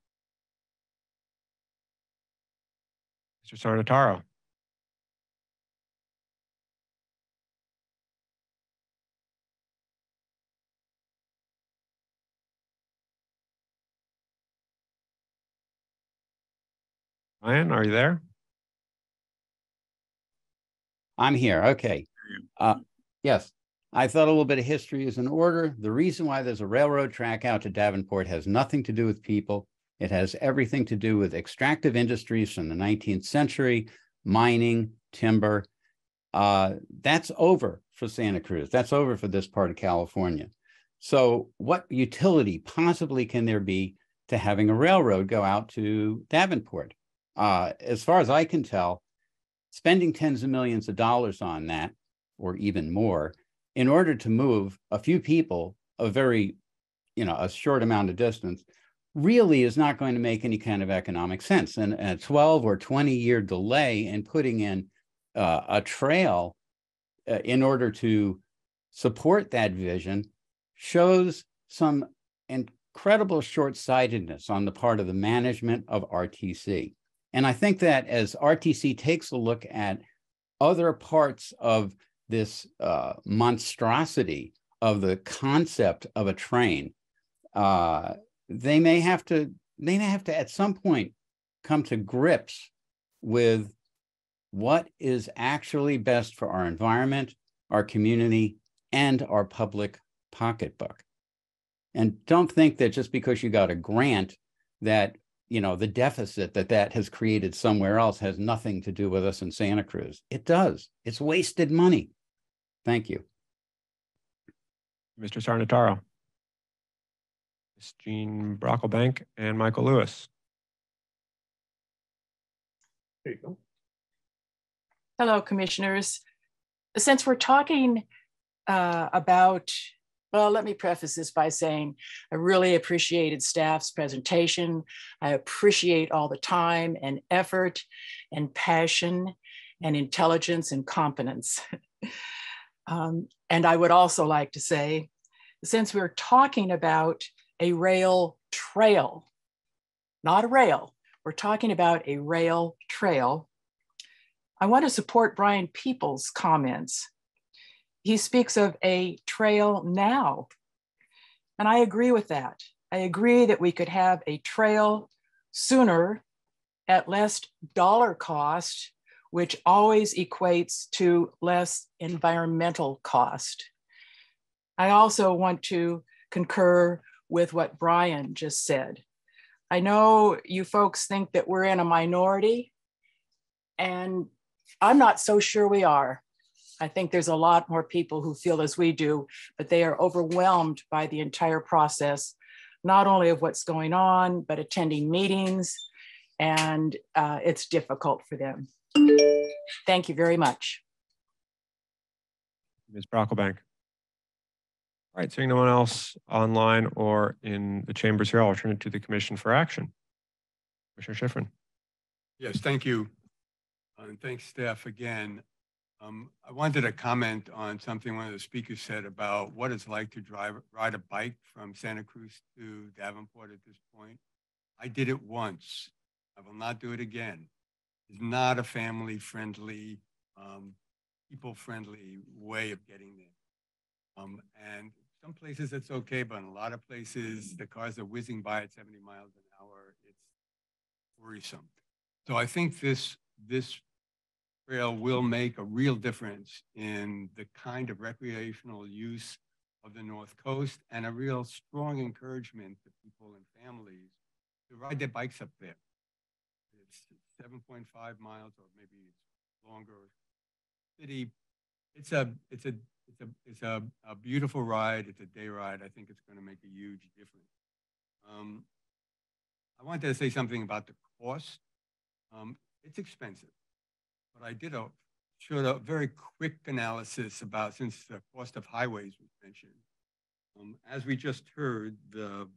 Mister Sarnataro. Ryan, are you there? I'm here. Okay. Uh, yes, I thought a little bit of history is in order. The reason why there's a railroad track out to Davenport has nothing to do with people. It has everything to do with extractive industries from the nineteenth century, mining, timber. Uh, that's over for Santa Cruz. That's over for this part of California. So what utility possibly can there be to having a railroad go out to Davenport? Uh, as far as I can tell, spending tens of millions of dollars on that, or even more, in order to move a few people a very, you know, a short amount of distance, really is not going to make any kind of economic sense. And a twelve or twenty year delay in putting in uh, a trail uh, in order to support that vision shows some incredible short-sightedness on the part of the management of R T C. And I think that as R T C takes a look at other parts of this uh, monstrosity of the concept of a train, uh, they may have to, they may have to at some point come to grips with what is actually best for our environment, our community, and our public pocketbook. And don't think that just because you got a grant that, you know, the deficit that that has created somewhere else has nothing to do with us in Santa Cruz. It does. It's wasted money. Thank you. Mister Sarnataro. Miz Jean Brocklebank and Michael Lewis. There you go. Hello, commissioners. Since we're talking uh, about, well, let me preface this by saying I really appreciated staff's presentation. I appreciate all the time and effort and passion and intelligence and competence. um, and I would also like to say, since we're talking about a rail trail, not a rail, we're talking about a rail trail, I want to support Brian Peoples' comments. He speaks of a trail now, and I agree with that. I agree that we could have a trail sooner at less dollar cost which always equates to less environmental cost. I also want to concur with what Brian just said. I know you folks think that we're in a minority, and I'm not so sure we are. I think there's a lot more people who feel as we do, but they are overwhelmed by the entire process, not only of what's going on, but attending meetings, and uh, it's difficult for them. Thank you very much. Miz Brocklebank. All right, seeing no one else online or in the chambers here, I'll turn it to the Commission for action. Commissioner Schifrin. Yes, thank you. Uh, and thanks, staff, again. Um, I wanted to comment on something one of the speakers said about what it's like to drive, ride a bike from Santa Cruz to Davenport at this point. I did it once. I will not do it again. It's not a family-friendly, um, people-friendly way of getting there. Um, and some places it's okay, but in a lot of places, the cars are whizzing by at seventy miles an hour. It's worrisome. So I think this, this trail will make a real difference in the kind of recreational use of the North Coast and a real strong encouragement to people and families to ride their bikes up there. It's seven point five miles, or maybe it's longer. City, it's a, it's a, it's a, it's a, a beautiful ride. It's a day ride. I think it's going to make a huge difference. Um, I wanted to say something about the cost. Um, it's expensive. But I did a showed a very quick analysis about, since the cost of highways was mentioned. Um, as we just heard, the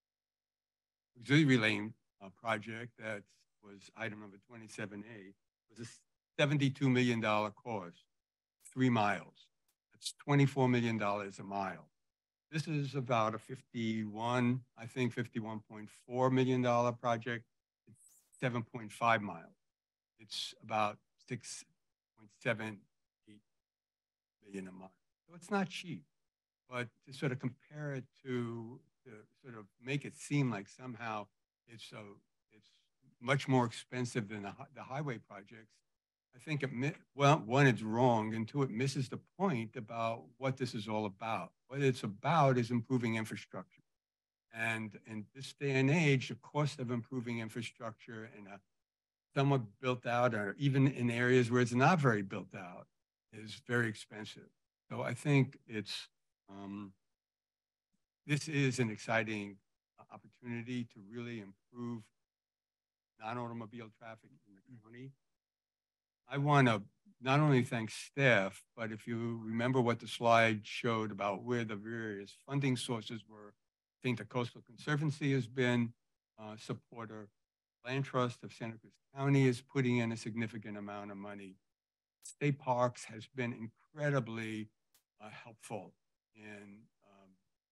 auxiliary lane uh, project that was item number twenty-seven A was a seventy-two million dollar cost, three miles. That's twenty-four million dollars a mile. This is about a fifty-one, I think fifty-one point four million dollar project. It's seven point five miles. It's about six point seven eight million a month. So it's not cheap, but to sort of compare it to, to sort of make it seem like somehow it's so it's much more expensive than the, the highway projects, I think it, well, one, it's wrong, and two, it misses the point about what this is all about. What it's about is improving infrastructure. And in this day and age, the cost of improving infrastructure in a somewhat built out, or even in areas where it's not very built out, is very expensive. So I think it's, um, this is an exciting opportunity to really improve non-automobile traffic in the county. I want to not only thank staff, but if you remember what the slide showed about where the various funding sources were, I think the Coastal Conservancy has been a supporter. Land Trust of Santa Cruz County is putting in a significant amount of money. State Parks has been incredibly uh, helpful in, um,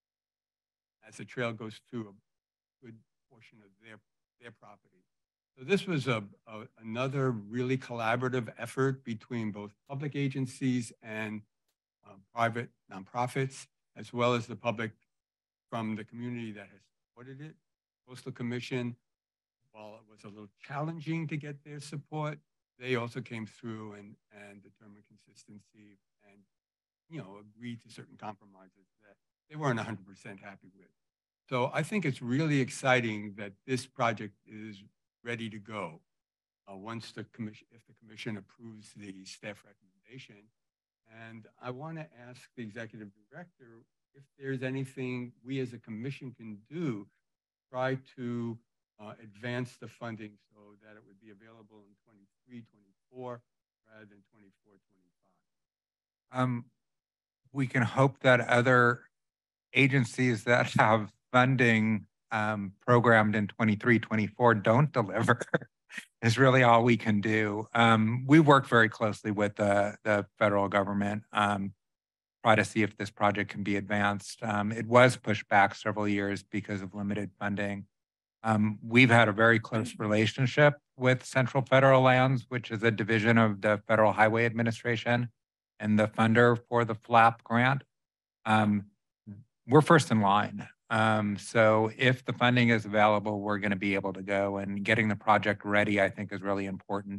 as the trail goes through a good portion of their, their property. So this was a, a, another really collaborative effort between both public agencies and uh, private nonprofits, as well as the public from the community that has supported it. Coastal Commission, while it was a little challenging to get their support, they also came through and, and determined consistency and, you know, agreed to certain compromises that they weren't one hundred percent happy with. So I think it's really exciting that this project is ready to go. Uh, once the commission, if the commission approves the staff recommendation. And I want to ask the executive director if there's anything we as a commission can do to try to uh, advance the funding so that it would be available in twenty-three, twenty-four rather than twenty-four, twenty-five. Um, we can hope that other agencies that have funding um, programmed in twenty-three, twenty-four don't deliver. Is really all we can do. Um, we work very closely with the, the federal government, um, try to see if this project can be advanced. Um, it was pushed back several years because of limited funding. Um, we've had a very close relationship with Central Federal Lands, which is a division of the Federal Highway Administration and the funder for the FLAP grant. Um, we're first in line. Um, so if the funding is available, we're going to be able to go, and getting the project ready, I think, is really important.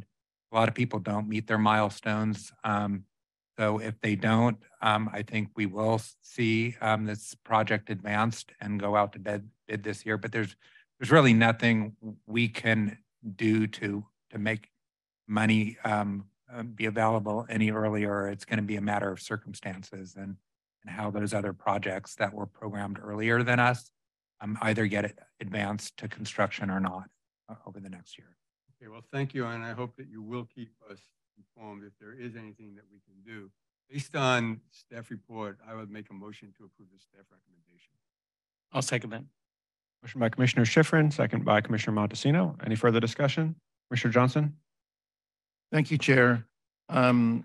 A lot of people don't meet their milestones. Um, so if they don't, um, I think we will see um, this project advanced and go out to bid, bid this year. But there's there's really nothing we can do to to make money um, uh, be available any earlier. It's going to be a matter of circumstances and and how those other projects that were programmed earlier than us um, either get it advanced to construction or not uh, over the next year. Okay, well, thank you, and I hope that you will keep us informed if there is anything that we can do. Based on staff report, I would make a motion to approve the staff recommendation. I'll second that. Motion by Commissioner Schifrin, second by Commissioner Montesino. Any further discussion? Commissioner Johnson? Thank you, Chair. Um,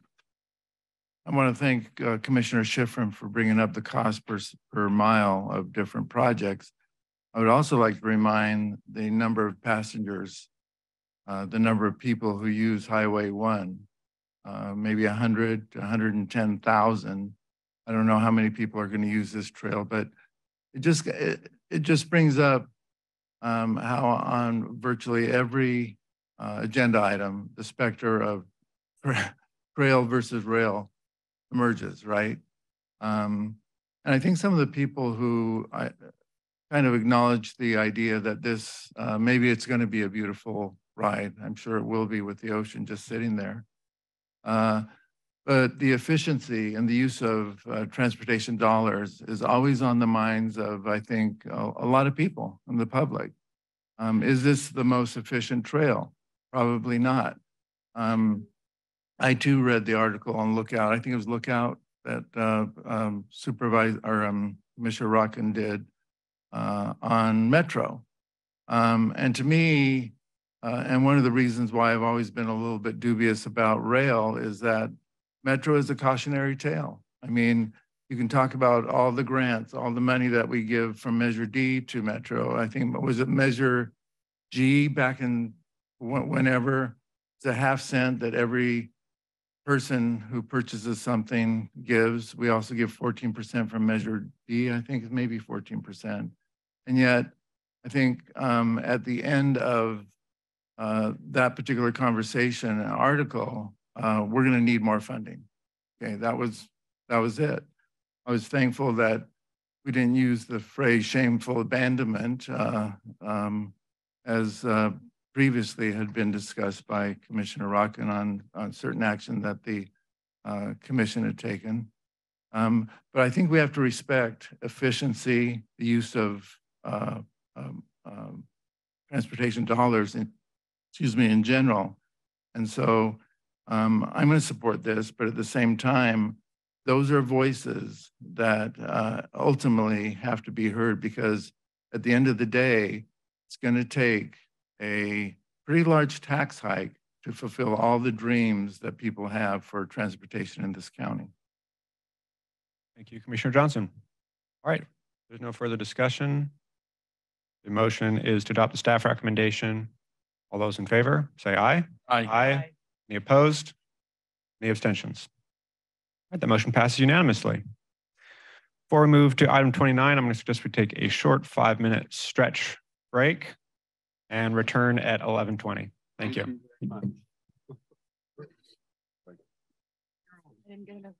I want to thank uh, Commissioner Schifrin for bringing up the cost per, per mile of different projects. I would also like to remind the number of passengers, uh, the number of people who use Highway one, uh, maybe one hundred to one hundred ten thousand. I don't know how many people are going to use this trail, but it just it, it just brings up um, how on virtually every uh, agenda item, the specter of trail versus rail emerges, right? Um, and I think some of the people who I kind of acknowledge the idea that this, uh, maybe it's going to be a beautiful ride. I'm sure it will be with the ocean just sitting there. Uh, but the efficiency and the use of uh, transportation dollars is always on the minds of, I think, a, a lot of people in the public. Um, is this the most efficient trail? Probably not. Um, I too read the article on Lookout. I think it was Lookout that uh, um, Supervisor or um, Commissioner Rockin did uh, on Metro. Um, and to me, uh, and one of the reasons why I've always been a little bit dubious about rail is that Metro is a cautionary tale. I mean, you can talk about all the grants, all the money that we give from Measure D to Metro. I think, was it Measure G back in whenever? It's a half cent that every person who purchases something gives. We also give fourteen percent from Measure D, I think it's maybe fourteen percent. And yet, I think um, at the end of uh, that particular conversation and article, uh, we're gonna need more funding. Okay, that was, that was it. I was thankful that we didn't use the phrase shameful abandonment uh, um, as uh, previously had been discussed by Commissioner Rockin on, on certain action that the uh, commission had taken. Um, but I think we have to respect efficiency, the use of uh, um, um, transportation dollars, in, excuse me, in general. And so um, I'm going to support this, but at the same time, those are voices that uh, ultimately have to be heard, because at the end of the day, it's going to take a pretty large tax hike to fulfill all the dreams that people have for transportation in this county. Thank you, Commissioner Johnson. All right, there's no further discussion. The motion is to adopt the staff recommendation. All those in favor, say aye. Aye. Aye. Any opposed? Any abstentions? All right, the motion passes unanimously. Before we move to item twenty-nine, I'm going to suggest we take a short five-minute stretch break and return at eleven twenty. Thank you. I didn't get enough.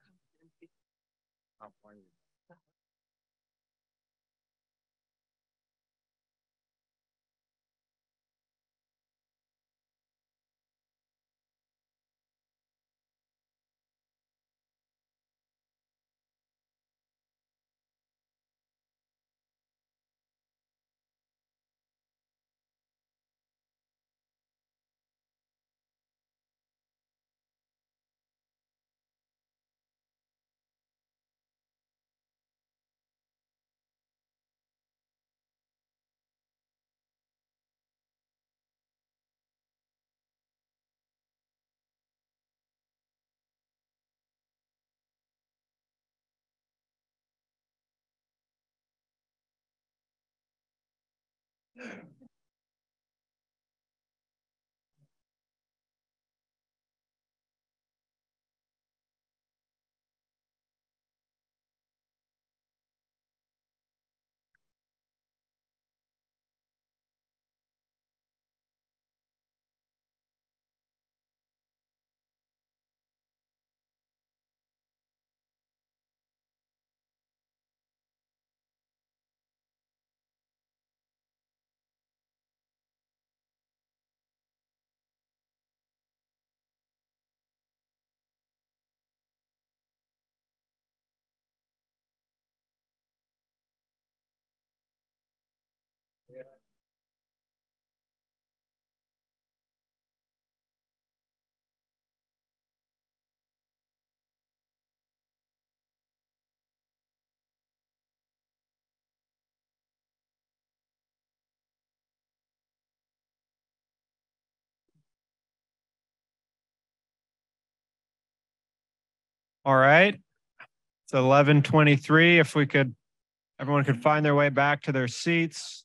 All right. It's eleven twenty-three. If we could, everyone could find their way back to their seats.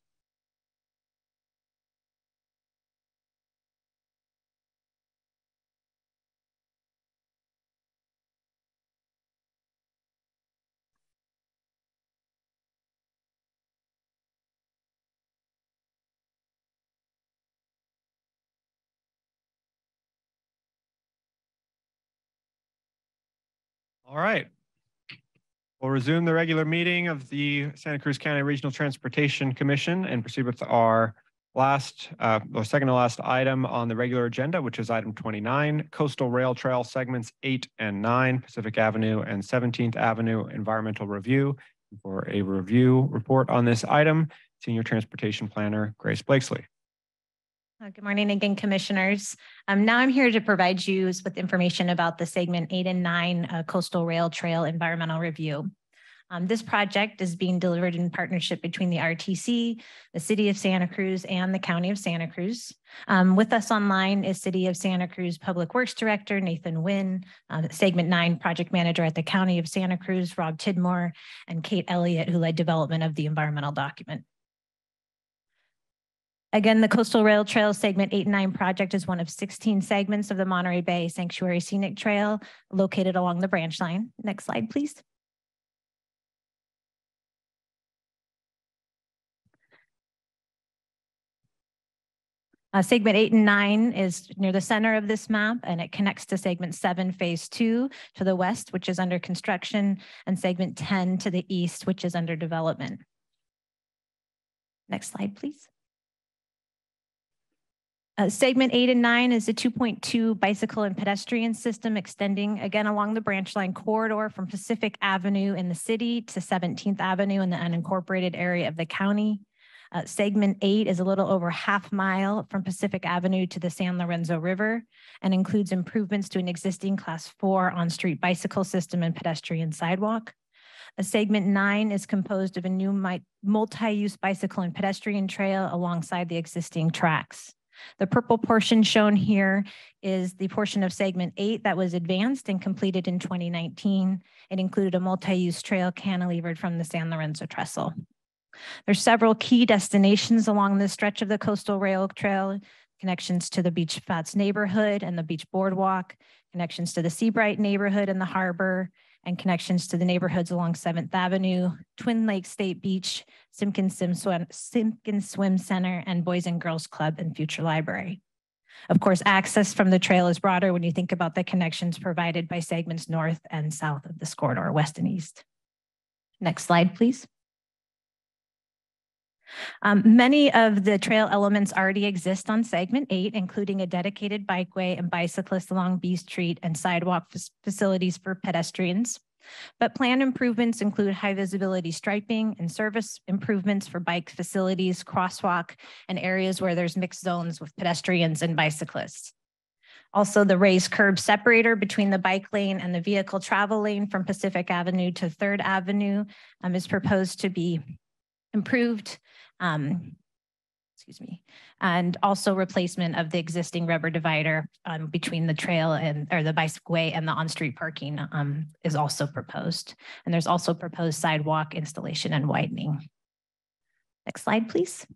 All right. We'll resume the regular meeting of the Santa Cruz County Regional Transportation Commission and proceed with our last, uh, or second to last item on the regular agenda, which is item twenty-nine, Coastal Rail Trail segments eight and nine, Pacific Avenue and seventeenth Avenue environmental review. For a review report on this item, Senior Transportation Planner Grace Blakesley. Uh, Good morning again, commissioners. Um, now I'm here to provide you with information about the segment eight and nine uh, Coastal Rail Trail Environmental Review. Um, this project is being delivered in partnership between the R T C, the City of Santa Cruz, and the County of Santa Cruz. Um, with us online is City of Santa Cruz Public Works Director Nathan Wynn, uh, Segment nine Project Manager at the County of Santa Cruz, Rob Tidmore, and Kate Elliott, who led development of the environmental document. Again, the Coastal Rail Trail Segment eight and nine project is one of sixteen segments of the Monterey Bay Sanctuary Scenic Trail located along the branch line. Next slide, please. Uh, segment eight and nine is near the center of this map, and it connects to segment seven, phase two to the west, which is under construction, and segment ten to the east, which is under development. Next slide, please. Uh, segment eight and nine is a two point two bicycle and pedestrian system extending again along the branch line corridor from Pacific Avenue in the city to seventeenth Avenue in the unincorporated area of the county. Uh, segment eight is a little over half mile from Pacific Avenue to the San Lorenzo River and includes improvements to an existing class four on-street bicycle system and pedestrian sidewalk. A segment nine is composed of a new multi-use bicycle and pedestrian trail alongside the existing tracks. The purple portion shown here is the portion of segment eight that was advanced and completed in twenty nineteen. It included a multi-use trail cantilevered from the San Lorenzo Trestle. There's several key destinations along this stretch of the Coastal Rail Trail, connections to the Beach Flats neighborhood and the Beach Boardwalk, connections to the Seabright neighborhood and the harbor, and connections to the neighborhoods along seventh Avenue, Twin Lakes State Beach, Simpkins Swim, Simpkins Swim Center, and Boys and Girls Club and Future Library. Of course, access from the trail is broader when you think about the connections provided by segments north and south of this corridor, west and east. Next slide, please. Um, many of the trail elements already exist on segment eight, including a dedicated bikeway and bicyclists along B Street and sidewalk facilities for pedestrians. But planned improvements include high visibility striping and service improvements for bike facilities, crosswalk, and areas where there's mixed zones with pedestrians and bicyclists. Also, the raised curb separator between the bike lane and the vehicle travel lane from Pacific Avenue to third Avenue um, is proposed to be improved. Um, excuse me, and also replacement of the existing rubber divider um, between the trail and or the biceway and the on-street parking um, is also proposed. And there's also proposed sidewalk installation and widening. Next slide, please.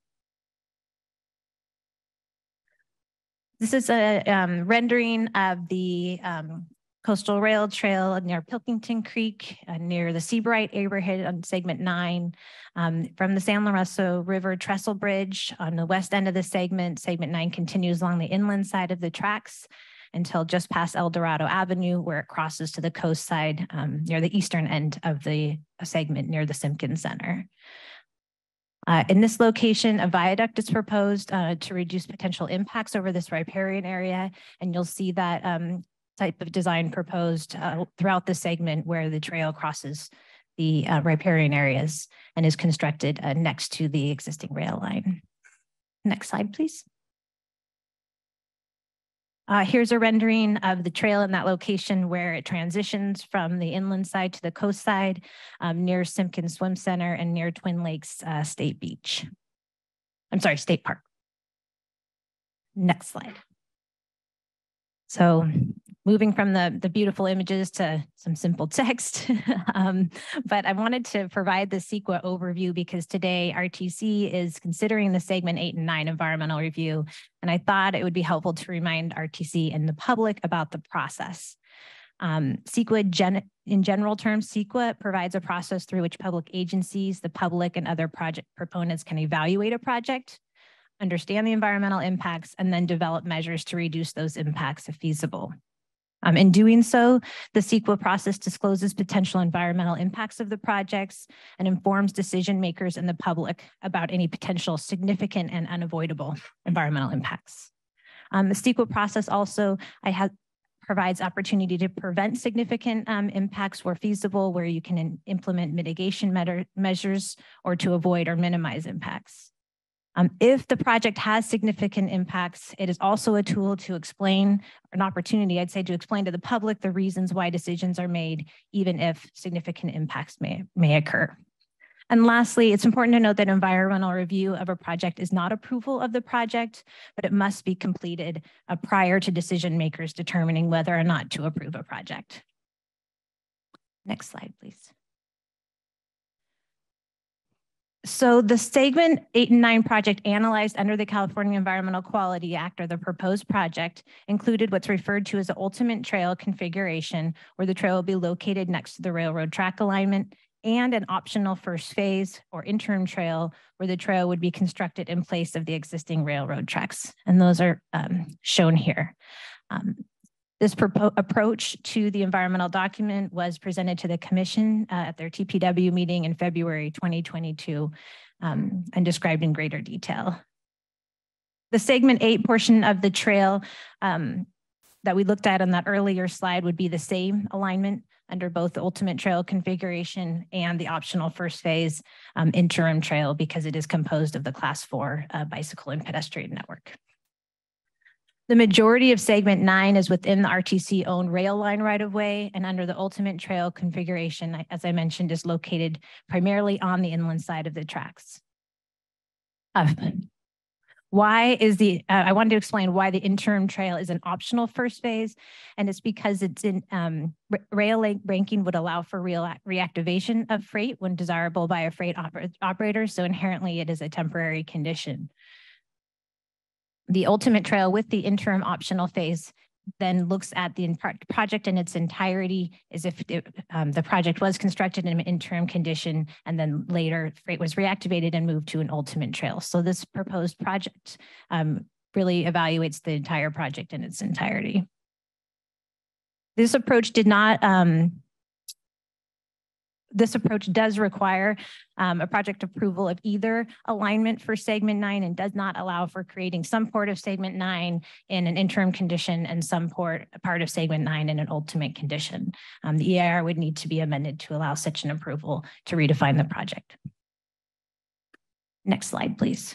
This is a um, rendering of the um, Coastal Rail Trail near Pilkington Creek, uh, near the Seabright neighborhood on segment nine, um, from the San Lorenzo River Trestle Bridge on the west end of the segment. Segment nine continues along the inland side of the tracks until just past El Dorado Avenue, where it crosses to the coast side um, near the eastern end of the segment near the Simpkins Center. Uh, in this location, a viaduct is proposed uh, to reduce potential impacts over this riparian area, and you'll see that um, type of design proposed uh, throughout the segment where the trail crosses the uh, riparian areas and is constructed uh, next to the existing rail line. Next slide, please. Uh, here's a rendering of the trail in that location where it transitions from the inland side to the coast side, um, near Simpkins Swim Center and near Twin Lakes uh, State Beach. I'm sorry, State Park. Next slide. So moving from the, the beautiful images to some simple text, um, but I wanted to provide the CEQA overview because today R T C is considering the segment eight and nine environmental review. And I thought it would be helpful to remind R T C and the public about the process. Um, CEQA, gen in general terms, CEQA provides a process through which public agencies, the public, and other project proponents can evaluate a project, understand the environmental impacts, and then develop measures to reduce those impacts if feasible. Um, in doing so, the CEQA process discloses potential environmental impacts of the projects and informs decision makers and the public about any potential significant and unavoidable environmental impacts. Um, the CEQA process also I have, provides opportunity to prevent significant um, impacts where feasible, where you can in, implement mitigation measures or to avoid or minimize impacts. Um, if the project has significant impacts, it is also a tool to explain, an opportunity, I'd say, to explain to the public the reasons why decisions are made, even if significant impacts may, may occur. And lastly, it's important to note that environmental review of a project is not approval of the project, but it must be completed uh, prior to decision makers determining whether or not to approve a project. Next slide, please. So the segment eight and nine project analyzed under the California Environmental Quality Act, or the proposed project, included what's referred to as the ultimate trail configuration, where the trail will be located next to the railroad track alignment, and an optional first phase or interim trail where the trail would be constructed in place of the existing railroad tracks. And those are um, shown here. Um, This approach to the environmental document was presented to the Commission uh, at their T P W meeting in February twenty twenty-two um, and described in greater detail. The segment eight portion of the trail um, that we looked at on that earlier slide would be the same alignment under both the ultimate trail configuration and the optional first phase um, interim trail, because it is composed of the class four uh, bicycle and pedestrian network. The majority of segment nine is within the R T C owned rail line right of way, and under the ultimate trail configuration, as I mentioned, is located primarily on the inland side of the tracks. Uh, why is the, uh, I wanted to explain why the interim trail is an optional first phase, and it's because it's in um, rail ranking would allow for real reactivation of freight when desirable by a freight oper operator, so inherently it is a temporary condition. The ultimate trail with the interim optional phase then looks at the project in its entirety as if it, um, the project was constructed in an interim condition and then later freight was reactivated and moved to an ultimate trail. So this proposed project um, really evaluates the entire project in its entirety. This approach did not um, This approach does require um, a project approval of either alignment for segment nine and does not allow for creating some part of segment nine in an interim condition and some port, part of segment nine in an ultimate condition. Um, the E I R would need to be amended to allow such an approval to redefine the project. Next slide, please.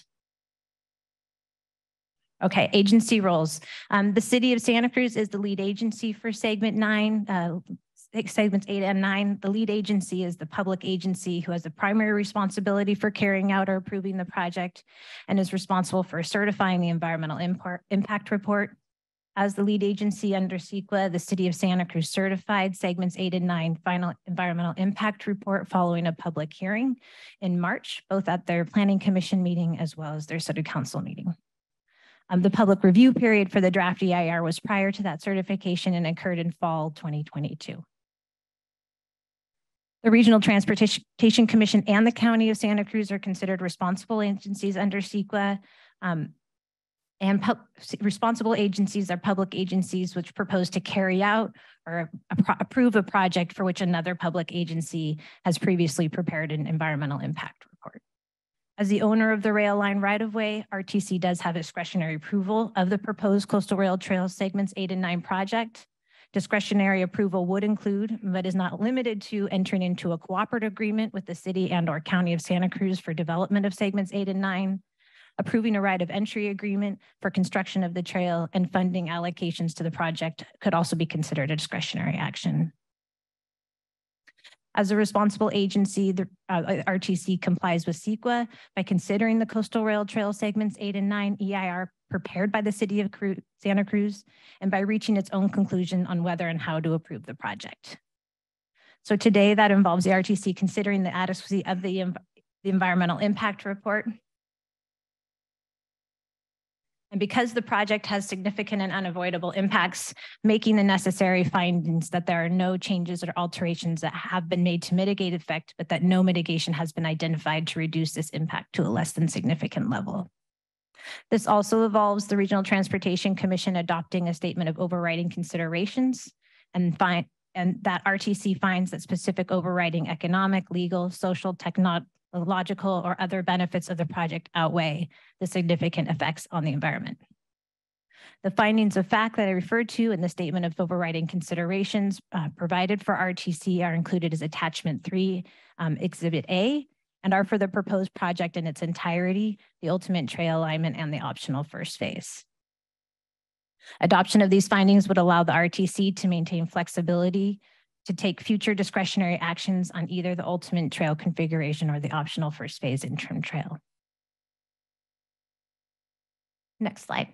Okay, agency roles. Um, the City of Santa Cruz is the lead agency for segment nine. Uh, segments eight and nine, the lead agency is the public agency who has the primary responsibility for carrying out or approving the project and is responsible for certifying the environmental impact report. As the lead agency under CEQA, the City of Santa Cruz certified segments eight and nine final environmental impact report following a public hearing in March, both at their Planning Commission meeting as well as their City Council meeting. Um, the public review period for the draft E I R was prior to that certification and occurred in fall twenty twenty-two. The Regional Transportation Commission and the County of Santa Cruz are considered responsible agencies under CEQA. Um, and responsible agencies are public agencies which propose to carry out or approve a project for which another public agency has previously prepared an environmental impact report. As the owner of the rail line right-of-way, R T C does have discretionary approval of the proposed coastal rail trail segments eight and nine project. Discretionary approval would include, but is not limited to, entering into a cooperative agreement with the city and or county of Santa Cruz for development of segments eight and nine, approving a right of entry agreement for construction of the trail, and funding allocations to the project could also be considered a discretionary action. As a responsible agency, the uh, R T C complies with CEQA by considering the coastal rail trail segments eight and nine E I R prepared by the city of Cru Santa Cruz, and by reaching its own conclusion on whether and how to approve the project. So today that involves the R T C considering the adequacy of the, env the environmental impact report. And because the project has significant and unavoidable impacts, making the necessary findings that there are no changes or alterations that have been made to mitigate effect, but that no mitigation has been identified to reduce this impact to a less than significant level. This also involves the Regional Transportation Commission adopting a statement of overriding considerations, and find and that R T C finds that specific overriding economic, legal, social, technological, or other benefits of the project outweigh the significant effects on the environment. The findings of fact that I referred to in the statement of overriding considerations uh, provided for R T C are included as attachment three, um, exhibit A, and are for the proposed project in its entirety, the ultimate trail alignment, and the optional first phase. Adoption of these findings would allow the R T C to maintain flexibility to take future discretionary actions on either the ultimate trail configuration or the optional first phase interim trail. Next slide.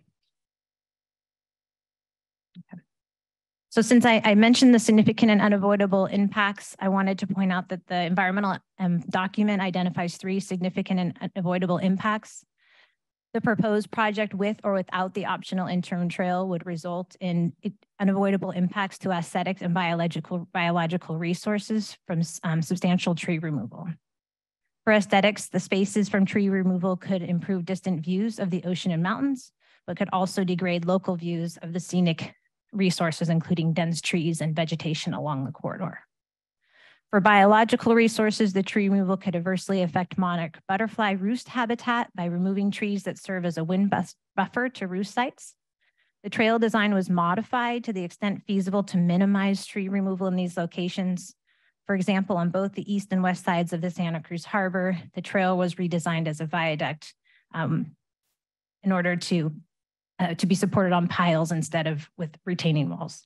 Okay. So since I, I mentioned the significant and unavoidable impacts, I wanted to point out that the environmental um, document identifies three significant and unavoidable impacts. The proposed project with or without the optional interim trail would result in unavoidable impacts to aesthetics and biological, biological resources from um, substantial tree removal. For aesthetics, the spaces from tree removal could improve distant views of the ocean and mountains, but could also degrade local views of the scenic resources, including dense trees and vegetation along the corridor. For biological resources, the tree removal could adversely affect monarch butterfly roost habitat by removing trees that serve as a wind buffer to roost sites. The trail design was modified to the extent feasible to minimize tree removal in these locations. For example, on both the east and west sides of the Santa Cruz Harbor, the trail was redesigned as a viaduct um, in order to, uh, to be supported on piles instead of with retaining walls.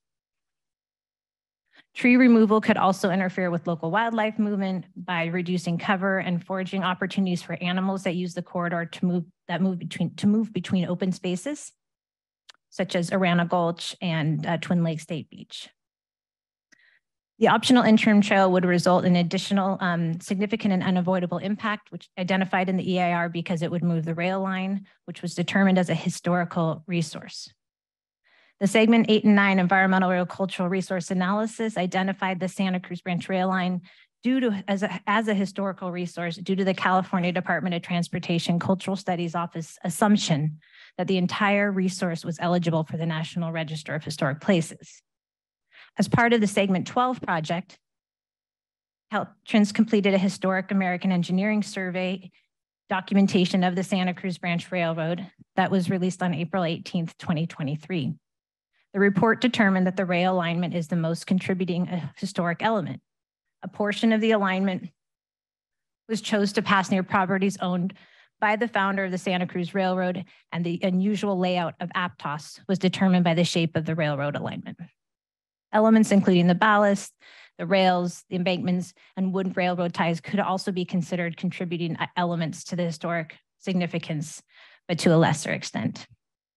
Tree removal could also interfere with local wildlife movement by reducing cover and foraging opportunities for animals that use the corridor to move that move between to move between open spaces, such as Arana Gulch and uh, Twin Lake State Beach. The optional interim trail would result in additional um, significant and unavoidable impact, which identified in the E I R because it would move the rail line, which was determined as a historical resource. The segment eight and nine environmental agricultural resource analysis identified the Santa Cruz Branch rail line due to as a, as a historical resource due to the California Department of Transportation Cultural Studies Office assumption that the entire resource was eligible for the National Register of Historic Places. As part of the segment twelve project, Caltrans completed a historic American engineering survey documentation of the Santa Cruz Branch Railroad that was released on April eighteenth, twenty twenty-three. The report determined that the rail alignment is the most contributing historic element. A portion of the alignment was chose to pass near properties owned by the founder of the Santa Cruz Railroad, and the unusual layout of Aptos was determined by the shape of the railroad alignment. Elements including the ballast, the rails, the embankments, and wooden railroad ties could also be considered contributing elements to the historic significance, but to a lesser extent.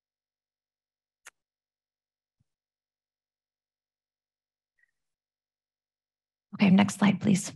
Okay, next slide, please.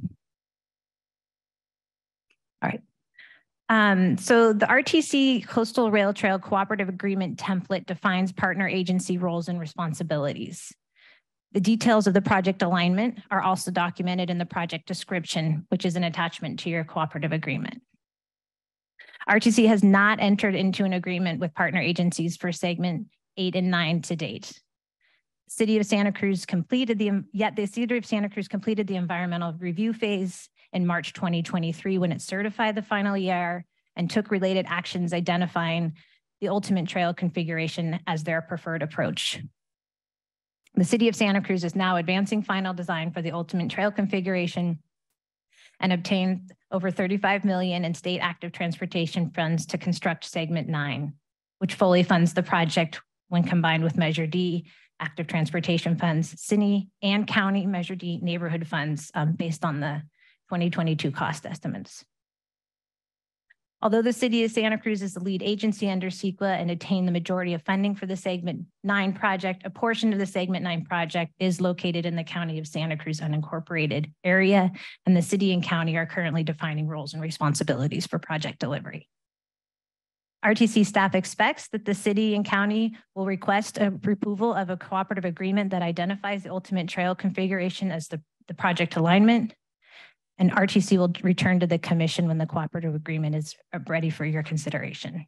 All right. Um, so the R T C Coastal Rail Trail Cooperative Agreement template defines partner agency roles and responsibilities. The details of the project alignment are also documented in the project description, which is an attachment to your cooperative agreement. R T C has not entered into an agreement with partner agencies for segment eight and nine to date. City of Santa Cruz completed the, yet the City of Santa Cruz completed the environmental review phase in March twenty twenty-three when it certified the final E I R and took related actions identifying the ultimate trail configuration as their preferred approach. The City of Santa Cruz is now advancing final design for the ultimate trail configuration and obtained over thirty-five million dollars in state active transportation funds to construct segment nine, which fully funds the project when combined with Measure D active transportation funds, city and county Measure D neighborhood funds um, based on the twenty twenty-two cost estimates. Although the City of Santa Cruz is the lead agency under C E Q A and attained the majority of funding for the segment nine project, a portion of the segment nine project is located in the County of Santa Cruz unincorporated area, and the city and county are currently defining roles and responsibilities for project delivery. R T C staff expects that the city and county will request a approval of a cooperative agreement that identifies the ultimate trail configuration as the, the project alignment. And R T C will return to the commission when the cooperative agreement is ready for your consideration.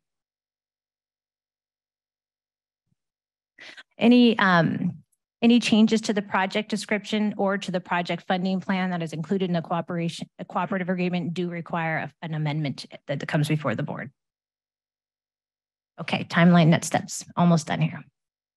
Any, um, any changes to the project description or to the project funding plan that is included in the cooperation, a cooperative agreement do require a, an amendment that comes before the board. Okay, timeline, next steps, almost done here.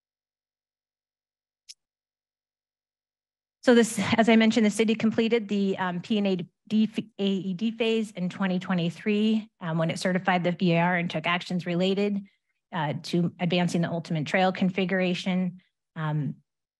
So this, as I mentioned, the city completed the um, P and A E D phase in twenty twenty-three um, when it certified the E A R and took actions related uh, to advancing the ultimate trail configuration. Um,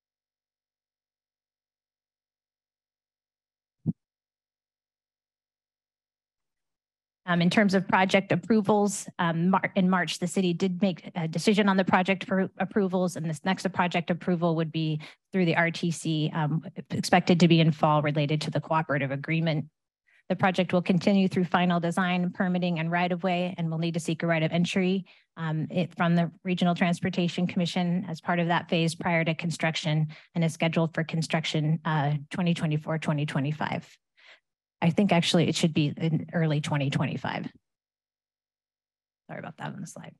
Um, in terms of project approvals, um, Mar in March, the city did make a decision on the project for approvals, and this next project approval would be through the R T C, um, expected to be in fall related to the cooperative agreement. The project will continue through final design, permitting, and right-of-way, and will need to seek a right of entry um, it, from the Regional Transportation Commission as part of that phase prior to construction, and is scheduled for construction uh, twenty twenty-four, twenty twenty-five. I think actually it should be in early twenty twenty-five. Sorry about that on the slide.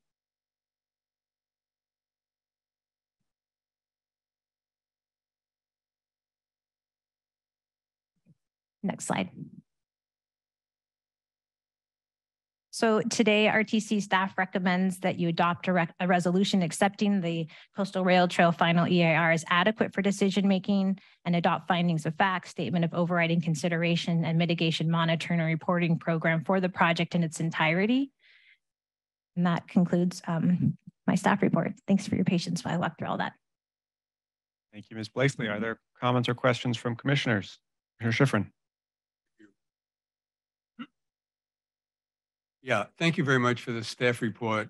Next slide. So today, R T C staff recommends that you adopt a, rec a resolution accepting the Coastal Rail Trail final E A R as adequate for decision-making and adopt findings of fact, statement of overriding consideration, and mitigation monitoring and reporting program for the project in its entirety. And that concludes um, my staff report. Thanks for your patience while I walked through all that. Thank you, Miz Blakely. Are there comments or questions from commissioners? Commissioner Schifrin. Yeah, thank you very much for the staff report.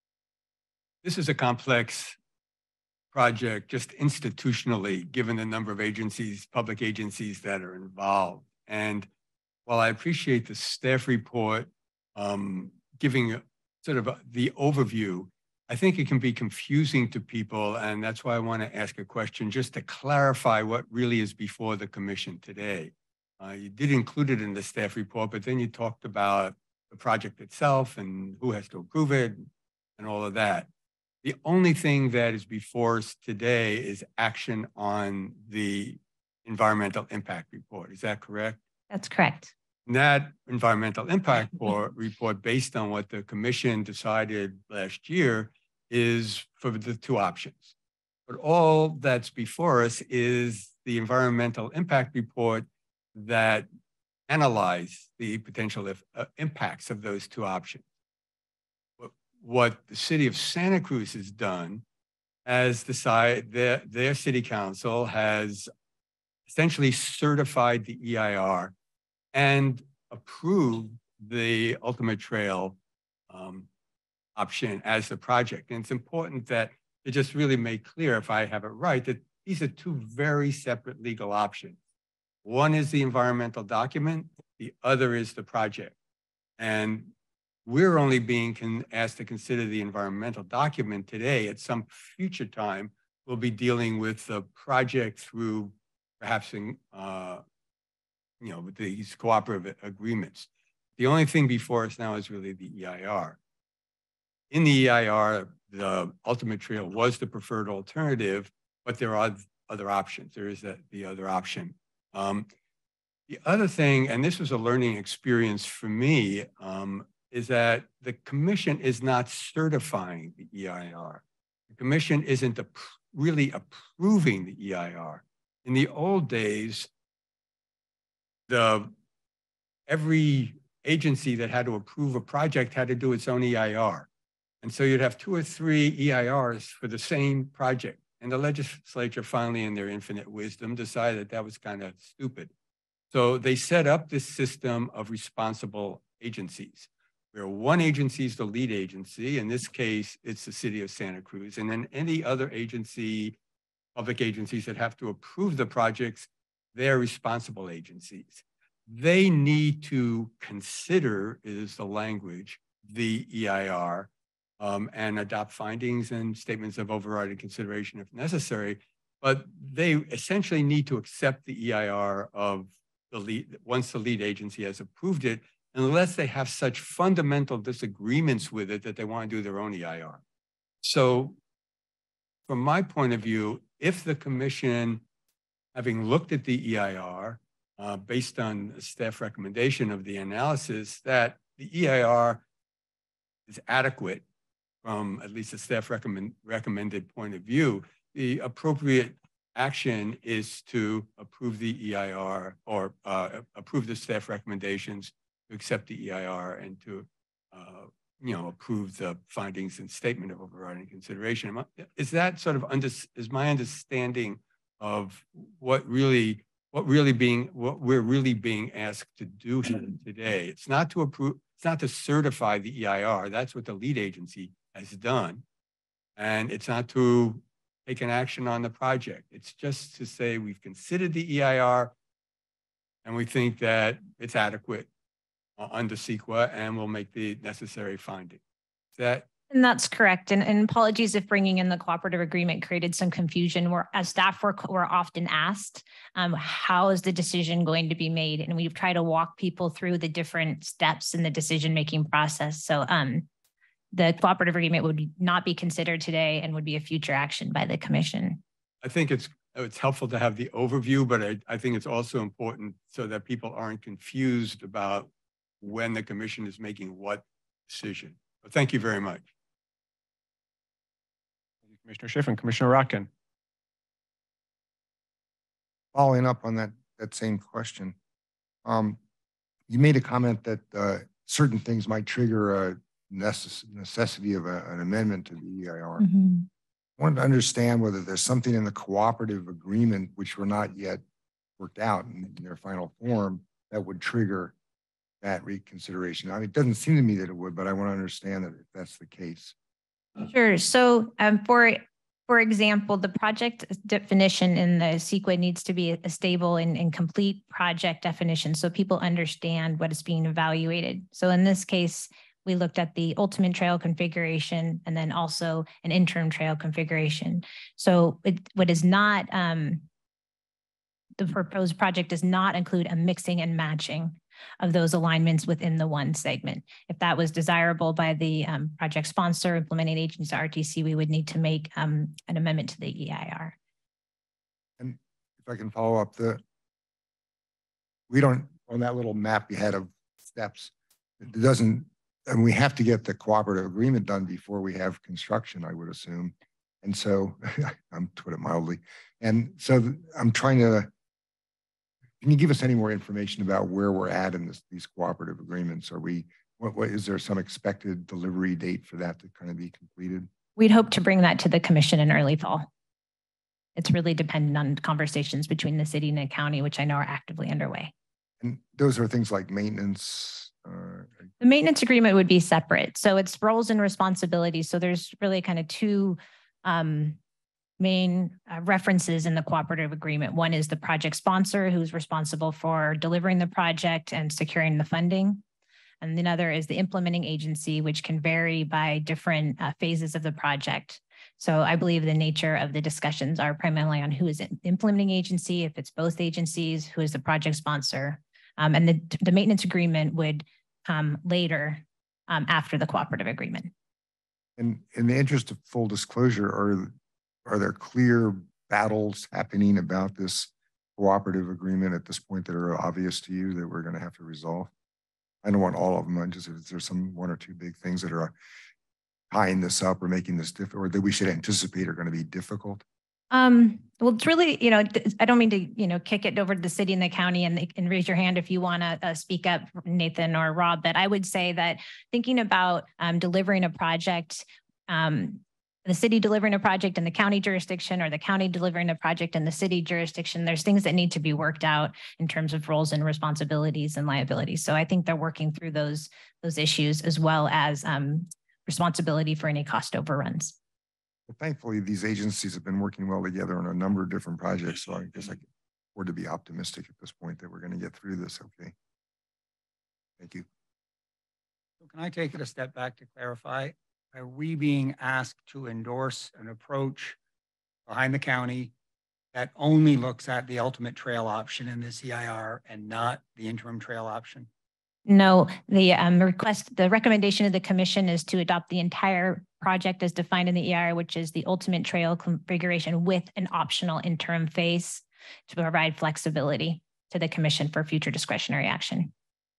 This is a complex project just institutionally, given the number of agencies, public agencies that are involved. And while I appreciate the staff report um, giving a, sort of a, the overview, I think it can be confusing to people. And that's why I want to ask a question just to clarify what really is before the commission today. Uh, you did include it in the staff report, but then you talked about the project itself and who has to approve it and all of that. The only thing that is before us today is action on the environmental impact report. Is that correct? That's correct. And that environmental impact report, based on what the commission decided last year, is for the two options. But all that's before us is the environmental impact report that analyze the potential if, uh, impacts of those two options. What, what the city of Santa Cruz has done as decided, their, their city council has essentially certified the E I R and approved the ultimate trail um, option as the project. And it's important that to just really make clear, if I have it right, that these are two very separate legal options. One is the environmental document, the other is the project. And we're only being con asked to consider the environmental document today. At some future time, we'll be dealing with the project through perhaps in, uh, you know, with these cooperative agreements. The only thing before us now is really the E I R. In the E I R, the ultimate trail was the preferred alternative, but there are other options. There is that, the other option. Um, the other thing, and this was a learning experience for me, um, is that the commission is not certifying the E I R. The commission isn't really approving the E I R. In the old days, the every agency that had to approve a project had to do its own E I R. And so you'd have two or three E I Rs for the same project. And the legislature finally, in their infinite wisdom, decided that that was kind of stupid. So they set up this system of responsible agencies, where one agency is the lead agency. In this case, it's the city of Santa Cruz. And then any other agency, public agencies that have to approve the projects, they're responsible agencies. They need to consider, is the language, the E I R, um, and adopt findings and statements of overriding consideration if necessary. But they essentially need to accept the E I R of the lead, once the lead agency has approved it, unless they have such fundamental disagreements with it that they want to do their own E I R. So from my point of view, if the commission, having looked at the E I R, uh, based on a staff recommendation of the analysis, that the E I R is adequate from at least a staff recommend, recommended point of view, the appropriate action is to approve the E I R or uh, approve the staff recommendations, to accept the E I R, and to uh, you know, approve the findings and statement of overriding consideration. Is that sort of under, is my understanding of what really what really being what we're really being asked to do here today? It's not to approve, it's not to certify the E I R. That's what the lead agency has done, and it's not to take an action on the project. It's just to say we've considered the E I R, and we think that it's adequate uh, under C E Q A, and we'll make the necessary finding. Is that? And that's correct. And, and apologies if bringing in the cooperative agreement created some confusion. We're, as staff, we're, we're often asked, um, how is the decision going to be made? And we've tried to walk people through the different steps in the decision-making process. So um, the cooperative agreement would not be considered today and would be a future action by the commission. I think it's it's helpful to have the overview, but I, I think it's also important so that people aren't confused about when the commission is making what decision. But thank you very much. Commissioner Schiff and Commissioner Rotkin. Following up on that, that same question, um, you made a comment that uh, certain things might trigger a necess necessity of a, an amendment to the E I R. Mm-hmm. I wanted to understand whether there's something in the cooperative agreement which were not yet worked out in, in their final form that would trigger that reconsideration. I mean, it doesn't seem to me that it would, but I want to understand that if that's the case. Sure. So um, for for example, the project definition in the C E Q A needs to be a stable and, and complete project definition so people understand what is being evaluated. So in this case, we looked at the ultimate trail configuration and then also an interim trail configuration. So it, what is not, um, the proposed project does not include a mixing and matching of those alignments within the one segment. If that was desirable by the um, project sponsor, implementing agency, R T C, we would need to make um, an amendment to the E I R. And if I can follow up, the we don't, on that little map you had of steps, it doesn't, and we have to get the cooperative agreement done before we have construction, I would assume. And so, I'm to put it mildly. And so I'm trying to, can you give us any more information about where we're at in this, these cooperative agreements? Are we, what, what, is there some expected delivery date for that to kind of be completed? We'd hope to bring that to the commission in early fall. It's really dependent on conversations between the city and the county, which I know are actively underway. And those are things like maintenance. Uh, the maintenance agreement would be separate. So it's roles and responsibilities. So there's really kind of two um, main uh, references in the cooperative agreement. One is the project sponsor, who's responsible for delivering the project and securing the funding. And another is the implementing agency, which can vary by different uh, phases of the project. So I believe the nature of the discussions are primarily on who is the implementing agency, if it's both agencies, who is the project sponsor. Um, and the, the maintenance agreement would come later um, after the cooperative agreement. And in the interest of full disclosure, are, are there clear battles happening about this cooperative agreement at this point that are obvious to you that we're going to have to resolve? I don't want all of them. I just, if there's some one or two big things that are tying this up or making this difficult, or that we should anticipate are going to be difficult. Um, well, it's really, you know, I don't mean to, you know, kick it over to the city and the county and, and raise your hand if you want to uh, speak up, Nathan or Rob, but I would say that thinking about um, delivering a project, um, the city delivering a project in the county jurisdiction or the county delivering a project in the city jurisdiction, there's things that need to be worked out in terms of roles and responsibilities and liabilities. So I think they're working through those, those issues as well as um, responsibility for any cost overruns. Well, thankfully, these agencies have been working well together on a number of different projects. So I guess I can afford to be optimistic at this point that we're going to get through this. Okay. Thank you. So can I take it a step back to clarify? Are we being asked to endorse an approach behind the county that only looks at the ultimate trail option in the C I R and not the interim trail option? No, the um, request, the recommendation of the commission is to adopt the entire project as defined in the E I R, which is the ultimate trail configuration with an optional interim phase to provide flexibility to the commission for future discretionary action.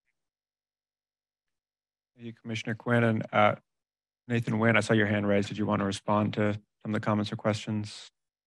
Thank you, Commissioner Quinn. And uh, Nathan Wynn, I saw your hand raised. Did you want to respond to some of the comments or questions?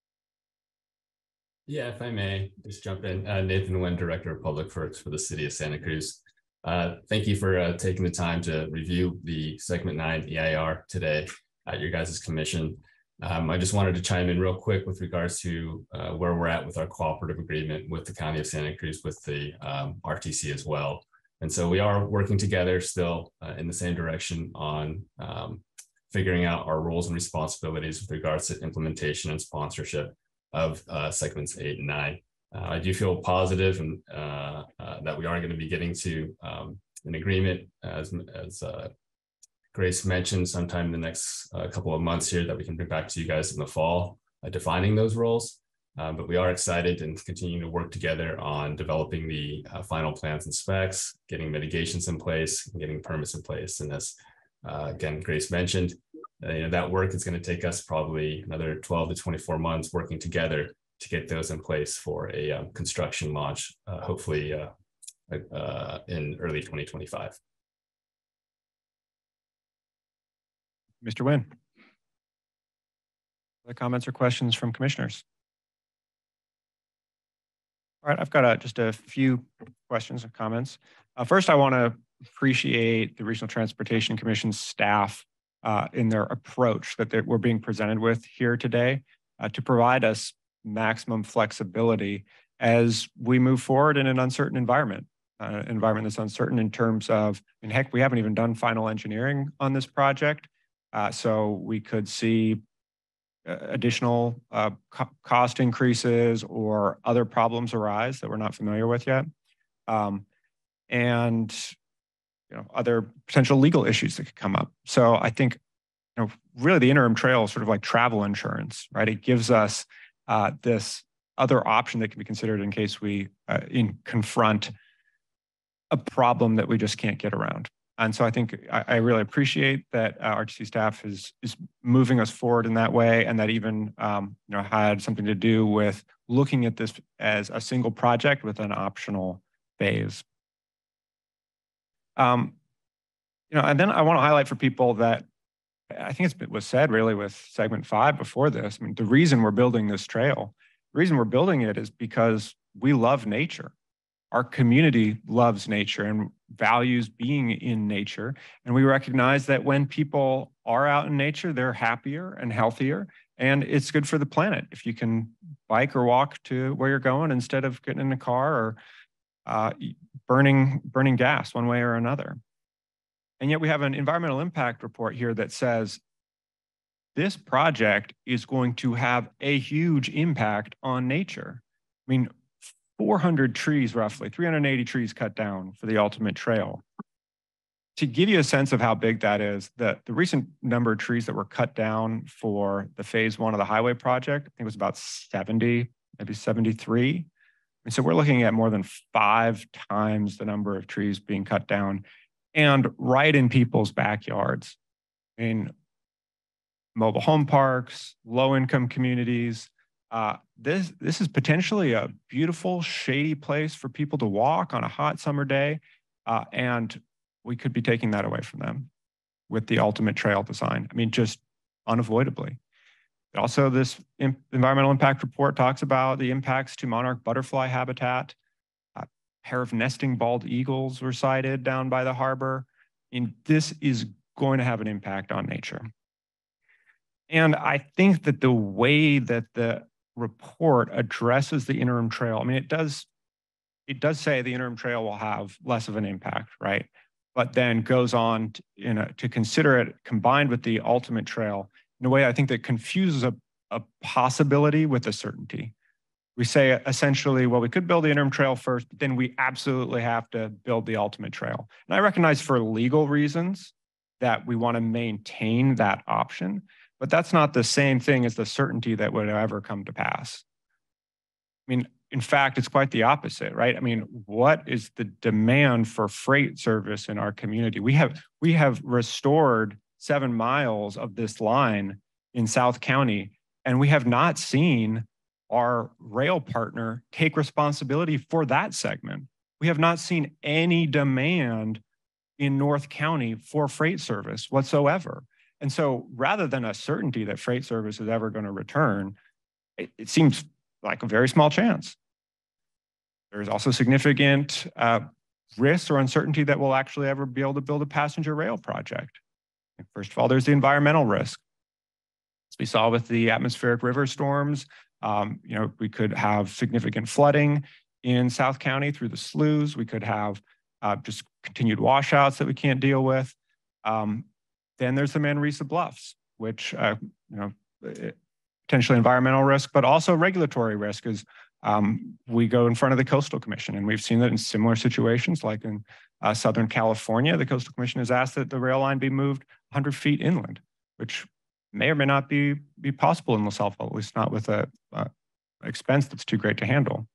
Yeah, if I may just jump in. Uh, Nathan Wynn, Director of Public Works for the City of Santa Cruz. Uh, thank you for uh, taking the time to review the Segment nine E I R today at your guys' commission. Um, I just wanted to chime in real quick with regards to uh, where we're at with our cooperative agreement with the County of Santa Cruz with the um, R T C as well. And so we are working together still uh, in the same direction on um, figuring out our roles and responsibilities with regards to implementation and sponsorship of uh, segments eight and nine. Uh, I do feel positive and uh, uh, that we are going to be getting to um, an agreement, as, as uh, Grace mentioned, sometime in the next uh, couple of months here that we can bring back to you guys in the fall, uh, defining those roles. Uh, but we are excited and continuing to work together on developing the uh, final plans and specs, getting mitigations in place, and getting permits in place. And as uh, again, Grace mentioned, uh, you know, that work is going to take us probably another twelve to twenty-four months working together to get those in place for a um, construction launch, uh, hopefully uh, uh, in early twenty twenty-five. Mister Wynn. Other comments or questions from commissioners? All right, I've got a, just a few questions and comments. Uh, first, I want to appreciate the Regional Transportation Commission staff uh, in their approach that we're being presented with here today uh, to provide us maximum flexibility as we move forward in an uncertain environment, uh, environment that's uncertain in terms of, I mean, heck, we haven't even done final engineering on this project. Uh, so we could see uh, additional uh, co cost increases or other problems arise that we're not familiar with yet. Um, and you know, other potential legal issues that could come up. So I think, you know, really the interim trail is sort of like travel insurance, right? It gives us uh, this other option that can be considered in case we uh, in confront a problem that we just can't get around. And so I think I, I really appreciate that uh, R T C staff is is moving us forward in that way, and that even um, you know, had something to do with looking at this as a single project with an optional phase. Um, you know, and then I want to highlight for people that I think it's, it was said really with segment five before this. I mean, the reason we're building this trail, the reason we're building it is because we love nature. Our community loves nature and values being in nature. And we recognize that when people are out in nature, they're happier and healthier. And it's good for the planet if you can bike or walk to where you're going instead of getting in a car or uh, burning, burning gas one way or another. And yet we have an environmental impact report here that says this project is going to have a huge impact on nature. I mean, four hundred trees, roughly, three hundred eighty trees cut down for the ultimate trail. To give you a sense of how big that is, the, the recent number of trees that were cut down for the phase one of the highway project, I think it was about seventy, maybe seventy-three. And so we're looking at more than five times the number of trees being cut down, and right in people's backyards. I mean, mobile home parks, low-income communities. Uh, this, this is potentially a beautiful, shady place for people to walk on a hot summer day, uh, and we could be taking that away from them with the ultimate trail design. I mean, just unavoidably. Also, this environmental impact report talks about the impacts to monarch butterfly habitat. A pair of nesting bald eagles were sighted down by the harbor. And this is going to have an impact on nature. And I think that the way that the report addresses the interim trail, I mean, it does, it does say the interim trail will have less of an impact, right? But then goes on to, you know, to consider it combined with the ultimate trail in a way I think that confuses a, a possibility with a certainty. We say essentially, well, we could build the interim trail first, but then we absolutely have to build the ultimate trail. And I recognize for legal reasons that we want to maintain that option, but that's not the same thing as the certainty that would ever come to pass. I mean, in fact, it's quite the opposite, right? I mean, what is the demand for freight service in our community? We have, we have restored seven miles of this line in South County, and we have not seen our rail partner take responsibility for that segment. We have not seen any demand in North County for freight service whatsoever. And so rather than a certainty that freight service is ever going to return, it, it seems like a very small chance. There's also significant uh, risk or uncertainty that we'll actually ever be able to build a passenger rail project. First of all, there's the environmental risk. As we saw with the atmospheric river storms, um, you know, we could have significant flooding in South County through the sloughs. We could have uh, just continued washouts that we can't deal with. Um, then there's the Manresa Bluffs, which, uh, you know, potentially environmental risk, but also regulatory risk is um, we go in front of the Coastal Commission, and we've seen that in similar situations, like in uh, Southern California, the Coastal Commission has asked that the rail line be moved one hundred feet inland, which may or may not be, be possible in LaSalle, at least not with a uh, expense that's too great to handle.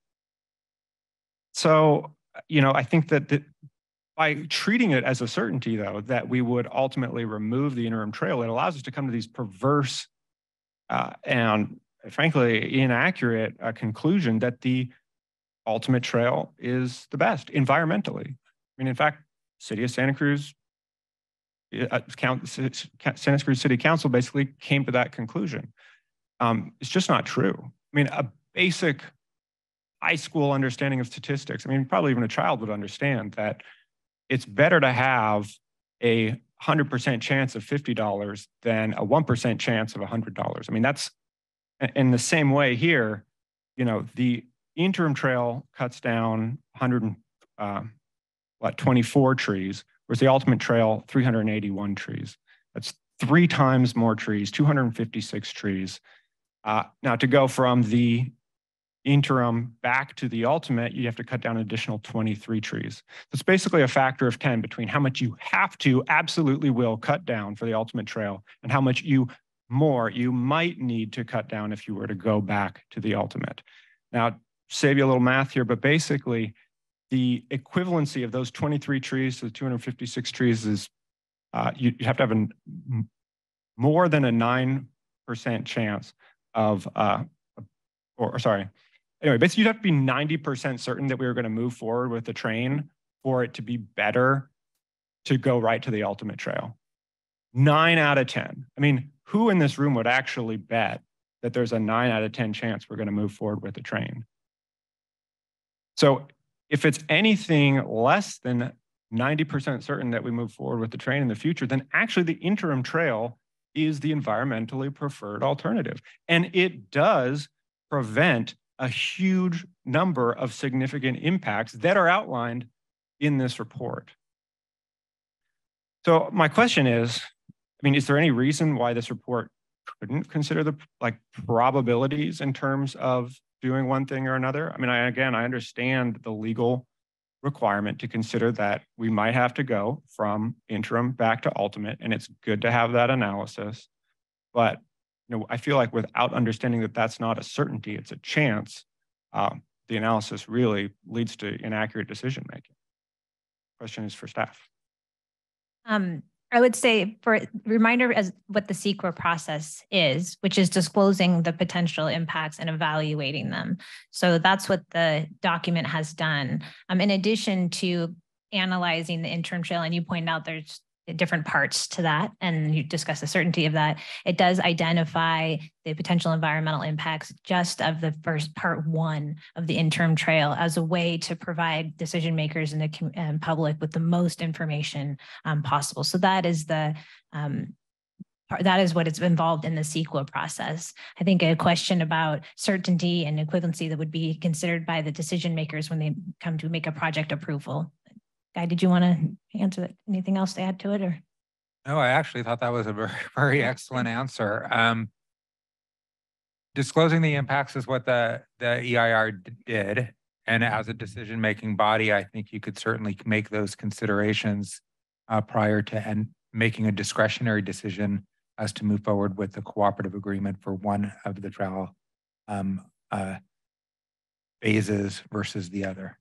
So, you know, I think that the, by treating it as a certainty, though, that we would ultimately remove the interim trail, it allows us to come to these perverse uh, and frankly inaccurate uh, conclusion that the ultimate trail is the best environmentally. I mean, in fact, City of Santa Cruz, uh, Count, Santa Cruz City Council basically came to that conclusion. Um, it's just not true. I mean, a basic high school understanding of statistics, I mean, probably even a child would understand that it's better to have a one hundred percent chance of fifty dollars than a one percent chance of one hundred dollars. I mean, that's in the same way here, you know, the interim trail cuts down one hundred, uh, what, twenty-four trees, whereas the ultimate trail, three hundred eighty-one trees. That's three times more trees, two hundred fifty-six trees. Uh, now, to go from the interim back to the ultimate, you have to cut down an additional twenty-three trees. It's basically a factor of ten between how much you have to, absolutely will cut down for the ultimate trail and how much you more you might need to cut down if you were to go back to the ultimate. Now, save you a little math here, but basically the equivalency of those twenty-three trees to the two hundred fifty-six trees is uh, you, you have to have a more than a nine percent chance of, uh, or, or sorry, anyway, basically you'd have to be ninety percent certain that we were going to move forward with the train for it to be better to go right to the ultimate trail. Nine out of ten. I mean, who in this room would actually bet that there's a nine out of ten chance we're going to move forward with the train? So if it's anything less than ninety percent certain that we move forward with the train in the future, then actually the interim trail is the environmentally preferred alternative. And it does prevent a huge number of significant impacts that are outlined in this report. So my question is, I mean, is there any reason why this report couldn't consider the like probabilities in terms of doing one thing or another? I mean, I, again, I understand the legal requirement to consider that we might have to go from interim back to ultimate, and it's good to have that analysis. But you know, I feel like without understanding that that's not a certainty, it's a chance, um, the analysis really leads to inaccurate decision making. Question is for staff. Um, I would say for reminder as what the C E Q R process is, which is disclosing the potential impacts and evaluating them. So that's what the document has done. Um, in addition to analyzing the interim trail, and you point out there's different parts to that, and you discuss the certainty of that. It does identify the potential environmental impacts just of the first part one of the interim trail as a way to provide decision makers and the um, public with the most information um, possible. So that is the um, that is what is involved in the C E Q A process. I think a question about certainty and equivalency that would be considered by the decision makers when they come to make a project approval. Guy, did you want to answer that? Anything else to add to it, or? No, I actually thought that was a very, very excellent answer. Um, disclosing the impacts is what the, the E I R did. And as a decision-making body, I think you could certainly make those considerations uh, prior to and making a discretionary decision as to move forward with the cooperative agreement for one of the trail um, uh, phases versus the other.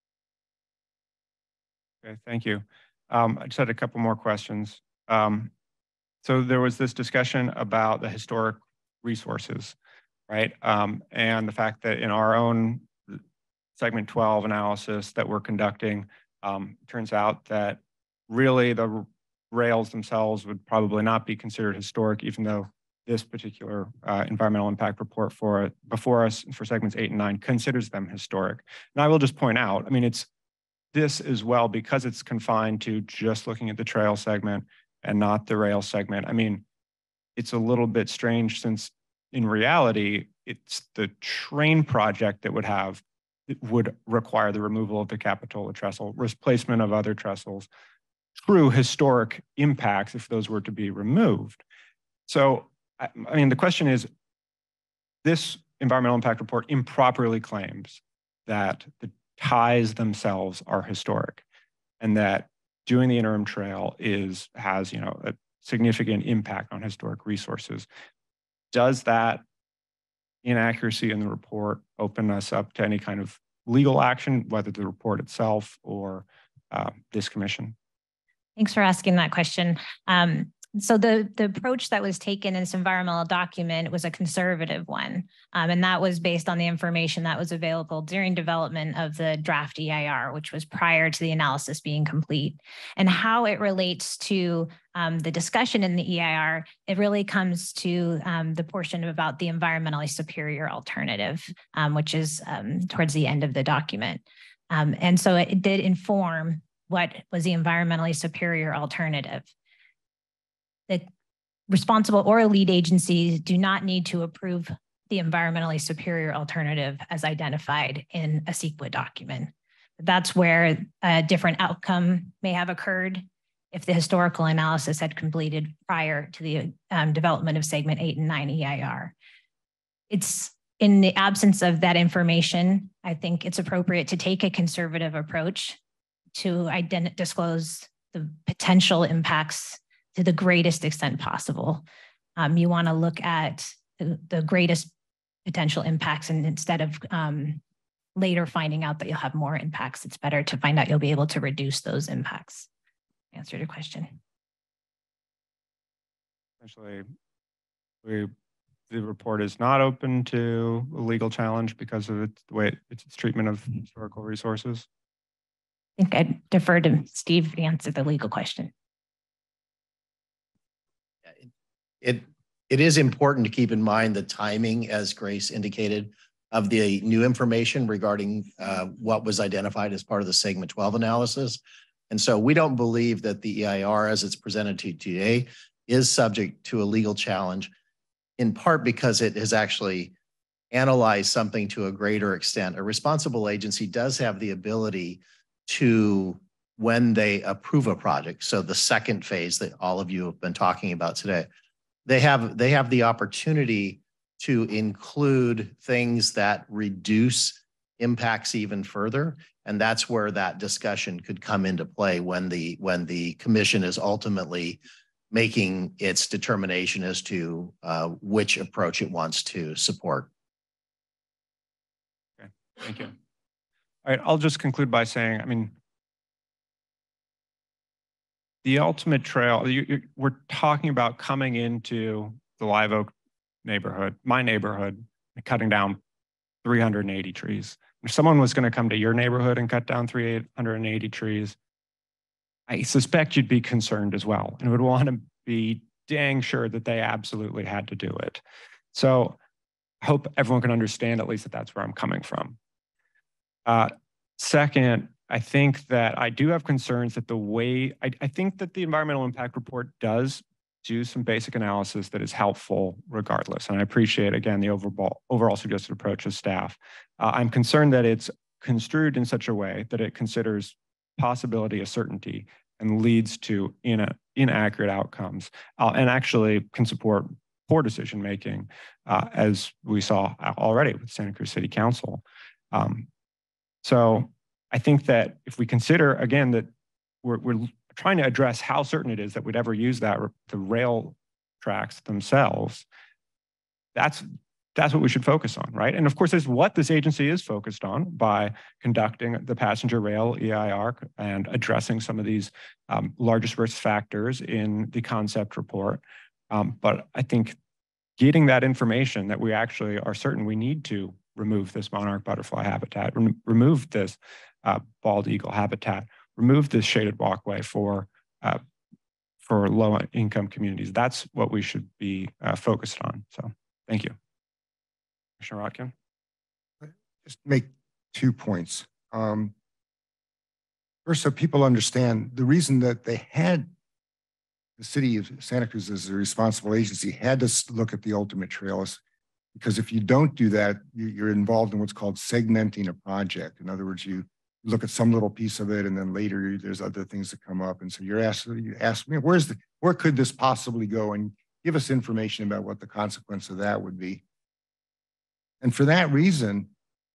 Okay, thank you. Um, I just had a couple more questions. Um, so there was this discussion about the historic resources, right? Um, and the fact that in our own segment twelve analysis that we're conducting, um, turns out that really the rails themselves would probably not be considered historic, even though this particular uh, environmental impact report for before us for segments eight and nine considers them historic. And I will just point out, I mean, it's this as well, because it's confined to just looking at the trail segment and not the rail segment. I mean, it's a little bit strange since in reality, it's the train project that would have, it would require the removal of the Capitola trestle, replacement of other trestles, true historic impacts if those were to be removed. So, I, I mean, the question is, this environmental impact report improperly claims that the ties themselves are historic and that doing the interim trail is has, you know, a significant impact on historic resources. Does that inaccuracy in the report open us up to any kind of legal action, whether the report itself or uh, this commission? Thanks for asking that question. Um, so the, the approach that was taken in this environmental document was a conservative one. Um, and that was based on the information that was available during development of the draft E I R, which was prior to the analysis being complete. And how it relates to um, the discussion in the E I R, it really comes to um, the portion about the environmentally superior alternative, um, which is um, towards the end of the document. Um, and so it did inform what was the environmentally superior alternative. The responsible or lead agencies do not need to approve the environmentally superior alternative as identified in a C E Q A document. That's where a different outcome may have occurred if the historical analysis had completed prior to the um, development of segment eight and nine E I R. It's in the absence of that information, I think it's appropriate to take a conservative approach to ident- disclose the potential impacts to the greatest extent possible. Um, you want to look at the, the greatest potential impacts, and instead of um, later finding out that you'll have more impacts, it's better to find out you'll be able to reduce those impacts. Answer your question. Essentially, we, the report is not open to a legal challenge because of its, the way it, it's its treatment of historical resources. I think I'd defer to Steve to answer the legal question. It, it is important to keep in mind the timing, as Grace indicated, of the new information regarding uh, what was identified as part of the segment twelve analysis. And so we don't believe that the E I R as it's presented to you today is subject to a legal challenge, in part because it has actually analyzed something to a greater extent. A responsible agency does have the ability to, when they approve a project, so the second phase that all of you have been talking about today, they have they have the opportunity to include things that reduce impacts even further, and that's where that discussion could come into play when the when the commission is ultimately making its determination as to uh, which approach it wants to support. Okay, thank you. All right, I'll just conclude by saying, I mean, the ultimate trail, you, you, we're talking about coming into the Live Oak neighborhood, my neighborhood, and cutting down three hundred eighty trees. If someone was going to come to your neighborhood and cut down three hundred eighty trees, I suspect you'd be concerned as well and would want to be dang sure that they absolutely had to do it. So I hope everyone can understand at least that that's where I'm coming from. Uh, second, I think that I do have concerns that the way, I, I think that the environmental impact report does do some basic analysis that is helpful regardless. And I appreciate, again, the overall, overall suggested approach of staff. Uh, I'm concerned that it's construed in such a way that it considers possibility of certainty and leads to in inaccurate outcomes uh, and actually can support poor decision making, uh, as we saw already with Santa Cruz City Council. Um, so I think that if we consider, again, that we're, we're trying to address how certain it is that we'd ever use that, the rail tracks themselves, that's That's what we should focus on, right? And of course, that's what this agency is focused on by conducting the passenger rail E I R and addressing some of these um, largest risk factors in the concept report. Um, but I think getting that information that we actually are certain we need to remove this monarch butterfly habitat, rem remove this uh, bald eagle habitat, remove this shaded walkway for uh, for low-income communities. That's what we should be uh, focused on. So, thank you. Commissioner Rotkin. Just make two points. Um, first, so people understand the reason that they had the city of Santa Cruz as a responsible agency had to look at the ultimate trails, because if you don't do that, you, you're involved in what's called segmenting a project. In other words, you look at some little piece of it, and then later there's other things that come up, and so you're asked, you ask me, where's the, where could this possibly go, and give us information about what the consequence of that would be. And for that reason,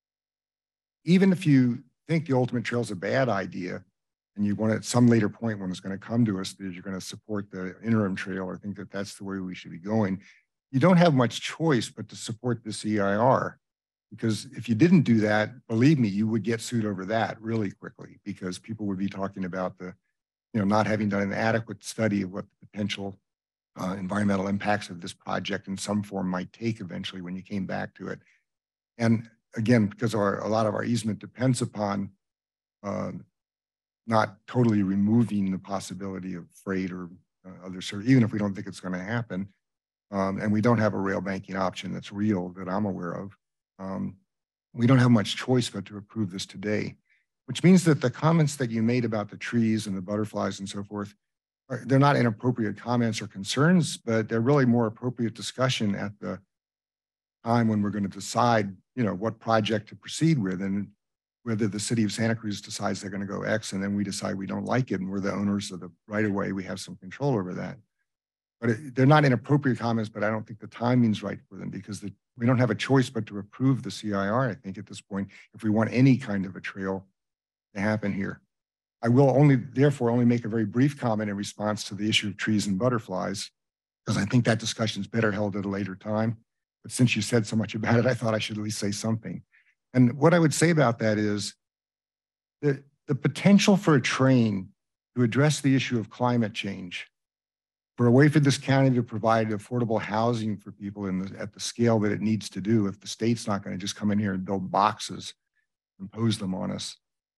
even if you think the ultimate trail is a bad idea, and you want at some later point when it's going to come to us that you're going to support the interim trail or think that that's the way we should be going, you don't have much choice but to support this E I R. Because if you didn't do that, believe me, you would get sued over that really quickly, because people would be talking about the, you know, not having done an adequate study of what the potential uh, environmental impacts of this project in some form might take eventually when you came back to it. And again, because our, a lot of our easement depends upon uh, not totally removing the possibility of freight or uh, other service, even if we don't think it's going to happen. Um, and we don't have a rail banking option that's real that I'm aware of. Um, we don't have much choice but to approve this today, which means that the comments that you made about the trees and the butterflies and so forth, are, they're not inappropriate comments or concerns, but they're really more appropriate discussion at the time when we're going to decide, you know, what project to proceed with, and whether the city of Santa Cruz decides they're going to go X and then we decide we don't like it and we're the owners of the right of way, we have some control over that. But it, they're not inappropriate comments, but I don't think the timing's right for them, because the, we don't have a choice but to approve the C I R, I think, at this point, if we want any kind of a trail to happen here. I will only, therefore, only make a very brief comment in response to the issue of trees and butterflies, because I think that discussion is better held at a later time. But since you said so much about it, I thought I should at least say something. And what I would say about that is the, the potential for a train to address the issue of climate change, for a way for this county to provide affordable housing for people in the, at the scale that it needs to do, if the state's not going to just come in here and build boxes, impose them on us,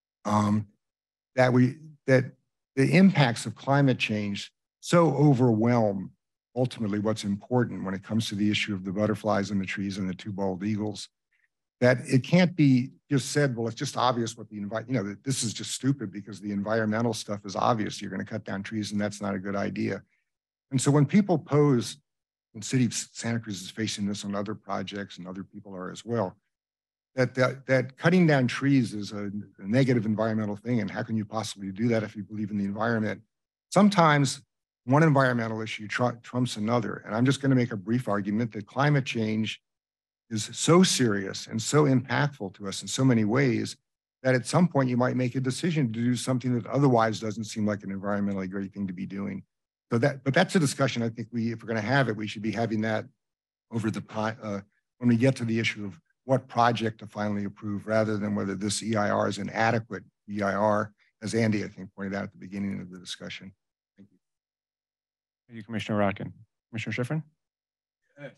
um, that we that the impacts of climate change so overwhelm ultimately what's important when it comes to the issue of the butterflies and the trees and the two bald eagles, that it can't be just said, well, it's just obvious what the environment, you know, that this is just stupid because the environmental stuff is obvious. You're going to cut down trees and that's not a good idea. And so when people pose, and the city of Santa Cruz is facing this on other projects and other people are as well, that, that, that cutting down trees is a, a negative environmental thing. And how can you possibly do that if you believe in the environment? Sometimes one environmental issue tr trumps another. And I'm just going to make a brief argument that climate change is so serious and so impactful to us in so many ways that at some point you might make a decision to do something that otherwise doesn't seem like an environmentally great thing to be doing. So that, but that's a discussion I think we, if we're going to have it, we should be having that over the, uh, when we get to the issue of what project to finally approve, rather than whether this E I R is an adequate E I R, as Andy, I think, pointed out at the beginning of the discussion. Thank you. Thank you, Commissioner Rotkin. Commissioner Schifrin? Yes.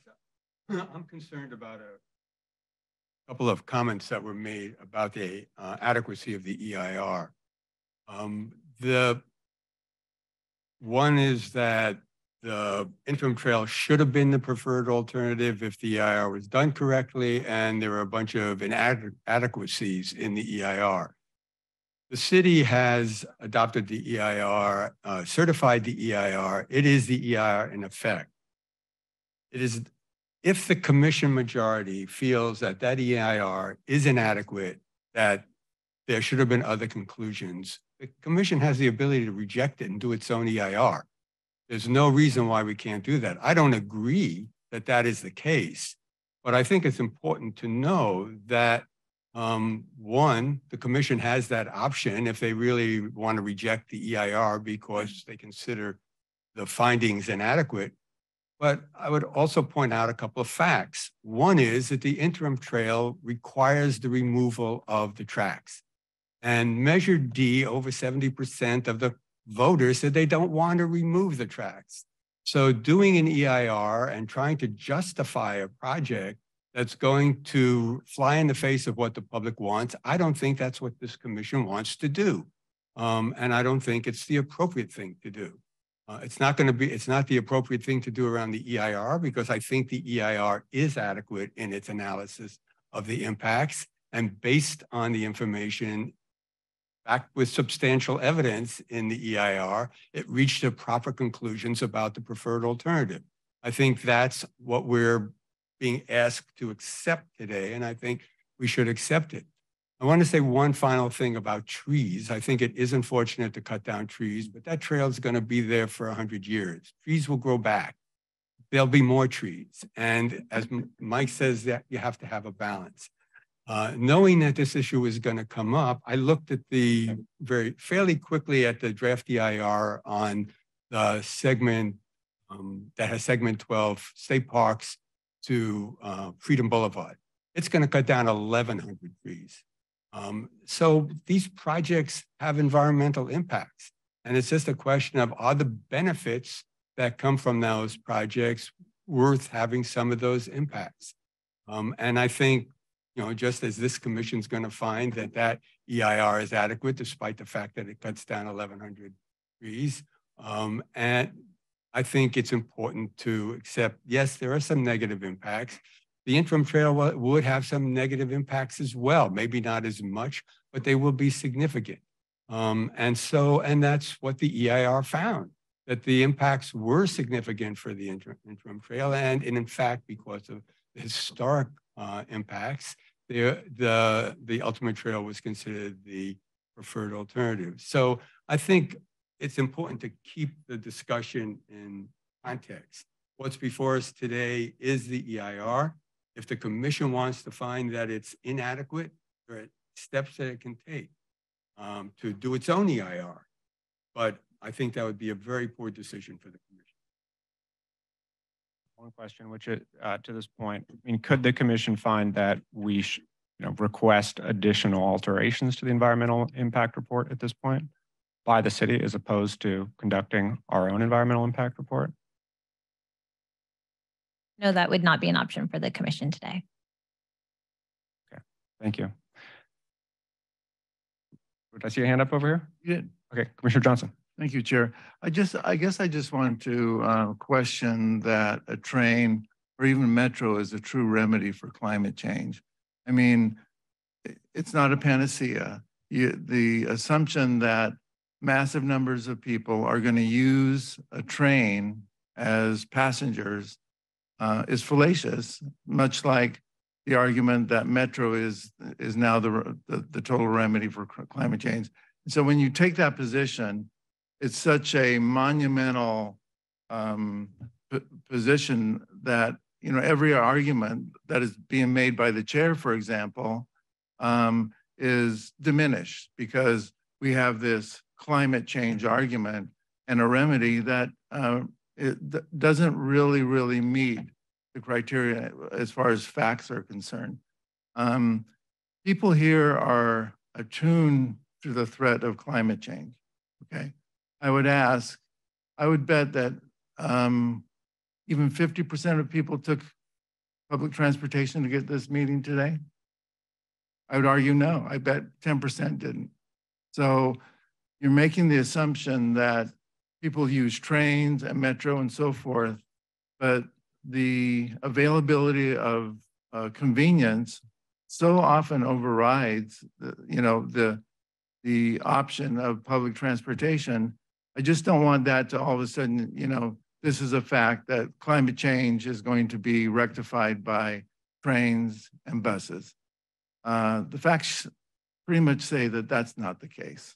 I'm concerned about a couple of comments that were made about the uh, adequacy of the E I R. Um, the One is that the interim trail should have been the preferred alternative if the E I R was done correctly, and there are a bunch of inadequacies in the E I R. The city has adopted the E I R, uh, certified the E I R. It is the E I R in effect. It is, if the commission majority feels that that E I R is inadequate, that there should have been other conclusions, the commission has the ability to reject it and do its own E I R. There's no reason why we can't do that. I don't agree that that is the case, but I think it's important to know that um, one, the commission has that option if they really want to reject the E I R because they consider the findings inadequate. But I would also point out a couple of facts. One is that the interim trail requires the removal of the tracks. And Measure D, over seventy percent of the voters said they don't want to remove the tracks. So doing an E I R and trying to justify a project that's going to fly in the face of what the public wants, I don't think that's what this commission wants to do. Um, and I don't think it's the appropriate thing to do. Uh, it's not going to be, it's not the appropriate thing to do around the E I R because I think the E I R is adequate in its analysis of the impacts, and based on the information backed with substantial evidence in the E I R, it reached the proper conclusions about the preferred alternative. I think that's what we're being asked to accept today, and I think we should accept it. I want to say one final thing about trees. I think it is unfortunate to cut down trees, but that trail is going to be there for one hundred years. Trees will grow back. There'll be more trees. And as Mike says, that you have to have a balance. Uh, knowing that this issue is going to come up, I looked at the very fairly quickly at the draft E I R on the segment um, that has segment twelve, State Parks to uh, Freedom Boulevard. It's going to cut down eleven hundred trees. Um, so these projects have environmental impacts. And it's just a question of, are the benefits that come from those projects worth having some of those impacts? Um, and I think, you know, just as this commission is going to find that that E I R is adequate, despite the fact that it cuts down eleven hundred trees. Um, and I think it's important to accept, yes, there are some negative impacts. The interim trail would have some negative impacts as well, maybe not as much, but they will be significant. Um, and so, and that's what the E I R found, that the impacts were significant for the interim, interim trail. And, and in fact, because of the historic uh, impacts, the, the, the ultimate trail was considered the preferred alternative. So I think it's important to keep the discussion in context. What's before us today is the E I R. If the commission wants to find that it's inadequate, there are steps that it can take um, to do its own E I R. But I think that would be a very poor decision for the commission. One question, which uh, to this point, I mean, could the commission find that we should, you know, request additional alterations to the environmental impact report at this point by the city, as opposed to conducting our own environmental impact report? No, that would not be an option for the commission today. Okay, thank you. Did I see a hand up over here? You did. Okay, Commissioner Johnson. Thank you, Chair. I just, I guess I just want to uh, question that a train or even metro is a true remedy for climate change. I mean, it's not a panacea. You, the assumption that massive numbers of people are going to use a train as passengers uh, is fallacious, much like the argument that metro is, is now the, the, the total remedy for climate change. So when you take that position, it's such a monumental um, position that, you know, every argument that is being made by the chair, for example, um, is diminished because we have this climate change argument and a remedy that uh, it doesn't really, really meet the criteria as far as facts are concerned. Um, people here are attuned to the threat of climate change, okay? I would ask, I would bet that um, even fifty percent of people took public transportation to get this meeting today. I would argue no, I bet ten percent didn't. So you're making the assumption that people use trains and metro and so forth, but the availability of uh, convenience so often overrides, the, you know, the the option of public transportation. I just don't want that to all of a sudden, you know, this is a fact that climate change is going to be rectified by trains and buses. Uh, the facts pretty much say that that's not the case.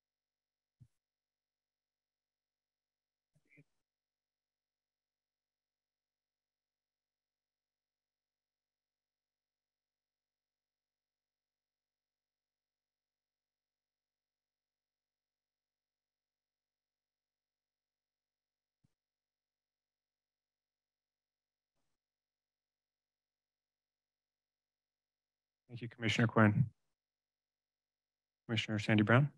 Thank you, Commissioner Quinn. Commissioner Sandy Brown.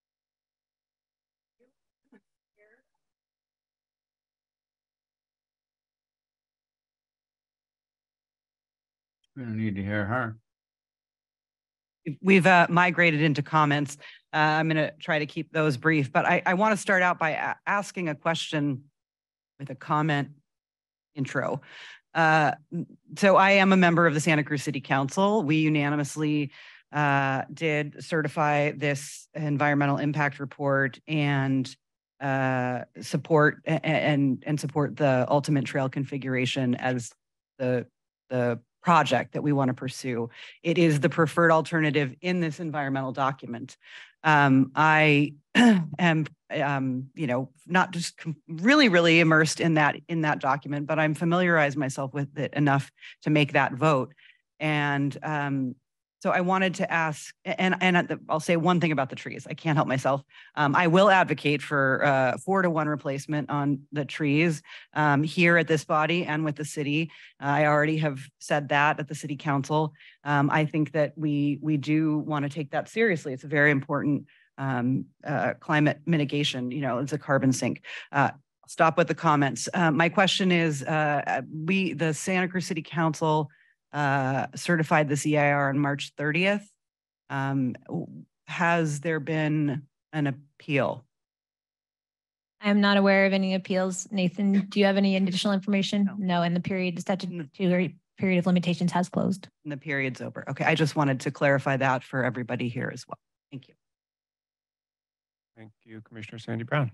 We don't need to hear her. We've uh, migrated into comments. Uh, I'm going to try to keep those brief, but I, I want to start out by a asking a question with a comment intro. Uh, so I am a member of the Santa Cruz City Council. We unanimously uh, did certify this environmental impact report and uh, support and and support the ultimate trail configuration as the the project that we want to pursue. It is the preferred alternative in this environmental document. Um, I am, um, you know, not just really, really immersed in that in that document, but I'm familiarized myself with it enough to make that vote. And um, so I wanted to ask, and and I'll say one thing about the trees. I can't help myself. Um, I will advocate for uh, four to one replacement on the trees um, here at this body and with the city. I already have said that at the city council. Um, I think that we we do want to take that seriously. It's a very important um, uh, climate mitigation. You know, it's a carbon sink. Uh, I'll stop with the comments. Uh, my question is, uh, we the Santa Cruz City Council uh, certified this E I R on March thirtieth. Um, has there been an appeal? I'm not aware of any appeals. Nathan, do you have any additional information? No, no, and the period, the statutory period of limitations has closed. And the period's over. Okay, I just wanted to clarify that for everybody here as well. Thank you. Thank you, Commissioner Sandy Brown.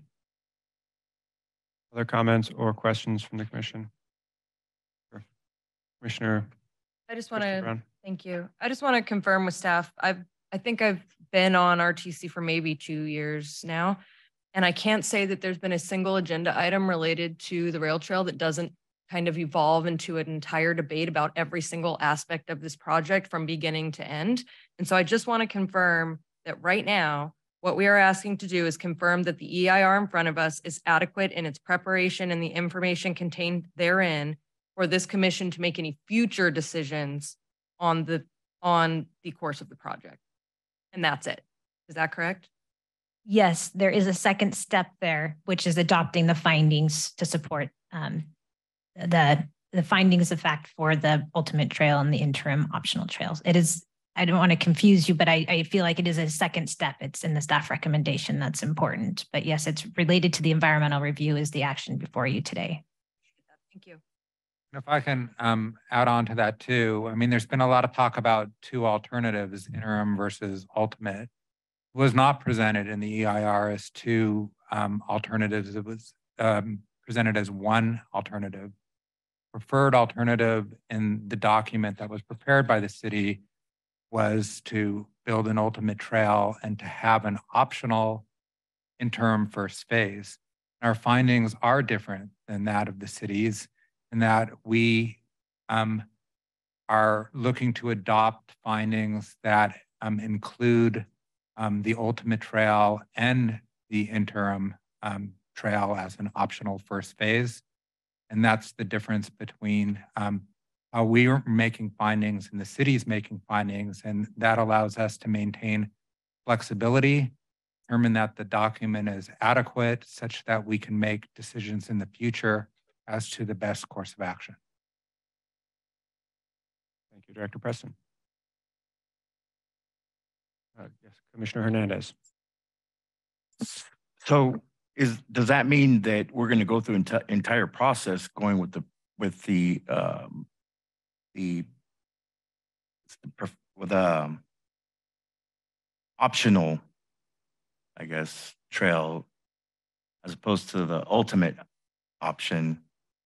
Other comments or questions from the commission? Sure. Commissioner I just want Krista to, Brown. thank you. I just want to confirm with staff. I've, I think I've been on R T C for maybe two years now. And I can't say that there's been a single agenda item related to the rail trail that doesn't kind of evolve into an entire debate about every single aspect of this project from beginning to end. And so I just want to confirm that right now, what we are asking to do is confirm that the E I R in front of us is adequate in its preparation and the information contained therein for this commission to make any future decisions on the on the course of the project. And that's it. Is that correct? Yes, there is a second step there, which is adopting the findings to support um, the the findings of fact for the ultimate trail and the interim optional trails. It is, I don't want to confuse you, but I, I feel like it is a second step. It's in the staff recommendation that's important. But yes, it's related to the environmental review is the action before you today. Thank you. If I can um, add on to that too, I mean, there's been a lot of talk about two alternatives, interim versus ultimate. It was not presented in the E I R as two um, alternatives. It was um, presented as one alternative. Preferred alternative in the document that was prepared by the city was to build an ultimate trail and to have an optional interim first phase. Our findings are different than that of the cities, in that we um, are looking to adopt findings that um, include um, the ultimate trail and the interim um, trail as an optional first phase. And that's the difference between um, how we are making findings and the city's making findings. And that allows us to maintain flexibility, determine that the document is adequate such that we can make decisions in the future as to the best course of action. Thank you, Director Preston. Uh, yes, Commissioner Hernandez. So is, does that mean that we're going to go through enti- entire process going with the, with the, um, the, with um optional, I guess, trail as opposed to the ultimate option?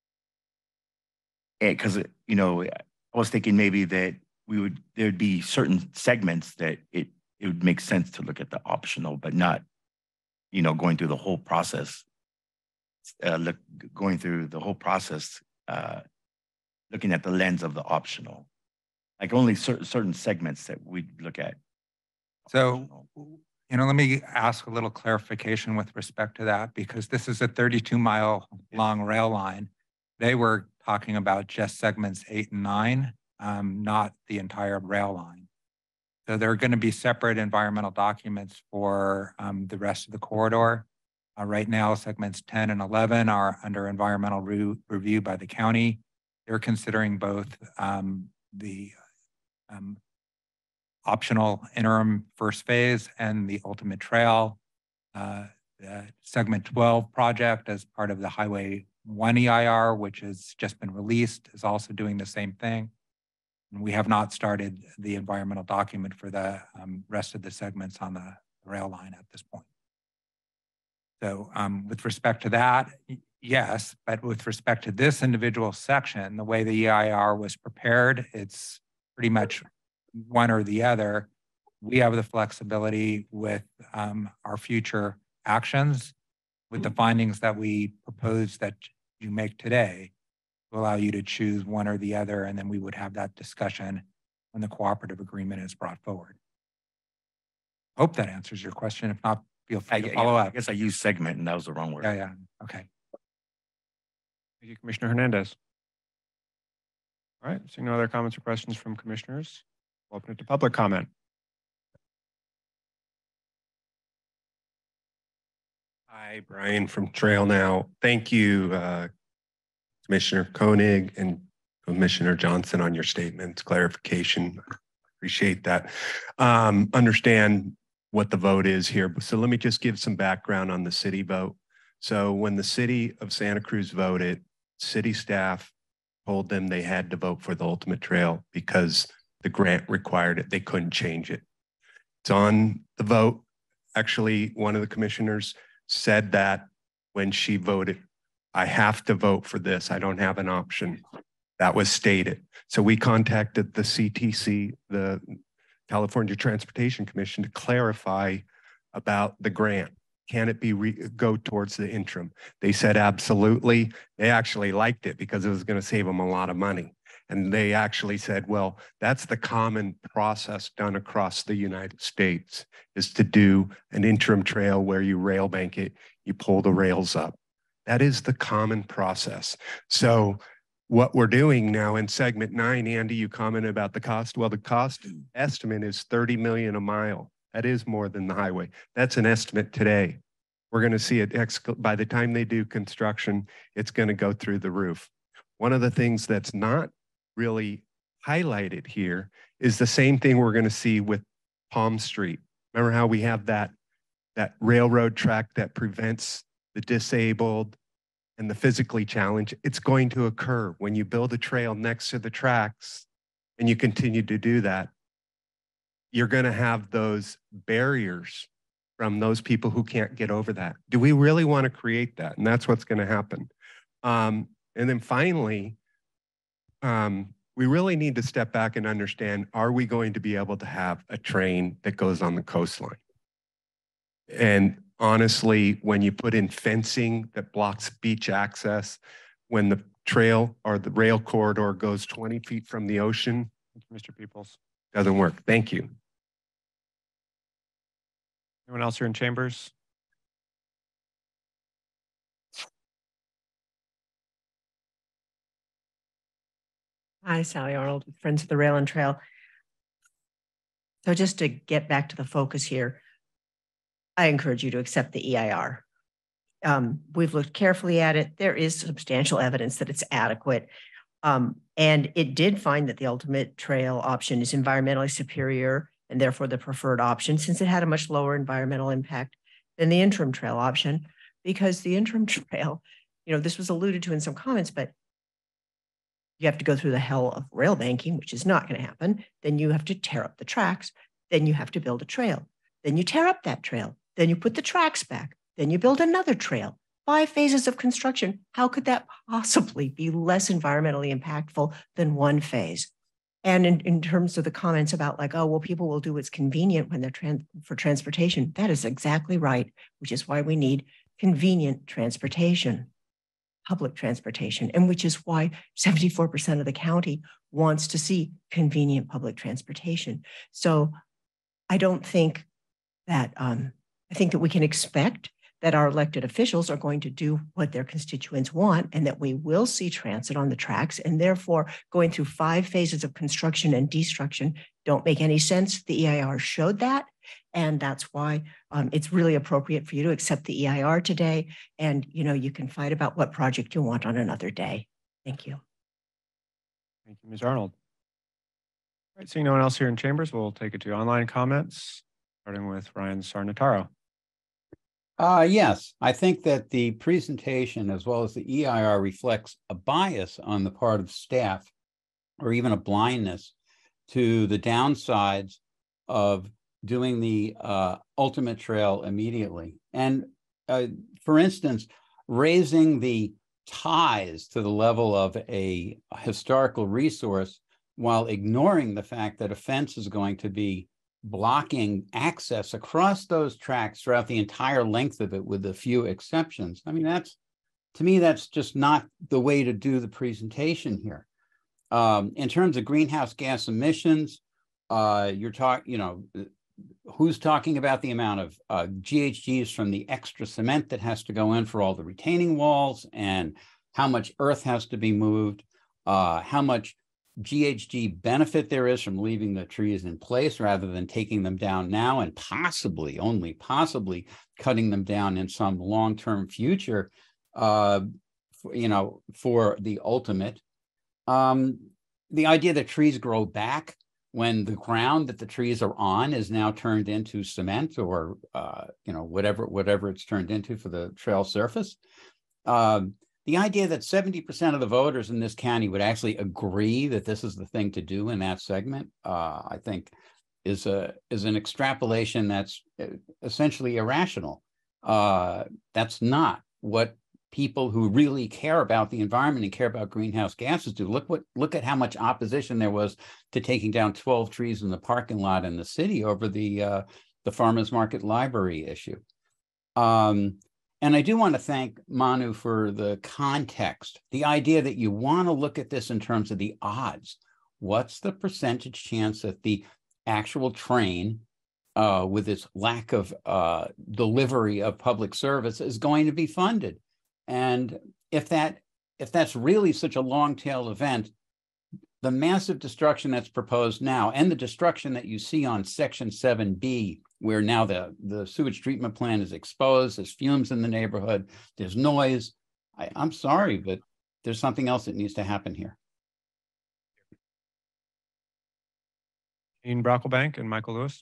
And because, you know, I was thinking maybe that we would, there'd be certain segments that it, it would make sense to look at the optional, but not, you know, going through the whole process, uh, look, going through the whole process, uh, looking at the lens of the optional, like only certain certain segments that we look at. So, you know, let me ask a little clarification with respect to that, because this is a thirty-two mile long rail line. They were talking about just segments eight and nine, um, not the entire rail line. So there are going to be separate environmental documents for um, the rest of the corridor. Uh, right now, segments ten and eleven are under environmental re review by the county. They're considering both um, the um, optional interim first phase and the ultimate trail. Uh, the segment twelve project as part of the Highway one E I R, which has just been released, is also doing the same thing. And we have not started the environmental document for the um, rest of the segments on the rail line at this point. So um, with respect to that, yes, but with respect to this individual section, the way the E I R was prepared, it's pretty much one or the other. We have the flexibility with um, our future actions, with the findings that we propose that you make today, to allow you to choose one or the other, and then we would have that discussion when the cooperative agreement is brought forward. Hope that answers your question. If not, feel free I, to follow yeah, up. I guess I used segment and that was the wrong word. Yeah, yeah, okay. Thank you, Commissioner Hernandez. All right, seeing no other comments or questions from commissioners, we'll open it to public comment. Hi, Brian from Trail Now. Thank you, uh, Commissioner Koenig and Commissioner Johnson, on your statements, clarification. Appreciate that. Um, understand what the vote is here. So let me just give some background on the city vote. So when the city of Santa Cruz voted, city staff told them they had to vote for the ultimate trail because the grant required it. They couldn't change it. It's on the vote. Actually, one of the commissioners said that when she voted, I have to vote for this. I don't have an option. That was stated. So we contacted the C T C, the California Transportation Commission, to clarify about the grant. Can it be re go towards the interim? They said absolutely. They actually liked it because it was going to save them a lot of money. And they actually said, well, that's the common process done across the United States, is to do an interim trail where you rail bank it, you pull the rails up. That is the common process. So what we're doing now in segment nine, Andy, you commented about the cost. Well, the cost estimate is thirty million a mile. That is more than the highway. That's an estimate today. We're going to see it, by the time they do construction, it's going to go through the roof. One of the things that's not really highlighted here is the same thing we're going to see with Palm Street. Remember how we have that, that railroad track that prevents the disabled and the physically challenged? It's going to occur when you build a trail next to the tracks and you continue to do that. You're going to have those barriers from those people who can't get over that. Do we really want to create that? And that's what's going to happen. Um, and then finally, um, we really need to step back and understand, are we going to be able to have a train that goes on the coastline? And honestly, when you put in fencing that blocks beach access, when the trail or the rail corridor goes twenty feet from the ocean, Mister Peoples. Doesn't work. Thank you. Anyone else here in chambers? Hi, Sally Arnold, with Friends of the Rail and Trail. So just to get back to the focus here, I encourage you to accept the E I R. Um, we've looked carefully at it. There is substantial evidence that it's adequate. Um, and it did find that the ultimate trail option is environmentally superior and therefore the preferred option, since it had a much lower environmental impact than the interim trail option. because the interim trail, you know, this was alluded to in some comments, but you have to go through the hell of rail banking, which is not going to happen. Then you have to tear up the tracks. Then you have to build a trail. Then you tear up that trail. Then you put the tracks back. Then you build another trail. Five phases of construction. How could that possibly be less environmentally impactful than one phase? And in, in terms of the comments about like, oh, well, people will do what's convenient when they're trans for transportation. That is exactly right, which is why we need convenient transportation, public transportation, and which is why seventy-four percent of the county wants to see convenient public transportation. So I don't think that, um, I think that we can expect that our elected officials are going to do what their constituents want, and that we will see transit on the tracks, and therefore going through five phases of construction and destruction don't make any sense. The E I R showed that, and that's why um, it's really appropriate for you to accept the E I R today, and you know, you can fight about what project you want on another day. Thank you. Thank you, Miz Arnold. All right, seeing no one else here in chambers, we'll take it to online comments, starting with Ryan Sarnataro. Uh, yes, I think that the presentation as well as the E I R reflects a bias on the part of staff or even a blindness to the downsides of doing the uh, ultimate trail immediately. And uh, for instance, raising the ties to the level of a historical resource while ignoring the fact that a fence is going to be blocking access across those tracks throughout the entire length of it with a few exceptions. I mean, that's, to me, that's just not the way to do the presentation here. Um, in terms of greenhouse gas emissions, uh, you're talking, you know, who's talking about the amount of uh, G H Gs from the extra cement that has to go in for all the retaining walls, and how much earth has to be moved, uh, how much G H G benefit there is from leaving the trees in place rather than taking them down now and possibly, only possibly, cutting them down in some long-term future, uh, for, you know, for the ultimate. Um, the idea that trees grow back when the ground that the trees are on is now turned into cement or, uh, you know, whatever, whatever it's turned into for the trail surface. Um, The idea that seventy percent of the voters in this county would actually agree that this is the thing to do in that segment, uh, I think is a is an extrapolation that's essentially irrational. Uh, that's not what people who really care about the environment and care about greenhouse gases do. Look what look at how much opposition there was to taking down twelve trees in the parking lot in the city over the uh, the farmers market library issue. Um, And I do want to thank Manu for the context, the idea that you want to look at this in terms of the odds. What's the percentage chance that the actual train, uh, with its lack of uh, delivery of public service, is going to be funded? And if that if that's really such a long-tail event, the massive destruction that's proposed now and the destruction that you see on Section seven B, where now the, the sewage treatment plant is exposed, there's fumes in the neighborhood, there's noise. I, I'm sorry, but there's something else that needs to happen here. Ian Brocklebank and Michael Lewis.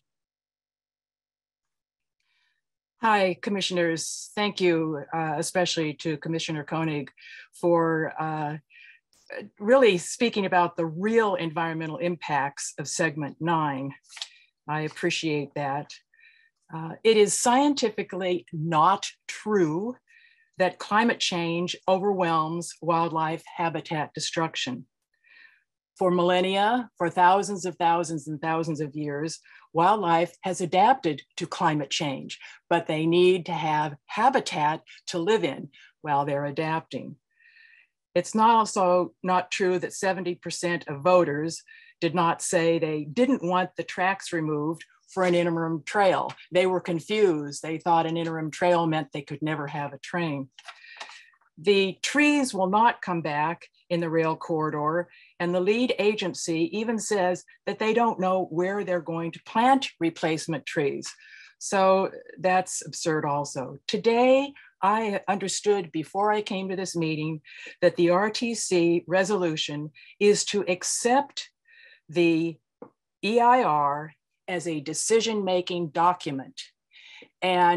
Hi, commissioners. Thank you, uh, especially to Commissioner Koenig for uh, really speaking about the real environmental impacts of segment nine. I appreciate that. Uh, it is scientifically not true that climate change overwhelms wildlife habitat destruction. For millennia, for thousands of thousands and thousands of years, wildlife has adapted to climate change, but they need to have habitat to live in while they're adapting. It's not also not true that seventy percent of voters did not say they didn't want the tracks removed for an interim trail. They were confused. They thought an interim trail meant they could never have a train. The trees will not come back in the rail corridor, and the lead agency even says that they don't know where they're going to plant replacement trees. So that's absurd also. Today, I understood before I came to this meeting that the R T C resolution is to accept the E I R as a decision-making document. And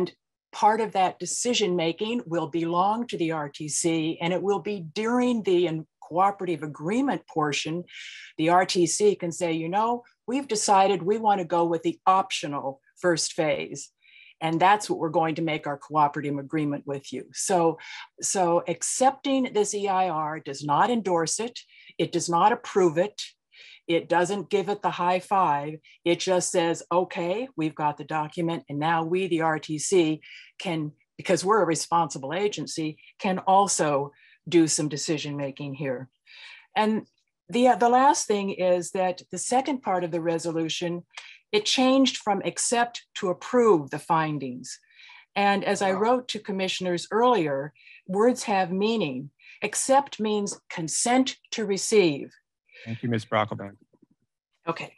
part of that decision-making will belong to the R T C, and it will be during the cooperative agreement portion, the R T C can say, you know, we've decided we want to go with the optional first phase. And that's what we're going to make our cooperative agreement with you. So, so accepting this E I R does not endorse it. It does not approve it. It doesn't give it the high five. It just says, okay, we've got the document. And now we, the R T C, can, because we're a responsible agency, can also do some decision-making here. And the, the last thing is that the second part of the resolution, it changed from accept to approve the findings. And as I wrote to commissioners earlier, words have meaning. Accept means consent to receive. Thank you, Miz Brocklebank. Okay.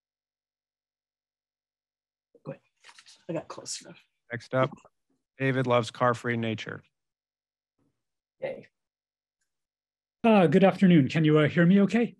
Good. I got close enough. Next up, David loves car-free nature. Yay. Uh, good afternoon. Can you uh, hear me okay?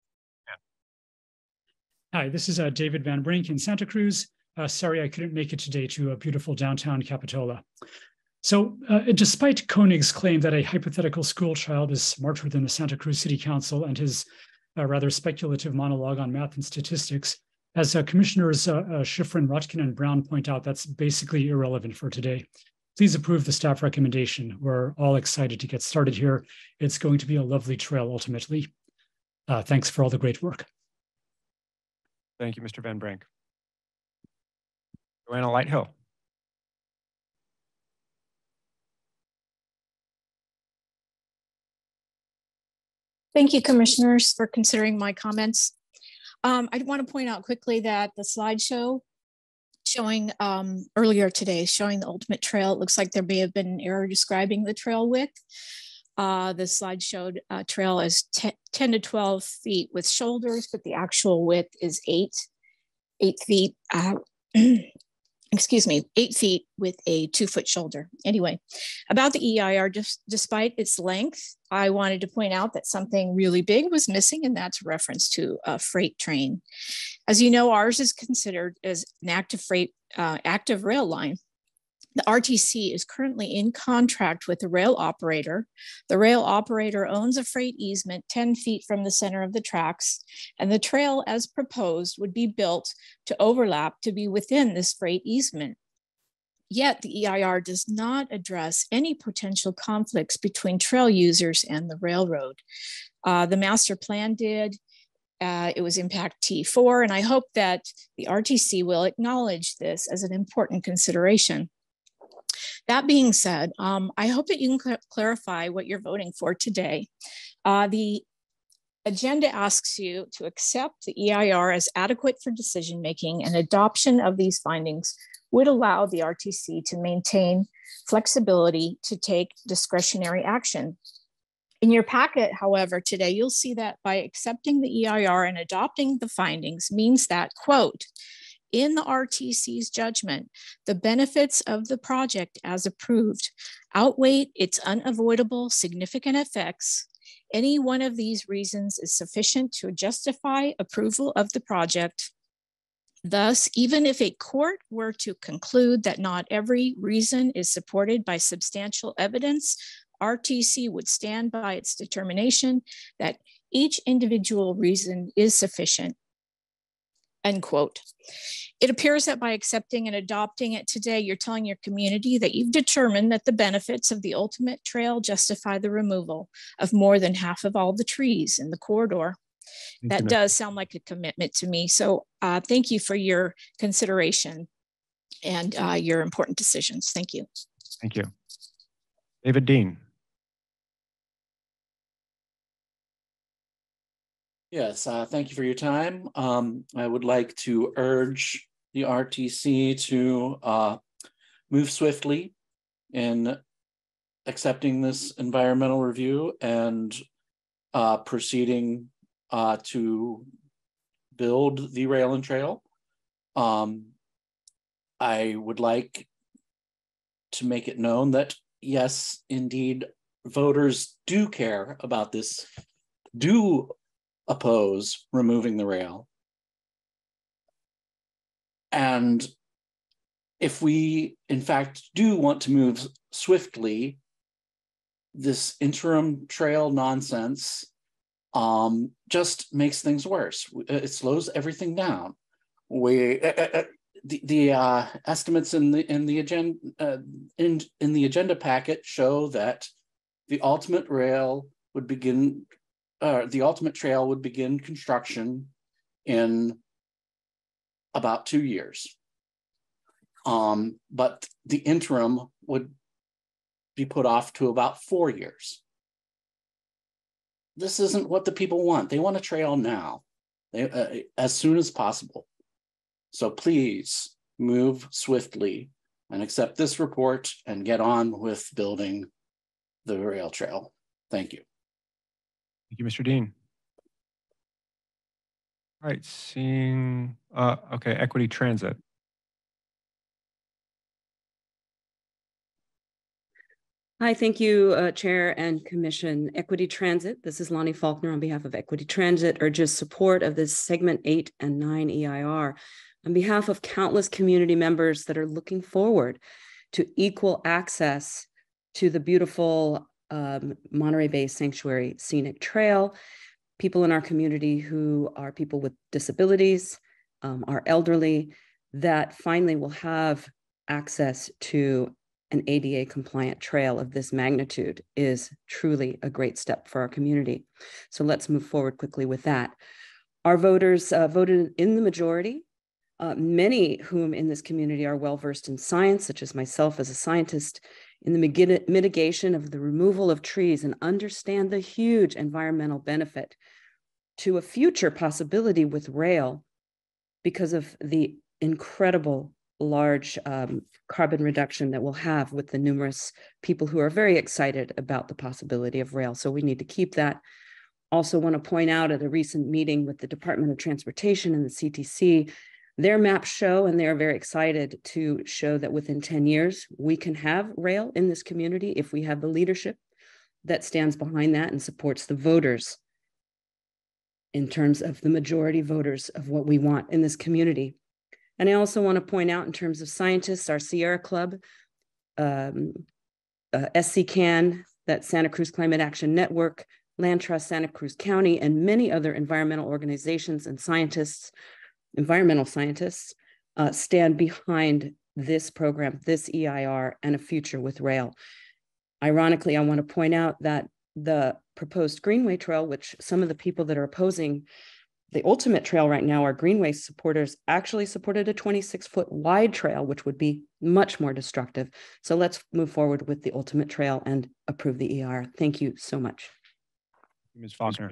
Hi, this is uh, David Van Brink in Santa Cruz. Uh, sorry I couldn't make it today to a beautiful downtown Capitola. So uh, despite Koenig's claim that a hypothetical school child is smarter than the Santa Cruz City Council and his uh, rather speculative monologue on math and statistics, as uh, Commissioners uh, uh, Schifrin, Rotkin, and Brown point out, that's basically irrelevant for today. Please approve the staff recommendation. We're all excited to get started here. It's going to be a lovely trail ultimately. Uh, thanks for all the great work. Thank you, Mister Van Brink. Joanna Lighthill. Thank you, commissioners, for considering my comments. Um, I want to point out quickly that the slideshow showing um, earlier today, showing the ultimate trail, it looks like there may have been an error describing the trail width. Uh, the slide showed a trail as ten to twelve feet with shoulders, but the actual width is eight, eight feet. Uh, excuse me, eight feet with a two foot shoulder. Anyway, about the E I R, just despite its length, I wanted to point out that something really big was missing, and that's reference to a freight train. As you know, ours is considered as an active freight, uh, active rail line. The R T C is currently in contract with the rail operator. The rail operator owns a freight easement ten feet from the center of the tracks, and the trail as proposed would be built to overlap to be within this freight easement. Yet the E I R does not address any potential conflicts between trail users and the railroad. Uh, the master plan did. Uh, it was impact T four, and I hope that the R T C will acknowledge this as an important consideration. That being said, um, I hope that you can cl- clarify what you're voting for today. Uh, the agenda asks you to accept the E I R as adequate for decision-making, and adoption of these findings would allow the R T C to maintain flexibility to take discretionary action. In your packet, however, today, you'll see that by accepting the E I R and adopting the findings means that, quote, in the R T C's judgment, the benefits of the project as approved outweigh its unavoidable significant effects. Any one of these reasons is sufficient to justify approval of the project. Thus, even if a court were to conclude that not every reason is supported by substantial evidence, R T C would stand by its determination that each individual reason is sufficient. Unquote. It appears that by accepting and adopting it today, you're telling your community that you've determined that the benefits of the ultimate trail justify the removal of more than half of all the trees in the corridor. Thank that you, does sound like a commitment to me. So uh, thank you for your consideration and uh, your important decisions. Thank you. Thank you. David Dean. Yes, uh, thank you for your time. Um, I would like to urge the R T C to uh, move swiftly in accepting this environmental review and uh, proceeding uh, to build the rail and trail. Um, I would like to make it known that, yes, indeed, voters do care about this, do oppose removing the rail. And if we in fact do want to move swiftly, this interim trail nonsense um, just makes things worse. It slows everything down. We uh, uh, the the uh, estimates in the in the agenda uh, in in the agenda packet show that the ultimate rail would begin. Uh, the ultimate trail would begin construction in about two years. Um, but the interim would be put off to about four years. This isn't what the people want. They want a trail now, they, uh, as soon as possible. So please move swiftly and accept this report and get on with building the rail trail. Thank you. Thank you, Mister Dean. All right, seeing, uh, okay, Equity Transit. Hi, thank you, uh, Chair and Commission. Equity Transit, this is Lonnie Faulkner on behalf of Equity Transit, urges support of this segment eight and nine E I R on behalf of countless community members that are looking forward to equal access to the beautiful um, Monterey Bay Sanctuary Scenic Trail, people in our community who are people with disabilities, um, are elderly, that finally will have access to an A D A compliant trail of this magnitude is truly a great step for our community. So let's move forward quickly with that. Our voters uh, voted in the majority, uh, many whom in this community are well-versed in science, such as myself as a scientist, in the mitigation of the removal of trees and understand the huge environmental benefit to a future possibility with rail because of the incredible large um, carbon reduction that we'll have with the numerous people who are very excited about the possibility of rail. So we need to keep that. Also want to point out at a recent meeting with the Department of Transportation and the C T C, their maps show, and they're very excited to show that within ten years, we can have rail in this community if we have the leadership that stands behind that and supports the voters in terms of the majority voters of what we want in this community. And I also want to point out in terms of scientists, our Sierra Club, um, uh, S C CAN, that Santa Cruz Climate Action Network, Land Trust Santa Cruz County, and many other environmental organizations and scientists, environmental scientists, uh, stand behind this program, this E I R, and a future with rail. Ironically, I want to point out that the proposed Greenway Trail, which some of the people that are opposing the ultimate trail right now, our Greenway supporters actually supported a twenty-six foot wide trail, which would be much more destructive. So let's move forward with the ultimate trail and approve the E I R. Thank you so much. Miz Faulkner.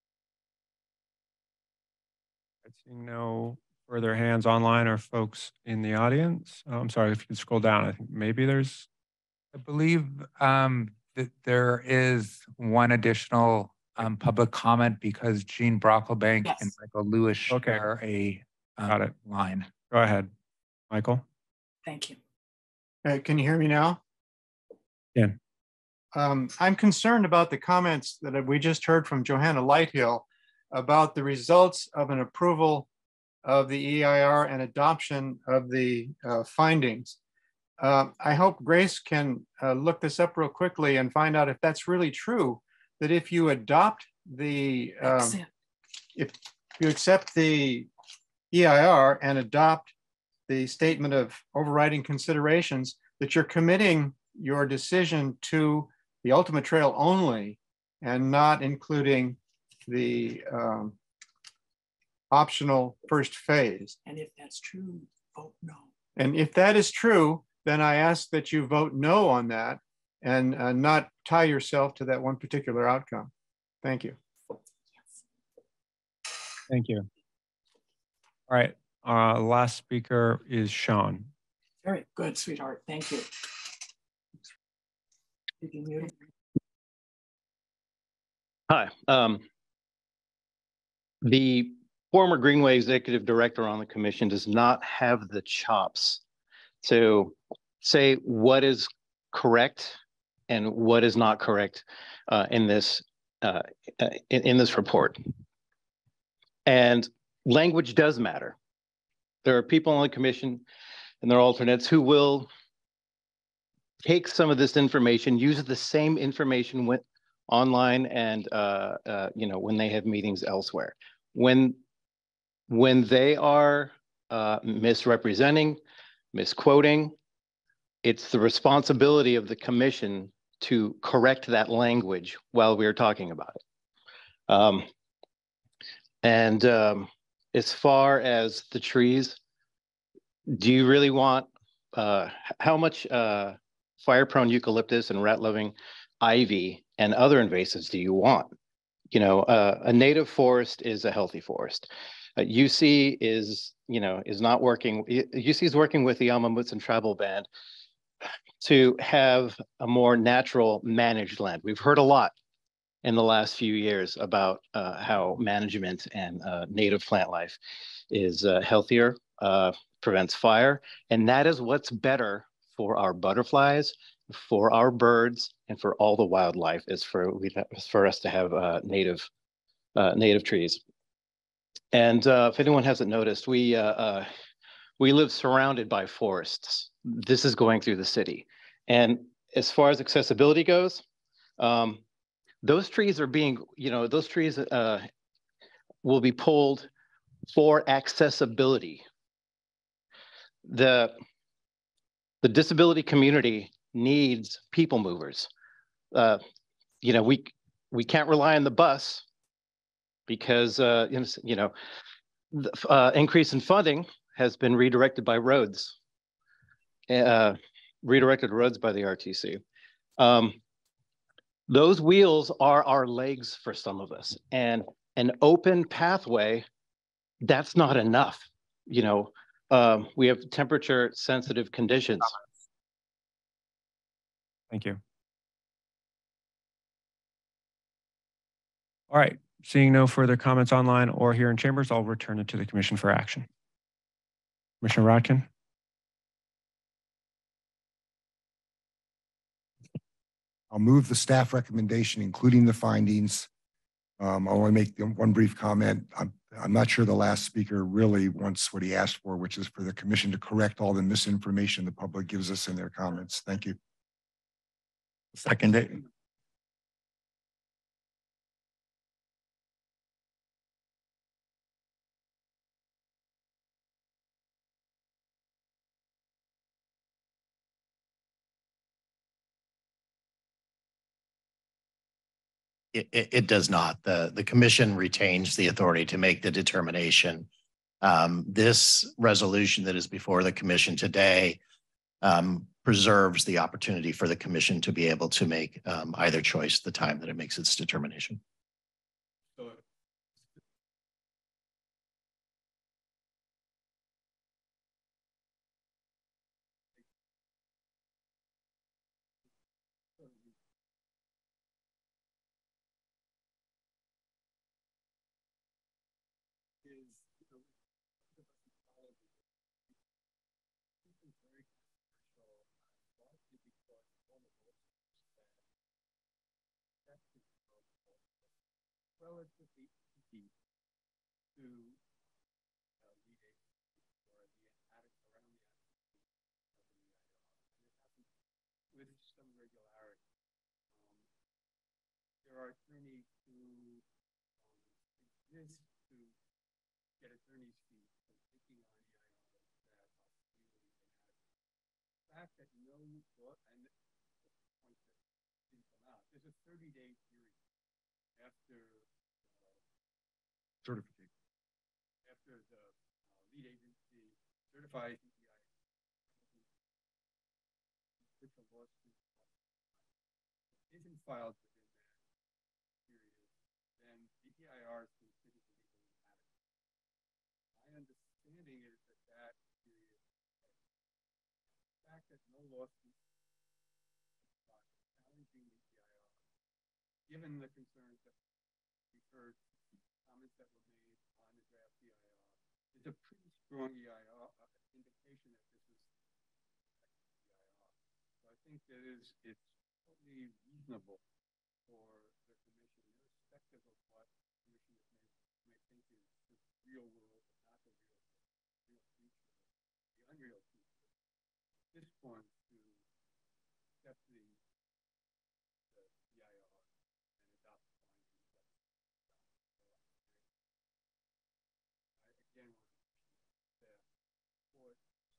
I see no further hands online or folks in the audience. Oh, I'm sorry, if you could scroll down, I think maybe there's. I believe um, that there is one additional Um, public comment because Jean Brocklebank Yes. and Michael Lewis Okay. share a um, Got it. line. Go ahead, Michael. Thank you. Uh, can you hear me now? Yeah. Um, I'm concerned about the comments that we just heard from Johanna Lighthill about the results of an approval of the E I R and adoption of the uh, findings. Uh, I hope Grace can uh, look this up real quickly and find out if that's really true, that if you adopt the, um, if you accept the E I R and adopt the statement of overriding considerations, that you're committing your decision to the ultimate trail only and not including the um, optional first phase. And if that's true, vote no. And if that is true, then I ask that you vote no on that and uh, not tie yourself to that one particular outcome. Thank you. Thank you. All right, uh, last speaker is Sean. Very good, sweetheart. Thank you. You can mute. Hi. Um, the former Greenway executive director on the commission does not have the chops to say what is correct and what is not correct uh, in this uh, in, in this report. And language does matter. There are people on the commission and their alternates who will take some of this information, use the same information with online and uh, uh, you know, when they have meetings elsewhere. When when they are uh, misrepresenting, misquoting, it's the responsibility of the commission to correct that language while we are talking about it. Um, and um, as far as the trees, do you really want, uh, how much uh, fire-prone eucalyptus and rat-loving ivy and other invasives do you want? You know, uh, a native forest is a healthy forest. Uh, U C is, you know, is not working. U C is working with the Alma Mutsun Tribal Band to have a more natural managed land. We've heard a lot in the last few years about uh, how management and uh, native plant life is uh, healthier, uh, prevents fire, and that is what's better for our butterflies, for our birds, and for all the wildlife is for we for us to have uh, native uh, native trees. And uh, if anyone hasn't noticed, we uh, uh, we live surrounded by forests. This is going through the city, and as far as accessibility goes, um, those trees are being, you know, those trees uh, will be pulled for accessibility. The the disability community needs people movers. Uh, you know, we we can't rely on the bus because uh, you know, the uh, increase in funding has been redirected by roads, uh, redirected roads by the R T C. Um, those wheels are our legs for some of us, and an open pathway, that's not enough. You know, um, we have temperature sensitive conditions. Thank you. All right, seeing no further comments online or here in chambers, I'll return it to the commission for action. Commissioner Rodkin. I'll move the staff recommendation, including the findings. Um, I'll only make one brief comment. I'm, I'm not sure the last speaker really wants what he asked for, which is for the commission to correct all the misinformation the public gives us in their comments. Thank you. Second it. It, it, it does not. The, the commission retains the authority to make the determination. Um, this resolution that is before the commission today um, preserves the opportunity for the commission to be able to make um, either choice the time that it makes its determination. Relatively easy to uh, lead agencies or the attic around the attic with some regularity. Um, there are attorneys who um, exist to get attorney's fees from taking on E I Rs that are really inadequate. The fact that no law, and the point that didn't come out, there's a thirty day period after Certification. after the uh, lead agency certifies the E I R, which a lawsuit isn't filed within that period, then the E I R is considered to be inadequate. My understanding is that that period, the fact that no lawsuit challenging the E I R, given the concerns that we've heard, comments that were made on the draft E I R, is a pretty strong E I R uh, indication that this is E I R. So I think that is it's totally reasonable for the commission, irrespective of what commissioners may, may think is the real world, but not the real world, the real future, the unreal future this point to accept the, the E I R and adopt the findings. I again want to say support.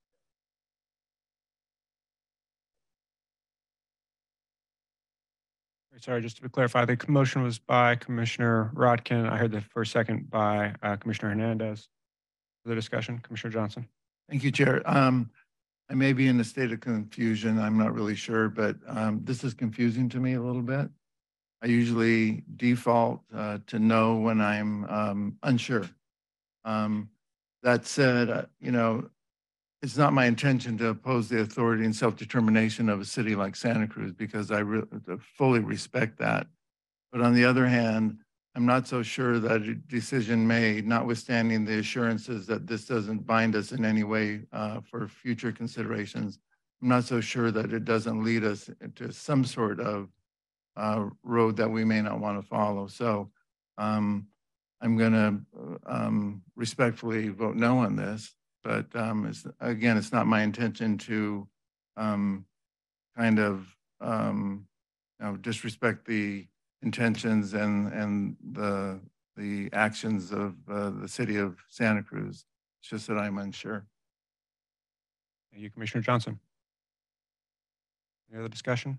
Sorry, just to clarify, the motion was by Commissioner Rodkin. I heard the first second by uh, Commissioner Hernandez. For the discussion, Commissioner Johnson. Thank you, Chair. Um, I may be in a state of confusion. I'm not really sure, but um, this is confusing to me a little bit. I usually default uh, to no when I'm um, unsure. Um, that said, uh, you know, it's not my intention to oppose the authority and self-determination of a city like Santa Cruz because I re fully respect that. But on the other hand, I'm not so sure that a decision made, notwithstanding the assurances that this doesn't bind us in any way uh, for future considerations, I'm not so sure that it doesn't lead us into some sort of uh, road that we may not want to follow. So um, I'm going to um, respectfully vote no on this. But um, it's, again, it's not my intention to um, kind of um, you know, disrespect the intentions and and the the actions of uh, the city of Santa Cruz. It's just that I'm unsure. Thank you, Commissioner Johnson. Any other discussion?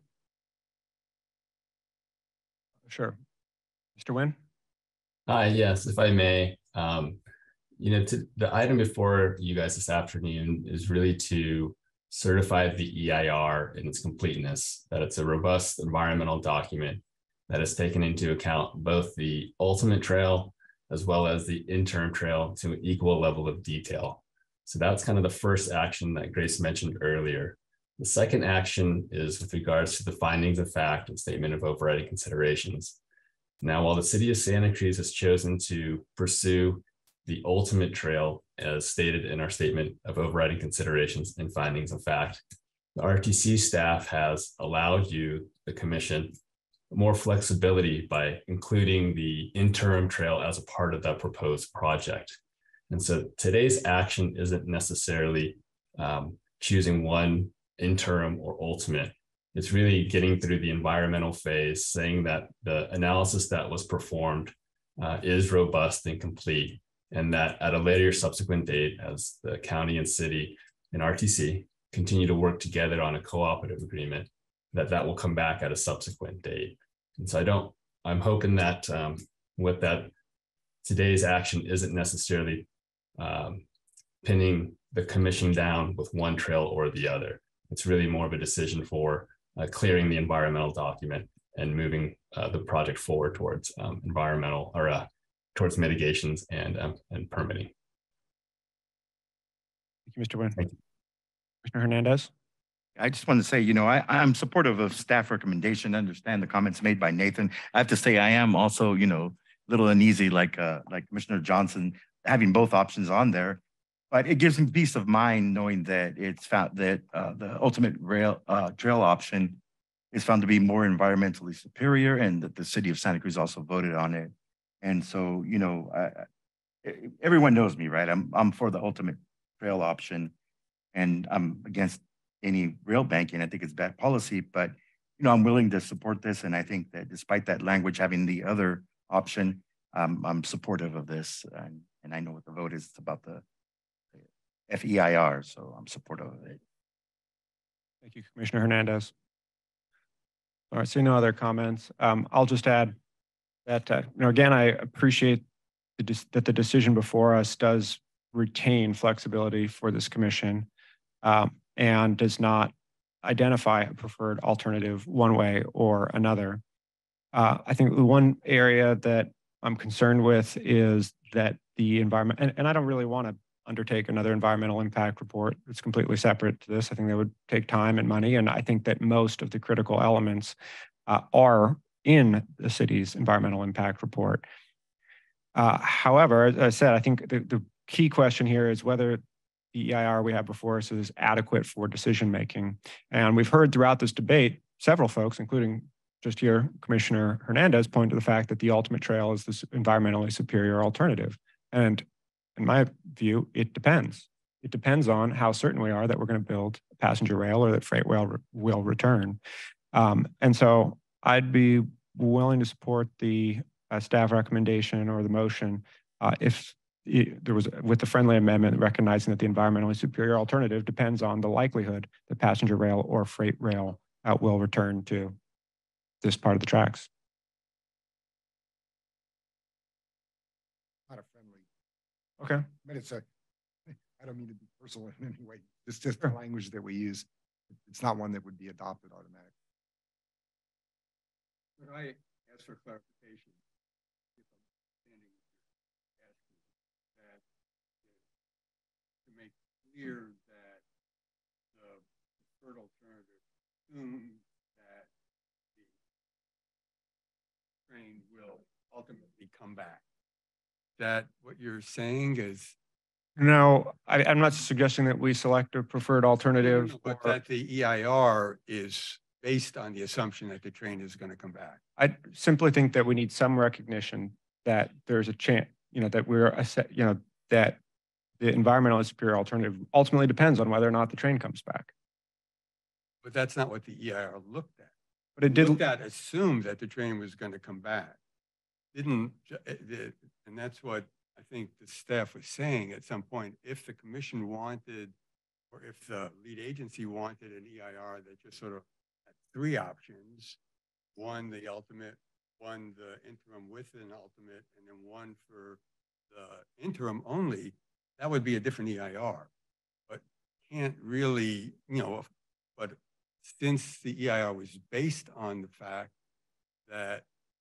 Sure. Mister Nguyen? Hi, yes, if I may. Um, you know, to, the item before you guys this afternoon is really to certify the E I R in its completeness, that it's a robust environmental document that has taken into account both the ultimate trail as well as the interim trail to an equal level of detail. So that's kind of the first action that Grace mentioned earlier. The second action is with regards to the findings of fact and statement of overriding considerations. Now, while the city of Santa Cruz has chosen to pursue the ultimate trail as stated in our statement of overriding considerations and findings of fact, the R T C staff has allowed you, the commission, more flexibility by including the interim trail as a part of that proposed project. And so today's action isn't necessarily um, choosing one interim or ultimate. It's really getting through the environmental phase, saying that the analysis that was performed uh, is robust and complete, and that at a later subsequent date, as the county and city and R T C continue to work together on a cooperative agreement, that that will come back at a subsequent date. And so I don't, I'm hoping that um, with that, today's action isn't necessarily um, pinning the commission down with one trail or the other. It's really more of a decision for uh, clearing the environmental document and moving uh, the project forward towards um, environmental or uh, towards mitigations and um, and permitting. Thank you, Mister Nguyen. Thank you. Commissioner Hernandez. I just want to say, you know, I, I'm supportive of staff recommendation. I understand the comments made by Nathan. I have to say, I am also, you know, a little uneasy, like uh, like Commissioner Johnson, having both options on there. But it gives me peace of mind knowing that it's found that uh, the ultimate rail uh, trail option is found to be more environmentally superior, and that the city of Santa Cruz also voted on it. And so, you know, I, everyone knows me, right? I'm I'm for the ultimate trail option, and I'm against any rail banking. I think it's bad policy, but you know, I'm willing to support this, and I think that despite that language having the other option, um, I'm supportive of this, and, and I know what the vote is. It's about the F E I R, so I'm supportive of it. Thank you, Commissioner Hernandez. All right, seeing no other comments, um, I'll just add that, uh, you know, again, I appreciate the that the decision before us does retain flexibility for this commission um, and does not identify a preferred alternative one way or another. Uh, I think the one area that I'm concerned with is that the environment, and, and I don't really want to undertake another environmental impact report. It's completely separate to this. I think that would take time and money. And I think that most of the critical elements uh, are in the city's environmental impact report. Uh, however, as I said, I think the, the key question here is whether the E I R we have before us is adequate for decision making. And we've heard throughout this debate, several folks, including just here, Commissioner Hernandez, point to the fact that the ultimate trail is the environmentally superior alternative. And in my view, it depends. it depends on how certain we are that we're going to build passenger rail or that freight rail re- will return. Um, and so I'd be willing to support the uh, staff recommendation or the motion uh, if it, there was, with the friendly amendment, recognizing that the environmentally superior alternative depends on the likelihood that passenger rail or freight rail uh, will return to this part of the tracks. Not a friendly. Okay. I mean, it's a, I don't mean to be personal in any way. It's just the language that we use. It's not one that would be adopted automatically. Could I ask for clarification? If I'm understanding what you're asking, that to make clear that the preferred alternative assumes that the train will ultimately come back. Is that what you're saying is? No, I, I'm not suggesting that we select a preferred alternative. No, no, but or, that the E I R is based on the assumption that the train is going to come back. I simply think that we need some recognition that there's a chance, you know, that we're, a set, you know, that the environmentally superior alternative ultimately depends on whether or not the train comes back. But that's not what the E I R looked at. But it did looked at assumed that the train was going to come back. Didn't, and that's what I think the staff was saying at some point. If the commission wanted, or if the lead agency wanted an E I R that just sort of had three options, one the ultimate, one the interim with an ultimate, and then one for the interim only, that would be a different E I R. But can't really, you know, but since the E I R was based on the fact that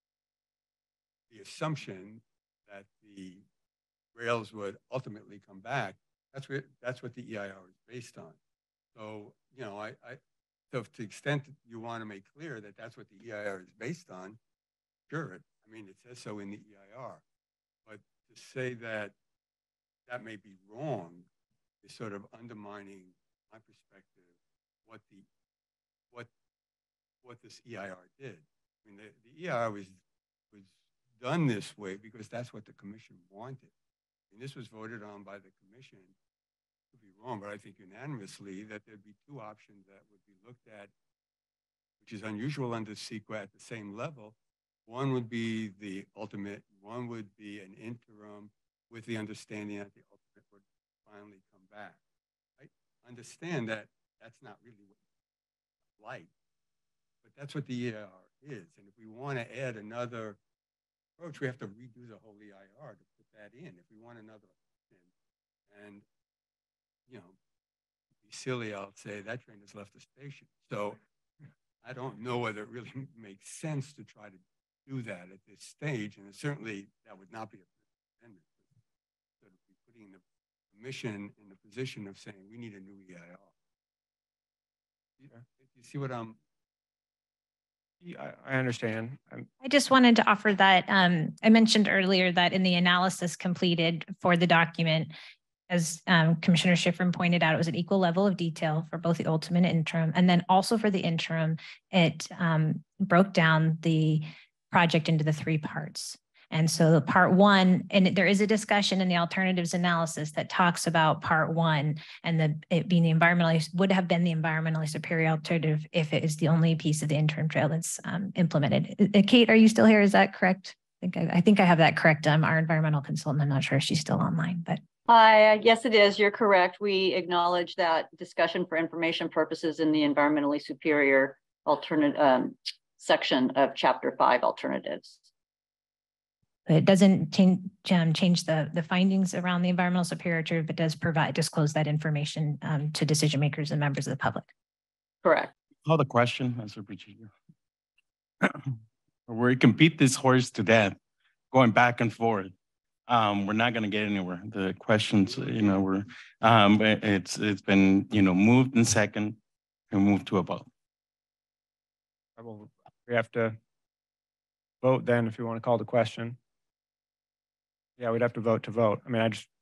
the assumption that the rails would ultimately come back, that's what that's what the E I R is based on. So, you know, I, I so to the extent that you want to make clear that that's what the E I R is based on, sure. I mean, it says so in the E I R, but to say that that may be wrong is sort of undermining my perspective what the what what this E I R did. I mean, the, the E I R was was done this way because that's what the commission wanted. And this was voted on by the commission. Could be wrong, but I think unanimously that there'd be two options that would be looked at, which is unusual under CEQA at the same level. One would be the ultimate, one would be an interim with the understanding that the ultimate would finally come back. I understand that that's not really what it's like, but that's what the E I R is. And if we want to add another approach, we have to redo the whole E I R to put that in. If we want another option, and you know, to be silly, I'll say that train has left the station. So I don't know whether it really makes sense to try to do that at this stage, and certainly that would not be a amendment. So to be putting the commission in the position of saying we need a new E I R. You, you see what I'm? Yeah, I understand. I'm, I just wanted to offer that um, I mentioned earlier that in the analysis completed for the document, as um, Commissioner Schifrin pointed out, it was an equal level of detail for both the ultimate and interim. And then also for the interim, it um, broke down the project into the three parts. And so part one, and there is a discussion in the alternatives analysis that talks about part one and the it being the environmentally, would have been the environmentally superior alternative if it is the only piece of the interim trail that's um, implemented. Uh, Kate, are you still here? Is that correct? I think I, I think I have that correct. Um, our environmental consultant, I'm not sure if she's still online, but. Uh, yes, it is. You're correct. We acknowledge that discussion for information purposes in the environmentally superior alternate um, section of chapter five alternatives. It doesn't change, um, change the, the findings around the environmental superiority, but does provide, disclose that information um, to decision makers and members of the public. Correct. Call the question, Mister Procedure. We can beat this horse to death, going back and forth. Um, we're not going to get anywhere. The questions, you know, we're um, it's it's been you know moved in second and moved to a vote. Will, we have to vote then if you want to call the question. Yeah, we'd have to vote to vote. I mean, I just,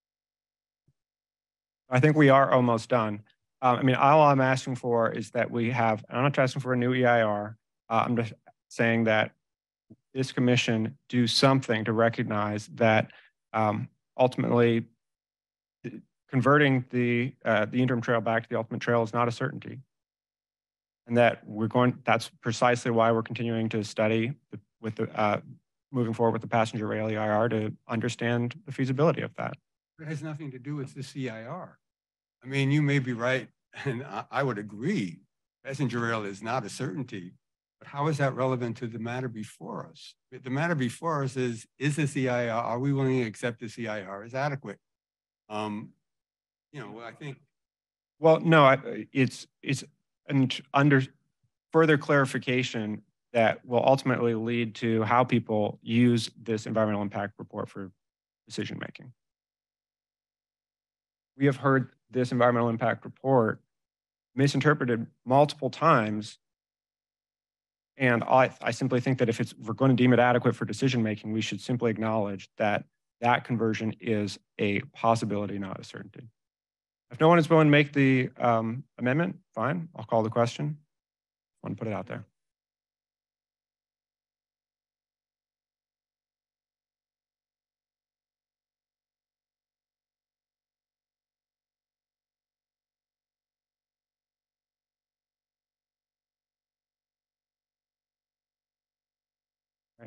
I think we are almost done. Um, I mean, all I'm asking for is that we have, I'm not asking for a new E I R. Uh, I'm just saying that this commission do something to recognize that um, ultimately converting the uh, the interim trail back to the ultimate trail is not a certainty. And that we're going, that's precisely why we're continuing to study the, with the, uh, moving forward with the passenger rail E I R to understand the feasibility of that. It has nothing to do with the C I R. I mean, you may be right, and I, I would agree. Passenger rail is not a certainty, but how is that relevant to the matter before us? The matter before us is, is the C I R, are we willing to accept the C I R as adequate? Um, you know, I think. Well, no, I, it's, it's an under further clarification that will ultimately lead to how people use this environmental impact report for decision making. We have heard this environmental impact report misinterpreted multiple times. And I, I simply think that if it's, if we're going to deem it adequate for decision making, we should simply acknowledge that that conversion is a possibility, not a certainty. If no one is willing to make the um, amendment, fine, I'll call the question. I want to put it out there. All right.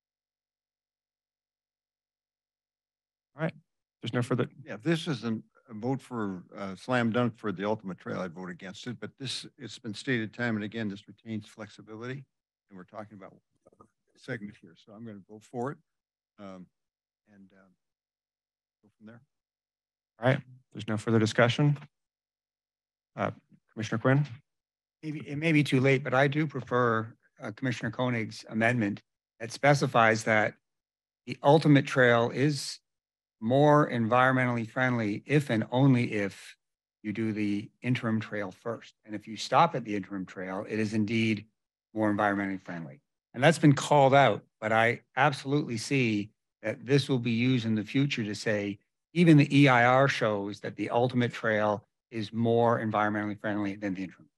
All right. There's no further. Yeah, if this is a, a vote for uh, slam dunk for the ultimate trail, I'd vote against it. But this, it's been stated time and again, this retains flexibility. And we're talking about a segment here. So I'm going to vote for it um, and um, go from there. All right. There's no further discussion. Uh, Commissioner Quinn? Maybe, it may be too late, but I do prefer uh, Commissioner Koenig's amendment that specifies that the ultimate trail is more environmentally friendly if and only if you do the interim trail first. And if you stop at the interim trail, it is indeed more environmentally friendly. And that's been called out, but I absolutely see that this will be used in the future to say, even the E I R shows that the ultimate trail is more environmentally friendly than the interim.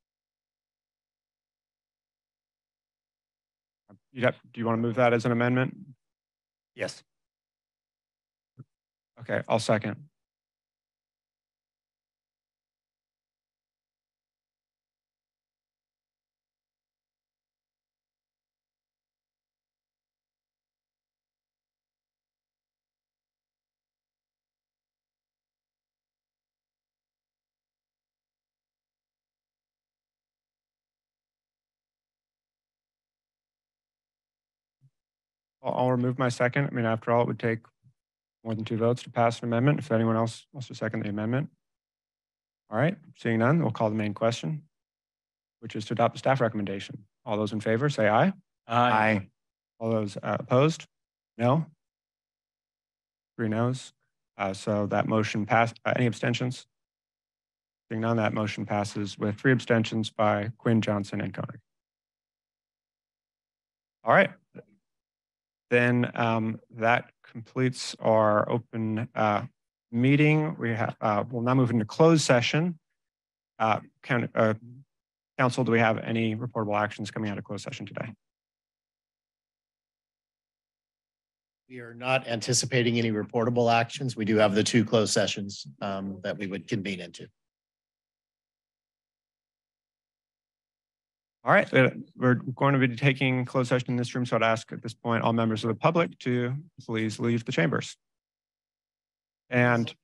Yep. Do you want to move that as an amendment? Yes. Okay, I'll second. I'll, I'll remove my second. I mean, after all, it would take more than two votes to pass an amendment. If anyone else wants to second the amendment. All right, seeing none, we'll call the main question, which is to adopt the staff recommendation. All those in favor, say aye. Aye. Aye. All those uh, opposed? No? Three noes. Uh, so that motion passed. Uh, any abstentions? Seeing none, that motion passes with three abstentions by Quinn, Johnson, and Koenig. All right. Then um, that completes our open uh, meeting. We have, uh, we'll now move into closed session. Uh, can, uh, Council, do we have any reportable actions coming out of closed session today? We are not anticipating any reportable actions. We do have the two closed sessions um, that we would convene into. All right, we're going to be taking closed session in this room, so I'd ask at this point all members of the public to please leave the chambers. And